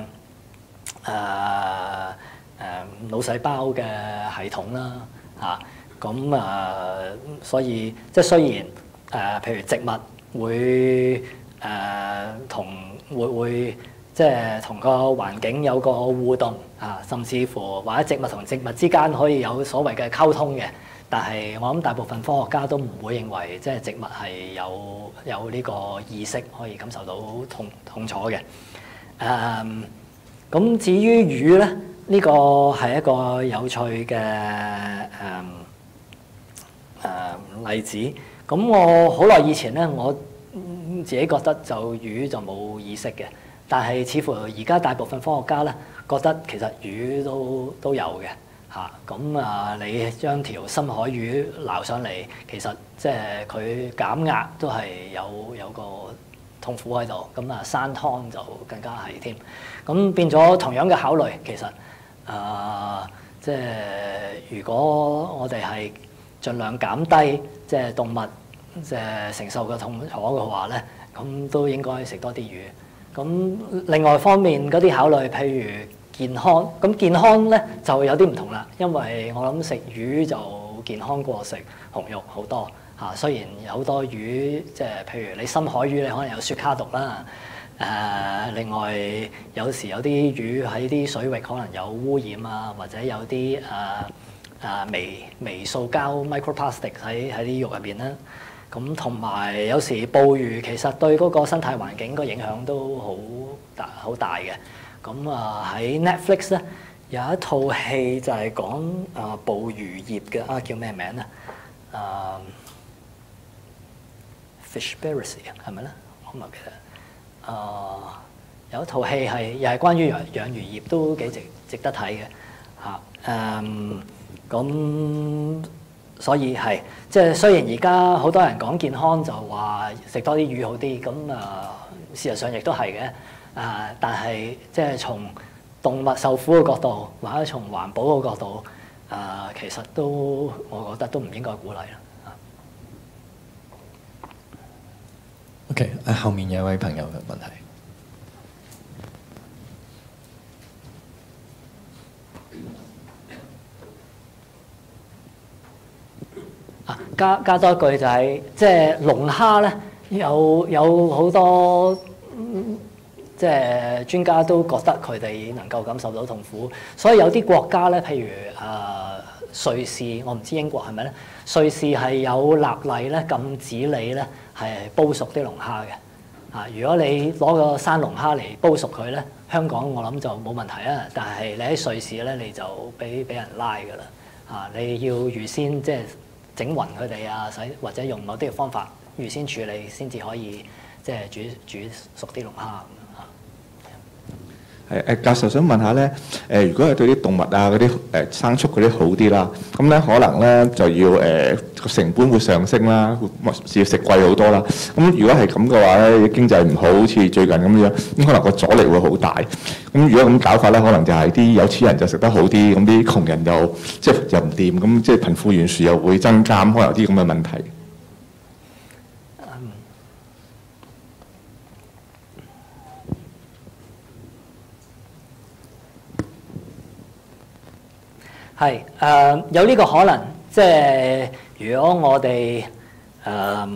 呃誒、呃、腦細胞嘅系統啦，嚇咁啊，所以即係雖然誒、呃，譬如植物會誒同、呃、會會即係同個環境有個互動啊，甚至乎或者植物同植物之間可以有所謂嘅溝通嘅，但係我諗大部分科學家都唔會認為即係植物係有有呢個意識可以感受到痛痛楚嘅，誒、呃。 咁至於魚咧，呢、呢個係一個有趣嘅誒誒例子。咁我好耐以前咧，我自己覺得就魚就冇意識嘅，但係似乎而家大部分科學家咧覺得其實魚都都有嘅嚇。咁啊，你將條深海魚撈上嚟，其實即係佢減壓都係有有個痛苦喺度。咁啊，生湯就更加係添。咁變咗同樣嘅考慮，其實啊、呃，即係如果我哋係盡量減低即係動物即係承受嘅痛楚嘅話咧，咁都應該食多啲魚。咁另外方面嗰啲考慮，譬如健康，咁健康咧就有啲唔同啦。因為我諗食魚就健康過食紅肉好多嚇。雖然有好多魚，即係譬如你深海魚，你可能有雪卡毒啦。誒、呃，另外有時有啲魚喺啲水域可能有污染啊，或者有啲誒誒微微塑膠 microplastic 喺喺啲肉入邊啦。咁同埋有時捕魚其實對嗰個生態環境個影響都好大好大嘅。咁啊喺 Netflix 咧有一套戲就係講啊捕魚業嘅啊，叫咩名咧？啊 Fishspiracy 係咪咧？我唔記得。啊有一套戲係又係關於養養魚業，都幾值值得睇嘅嚇。誒咁。所以係，即係雖然而家好多人講健康就話食多啲魚好啲，咁啊事實上亦都係嘅，啊但係即係從動物受苦嘅角度，或者從環保嘅角度，啊其實都我覺得都唔應該鼓勵啦。 OK，誒後面有一位朋友嘅問題。 加加多一句就係、是，即係龍蝦咧，有有好多、嗯、即係專家都覺得佢哋能夠感受到痛苦，所以有啲國家咧，譬如誒、呃、瑞士，我唔知英國係咪咧，瑞士係有立例咧禁止你咧係煲熟啲龍蝦嘅。啊，如果你攞個生龍蝦嚟煲熟佢咧，香港我諗就冇問題啊，但係你喺瑞士咧你就俾俾人拉㗎啦。啊，你要預先即係整暈佢哋啊，使或者用某啲嘅方法預先處理，先至可以即係煮煮熟啲龍蝦咁樣嚇。 係誒，教授想問下咧，誒如果係對啲動物啊嗰啲誒牲畜嗰啲好啲啦，咁咧可能咧就要誒個成本會上升啦，會要食貴好多啦。咁如果係咁嘅話咧，經濟唔好，好似最近咁樣，咁可能個阻力會好大。咁如果咁搞法咧，可能就係啲有錢人就食得好啲，咁啲窮人又即係又唔掂，咁即係貧富懸殊又會增加，可能有啲咁嘅問題。 係誒、呃、有呢個可能，即係如果我哋誒、呃、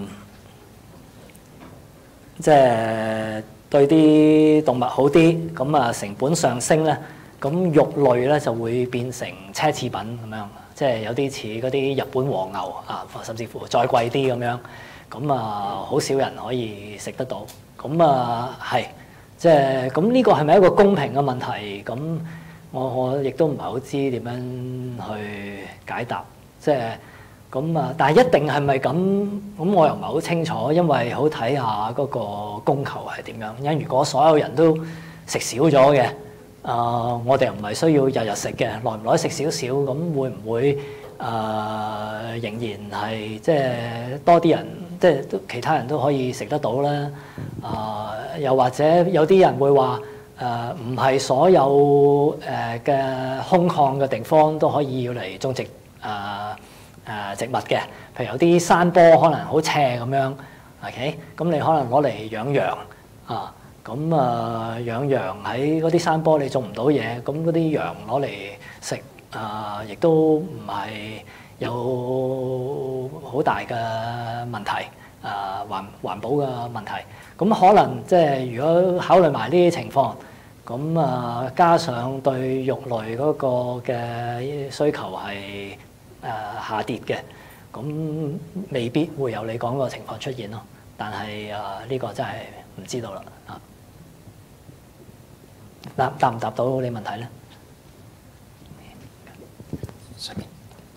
即係對啲動物好啲，咁啊成本上升咧，咁肉類咧就會變成奢侈品咁樣，即係有啲似嗰啲日本和牛啊，甚至乎再貴啲咁樣，咁啊好少人可以食得到，咁啊係即係咁呢個係咪一個公平嘅問題？咁我我亦都唔係好知點樣去解答，即係咁啊！但係一定係咪咁？咁我又唔係好清楚，因為好睇下嗰個供求係點樣。因為如果所有人都食少咗嘅，啊、呃，我哋又唔係需要日日食嘅，耐唔耐食少少，咁會唔會啊、呃、仍然係即係多啲人，即係都其他人都可以食得到咧？啊、呃，又或者有啲人會話。誒唔係所有誒嘅、呃、空曠嘅地方都可以要嚟種植誒誒、呃呃、植物嘅，譬如有啲山坡可能好斜咁樣 ，OK，咁你可能攞嚟養羊啊，咁啊養羊喺嗰啲山坡你種唔到嘢，咁嗰啲羊攞嚟食啊，亦都唔係有好大嘅問題，啊環環保嘅問題，咁可能即係如果考慮埋呢啲情況。咁啊，加上對肉類嗰個嘅需求係誒、呃、下跌嘅，咁未必會有你講個情況出現咯。但係啊，呢、這個真係唔知道啦啊。 答答唔答到你問題咧？上面。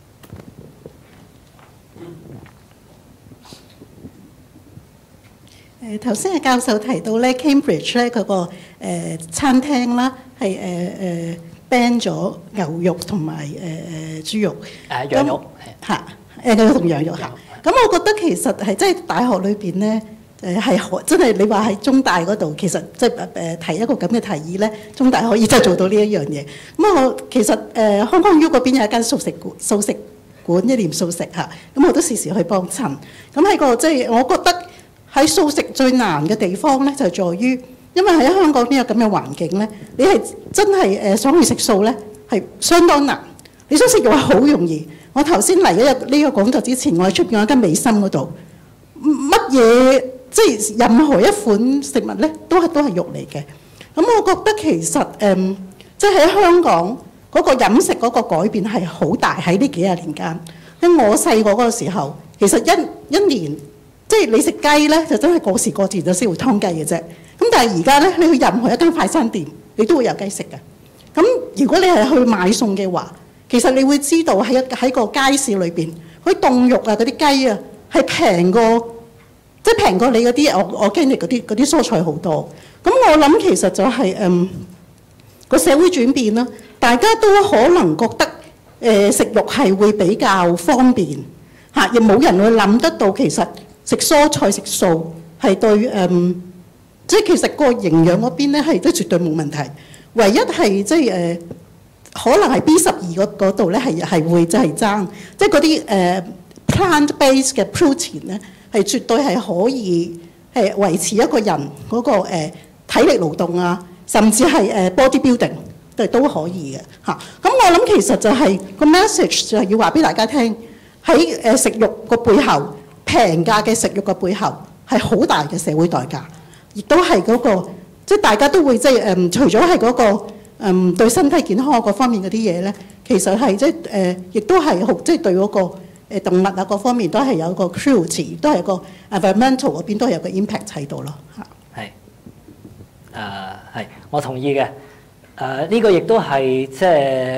誒頭先嘅教授提到咧 ，Cambridge 咧佢個誒餐廳啦，係誒誒 ban 咗牛肉同埋誒誒豬肉， 誒羊肉嚇誒牛肉同羊肉嚇。咁我覺得其實係即係大學裏邊咧誒係可真係你話喺中大嗰度，其實即係誒提一個咁嘅提議咧，中大可以真係做到呢一樣嘢。咁我其實誒香港 U 嗰邊有一間素食館，素食館一年素食嚇，咁我都時時去幫襯。咁喺個即係我覺得。喺素食最難嘅地方咧，就在於，因為喺香港呢個咁嘅環境咧，你係真係誒想去食素咧，係相當難。你想食肉係好容易。我頭先嚟呢個呢個講座之前，我喺出邊有間美心嗰度，乜嘢即係任何一款食物咧，都係都係肉嚟嘅。咁我覺得其實誒、嗯，即係喺香港嗰個飲食嗰個改變係好大喺呢幾廿年間。因為我細個嗰個時候，其實一一年。即係你食雞咧，就真係過時過節就先會劏雞嘅啫。咁但係而家咧，你去任何一間快餐店，你都會有雞食嘅。咁如果你係去買餸嘅話，其實你會知道喺喺個街市裏邊，嗰啲凍肉啊、嗰啲雞啊，係平過，即係平過你嗰啲我我經歷嗰啲嗰啲蔬菜好多。咁我諗其實就係誒個社會轉變啦，大家都可能覺得誒、呃、食肉係會比較方便嚇，亦冇人會諗得到其實。食蔬菜食素係對誒、嗯，即係其實個營養嗰邊咧係都絕對冇問題。唯一係即係誒、呃，可能係 B 十二嗰度咧係係會即係爭，即係嗰啲誒 plant-based 嘅 protein 咧係絕對係可以係維持一個人嗰、那個誒、呃、體力勞動啊，甚至係誒 body building 都都可以嘅嚇。咁、啊、我諗其實就係、是、個 message 就係要話俾大家聽，喺誒食肉個背後。平價嘅食肉嘅背後係好大嘅社會代價，亦都係嗰個即係大家都會即係誒，除咗係嗰個誒對身體健康嗰方面嗰啲嘢咧，其實係即係誒，亦都係好即係對嗰個誒動物啊各方面都係有個 cruelty， 都係個 environmental 嗰邊都係有個 impact 喺度咯嚇。係誒係，我同意嘅。誒呢個亦都係即係。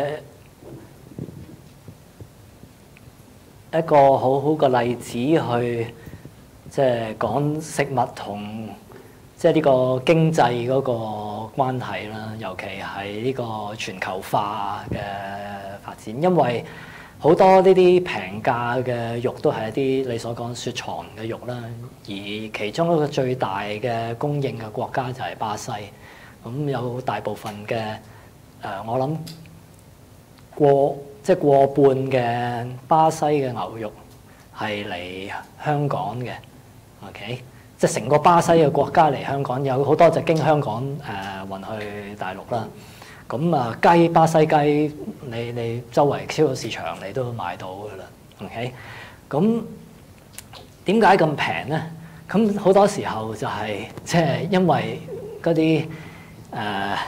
一個好好嘅例子去即係講食物同即係呢個經濟嗰個關係啦，尤其係呢個全球化嘅發展，因為好多呢啲平價嘅肉都係一啲你所講雪藏嘅肉啦，而其中一個最大嘅供應嘅國家就係巴西，咁有大部分嘅誒、呃、我諗過。即係過半嘅巴西嘅牛肉係嚟香港嘅 ，OK？ 即係成個巴西嘅國家嚟香港，有好多就經香港誒、呃、運去大陸啦。咁啊雞巴西雞，你你周圍超級市場你都買到㗎啦 ，OK？ 咁點解咁平咧？咁好多時候就係即係因為嗰啲誒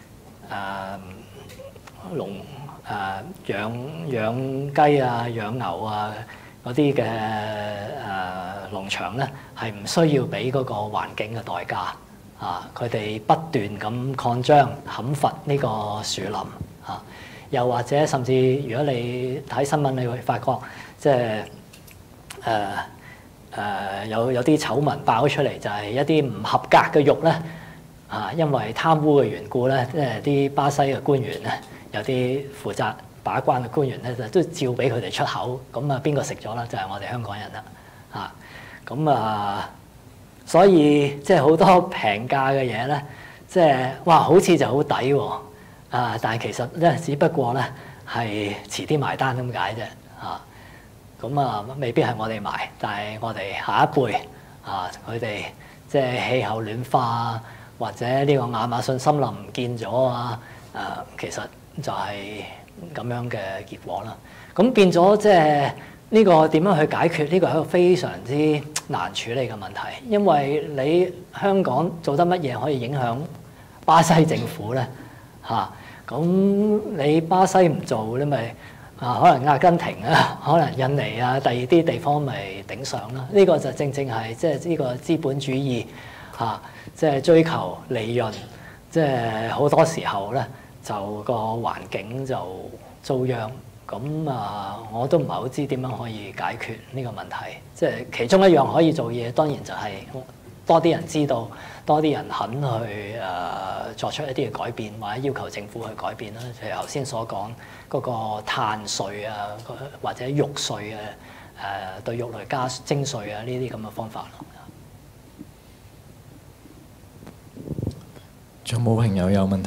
誒農。誒、呃、養養雞啊、養牛啊嗰啲嘅誒農場咧，係唔需要俾嗰個環境嘅代價啊！佢哋不斷咁擴張、砍伐呢個樹林啊，又或者甚至如果你睇新聞，你會發覺即係誒誒有有啲醜聞爆出嚟，就係一啲唔合格嘅肉咧啊，因為貪污嘅緣故咧，即係啲巴西嘅官員咧。有啲負責把關嘅官員咧，就都照俾佢哋出口，咁啊邊個食咗啦？就係、是、我哋香港人啦，啊，咁啊，所以即係好多平價嘅嘢咧，即係哇，好似就好抵喎，啊，但係其實咧，只不過咧係遲啲埋單咁解啫，啊，咁啊未必係我哋埋，但係我哋下一輩啊，佢哋即係氣候暖化或者呢個亞馬遜森林唔見咗啊，誒，其實。就係咁樣嘅結果啦。咁變咗即係呢個點樣去解決？呢個係一個非常之難處理嘅問題，因為你香港做得乜嘢可以影響巴西政府咧？嚇、啊，咁你巴西唔做咧，咪啊可能阿根廷啊，可能印尼啊，第二啲地方咪頂上啦。呢、這個就正正係即係呢個資本主義嚇，即、啊、係、就是、追求利潤。 即係好多時候咧就個環境就遭殃。咁啊，我都唔係好知點樣可以解決呢個問題。即係其中一樣可以做嘢，當然就係多啲人知道，多啲人肯去誒、呃、作出一啲嘅改變，或者要求政府去改變啦。譬如頭先所講嗰個碳稅啊，或者肉稅啊，誒、呃、對肉類加徵稅啊，呢啲咁嘅方法咯。 仲有冇朋友有問題？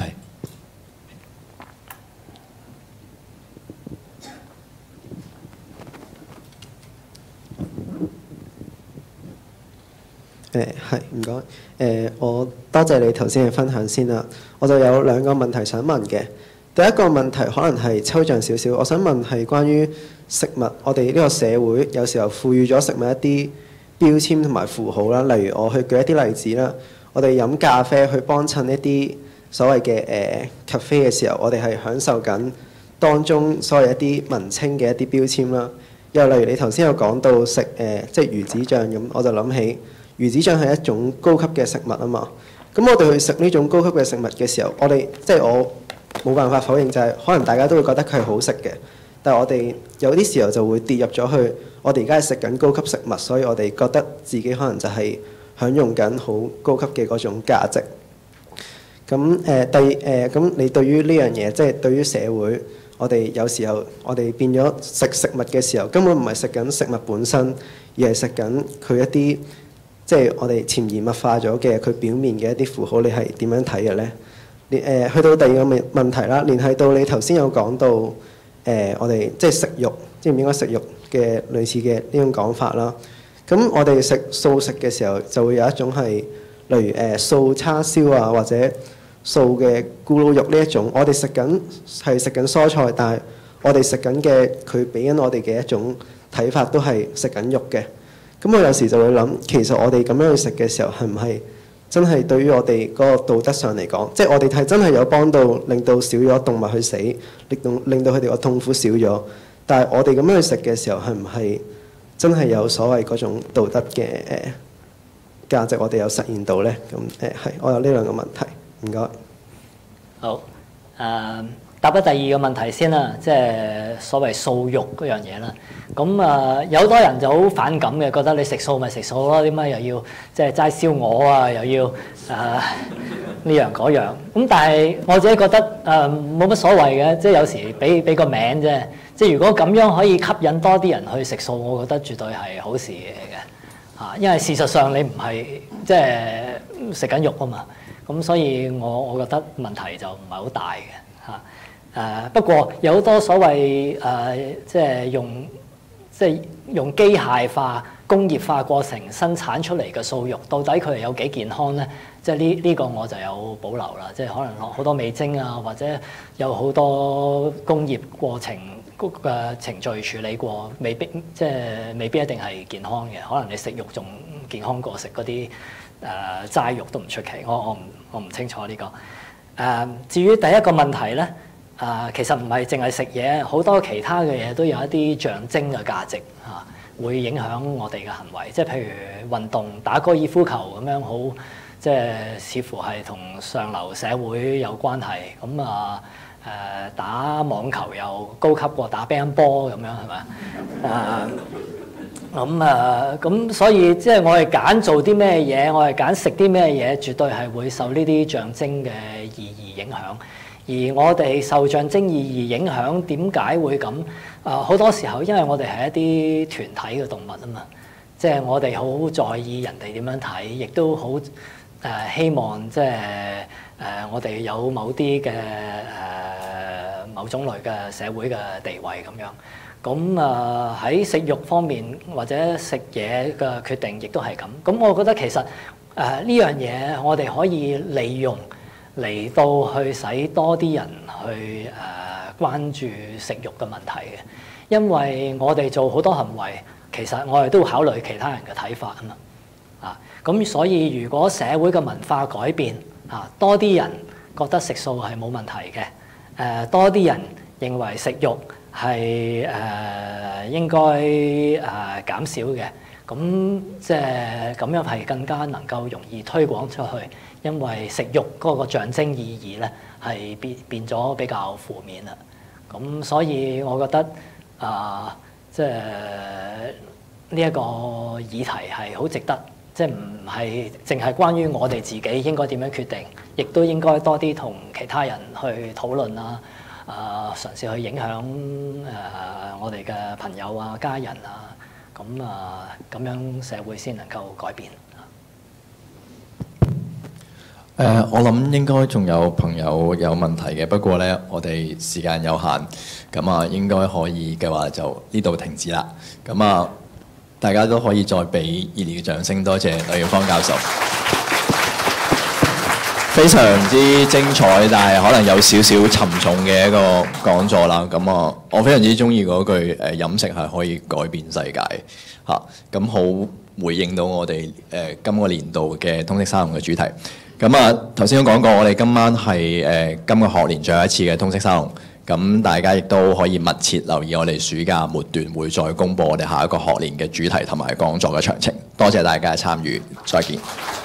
誒係唔該，誒、呃、我多謝你頭先嘅分享先啦。我就有兩個問題想問嘅。第一個問題可能係抽象少少，我想問係關於食物，我哋呢個社會有時候賦予咗食物一啲標籤同埋符號啦。例如我去舉一啲例子啦，我哋飲咖啡去幫襯一啲所謂嘅誒 cafe 嘅時候，我哋係享受緊當中所謂一啲文青嘅一啲標籤啦。又例如你頭先有講到食誒、呃、即係魚子醬咁，我就諗起。魚子醬係一種高級嘅食物啊嘛，咁我哋去食呢種高級嘅食物嘅時候，我哋即係我冇辦法否認就係、是、可能大家都會覺得佢係好食嘅，但係我哋有啲時候就會跌入咗去，我哋而家係食緊高級食物，所以我哋覺得自己可能就係享用緊好高級嘅嗰種價值。咁誒、呃、第誒咁、呃、你對於呢樣嘢，即係對於社會，我哋有時候我哋變咗食食物嘅時候，根本唔係食緊食物本身，而係食緊佢一啲。即係我哋潛移默化咗嘅佢表面嘅一啲符號，你係點樣睇嘅咧？連、呃、去到第二個問問題啦，聯繫到你頭先有講到誒、呃，我哋即係食肉，即係唔應該食肉嘅類似嘅呢種講法啦。咁我哋食素食嘅時候，就會有一種係例如誒、呃、素叉燒啊，或者素嘅咕嚕肉呢一種。我哋食緊係食緊蔬菜，但係我哋食緊嘅佢俾緊我哋嘅一種睇法，都係食緊肉嘅。咁我有時就會諗，其實我哋咁樣去食嘅時候，係唔係真係對於我哋嗰個道德上嚟講，即係我哋係真係有幫到，令到少咗動物去死，令到令到佢哋個痛苦少咗。但係我哋咁樣去食嘅時候，係唔係真係有所謂嗰種道德嘅誒、呃、價值？我哋有實現到咧？咁誒係，我有呢兩個問題，唔該。 好，誒、呃、答咗第二個問題先啦，即係所謂素肉嗰樣嘢啦。咁啊，有好多人就好反感嘅，覺得你食素咪食素咯，點解又要即係齋燒鵝啊，又要誒呢樣嗰樣？咁但係我自己覺得誒冇乜所謂嘅，即係有時俾俾個名啫。即係如果咁樣可以吸引多啲人去食素，我覺得絕對係好事嚟嘅嚇。因為事實上你唔係即係食緊肉啊嘛，咁所以我我覺得問題就唔係好大嘅嚇。誒不過有好多所謂誒即係用。即係用機械化、工業化過程生產出嚟嘅素肉，到底佢係有幾健康咧？即係呢呢個我就有保留啦。即係可能落好多味精啊，或者有好多工業過程嘅程序處理過，未必即係未必一定係健康嘅。可能你食肉仲健康過食嗰啲誒齋肉都唔出奇。我我唔我唔清楚呢個。誒、呃、至於第一個問題咧。啊、呃，其實唔係淨係食嘢，好多其他嘅嘢都有一啲象徵嘅價值嚇、啊，會影響我哋嘅行為。即係譬如運動、打高爾夫球咁樣，好即係似乎係同上流社會有關係。咁啊誒、呃，打網球又高級過打乒乓波咁樣係咪？啊咁啊咁，所以即係我哋揀做啲咩嘢，我哋揀食啲咩嘢，絕對係會受呢啲象徵嘅意義影響。而我哋受象徵意義影響，點解會咁？啊，好多時候因為我哋係一啲團體嘅動物啊嘛，即係我哋好在意人哋點樣睇，亦都好誒希望即係誒我哋有某啲嘅誒某種類嘅社會嘅地位咁樣。咁啊喺食肉方面或者食嘢嘅決定，亦都係咁。咁我覺得其實誒呢樣嘢我哋可以利用。嚟到去使多啲人去誒、呃、關注食肉嘅問題嘅，因為我哋做好多行為，其實我哋都會考慮其他人嘅睇法啊嘛，啊咁所以如果社會嘅文化改變啊，多啲人覺得食素係冇問題嘅，誒、呃、多啲人認為食肉係誒、呃、應該誒、呃、減少嘅， 咁即係咁樣係更加能夠容易推廣出去，因為食肉嗰個象徵意義咧係變變咗比較負面啦。咁所以我覺得啊，即係呢一個議題係好值得，即係唔係淨係關於我哋自己應該點樣決定，亦都應該多啲同其他人去討論啦。啊，嘗試去影響誒、呃、我哋嘅朋友啊、家人啊，咁啊咁樣社會先能夠改變。 誒、呃，我諗應該仲有朋友有問題嘅，不過咧，我哋時間有限，咁啊應該可以嘅話就呢度停止啦。咁啊，大家都可以再俾熱烈嘅掌聲，多謝呂耀芳教授。非常之精彩，但係可能有少少沉重嘅一個講座啦。咁啊，我非常之中意嗰句誒飲食係可以改變世界嚇。咁好回應到我哋誒、呃、今個年度嘅通識沙龍嘅主題。咁啊，頭先都講過，我哋今晚係誒、呃、今個學年最後一次嘅通識沙龍。咁大家亦都可以密切留意我哋暑假末段會再公佈我哋下一個學年嘅主題同埋講座嘅詳情。多謝大家嘅參與，再見。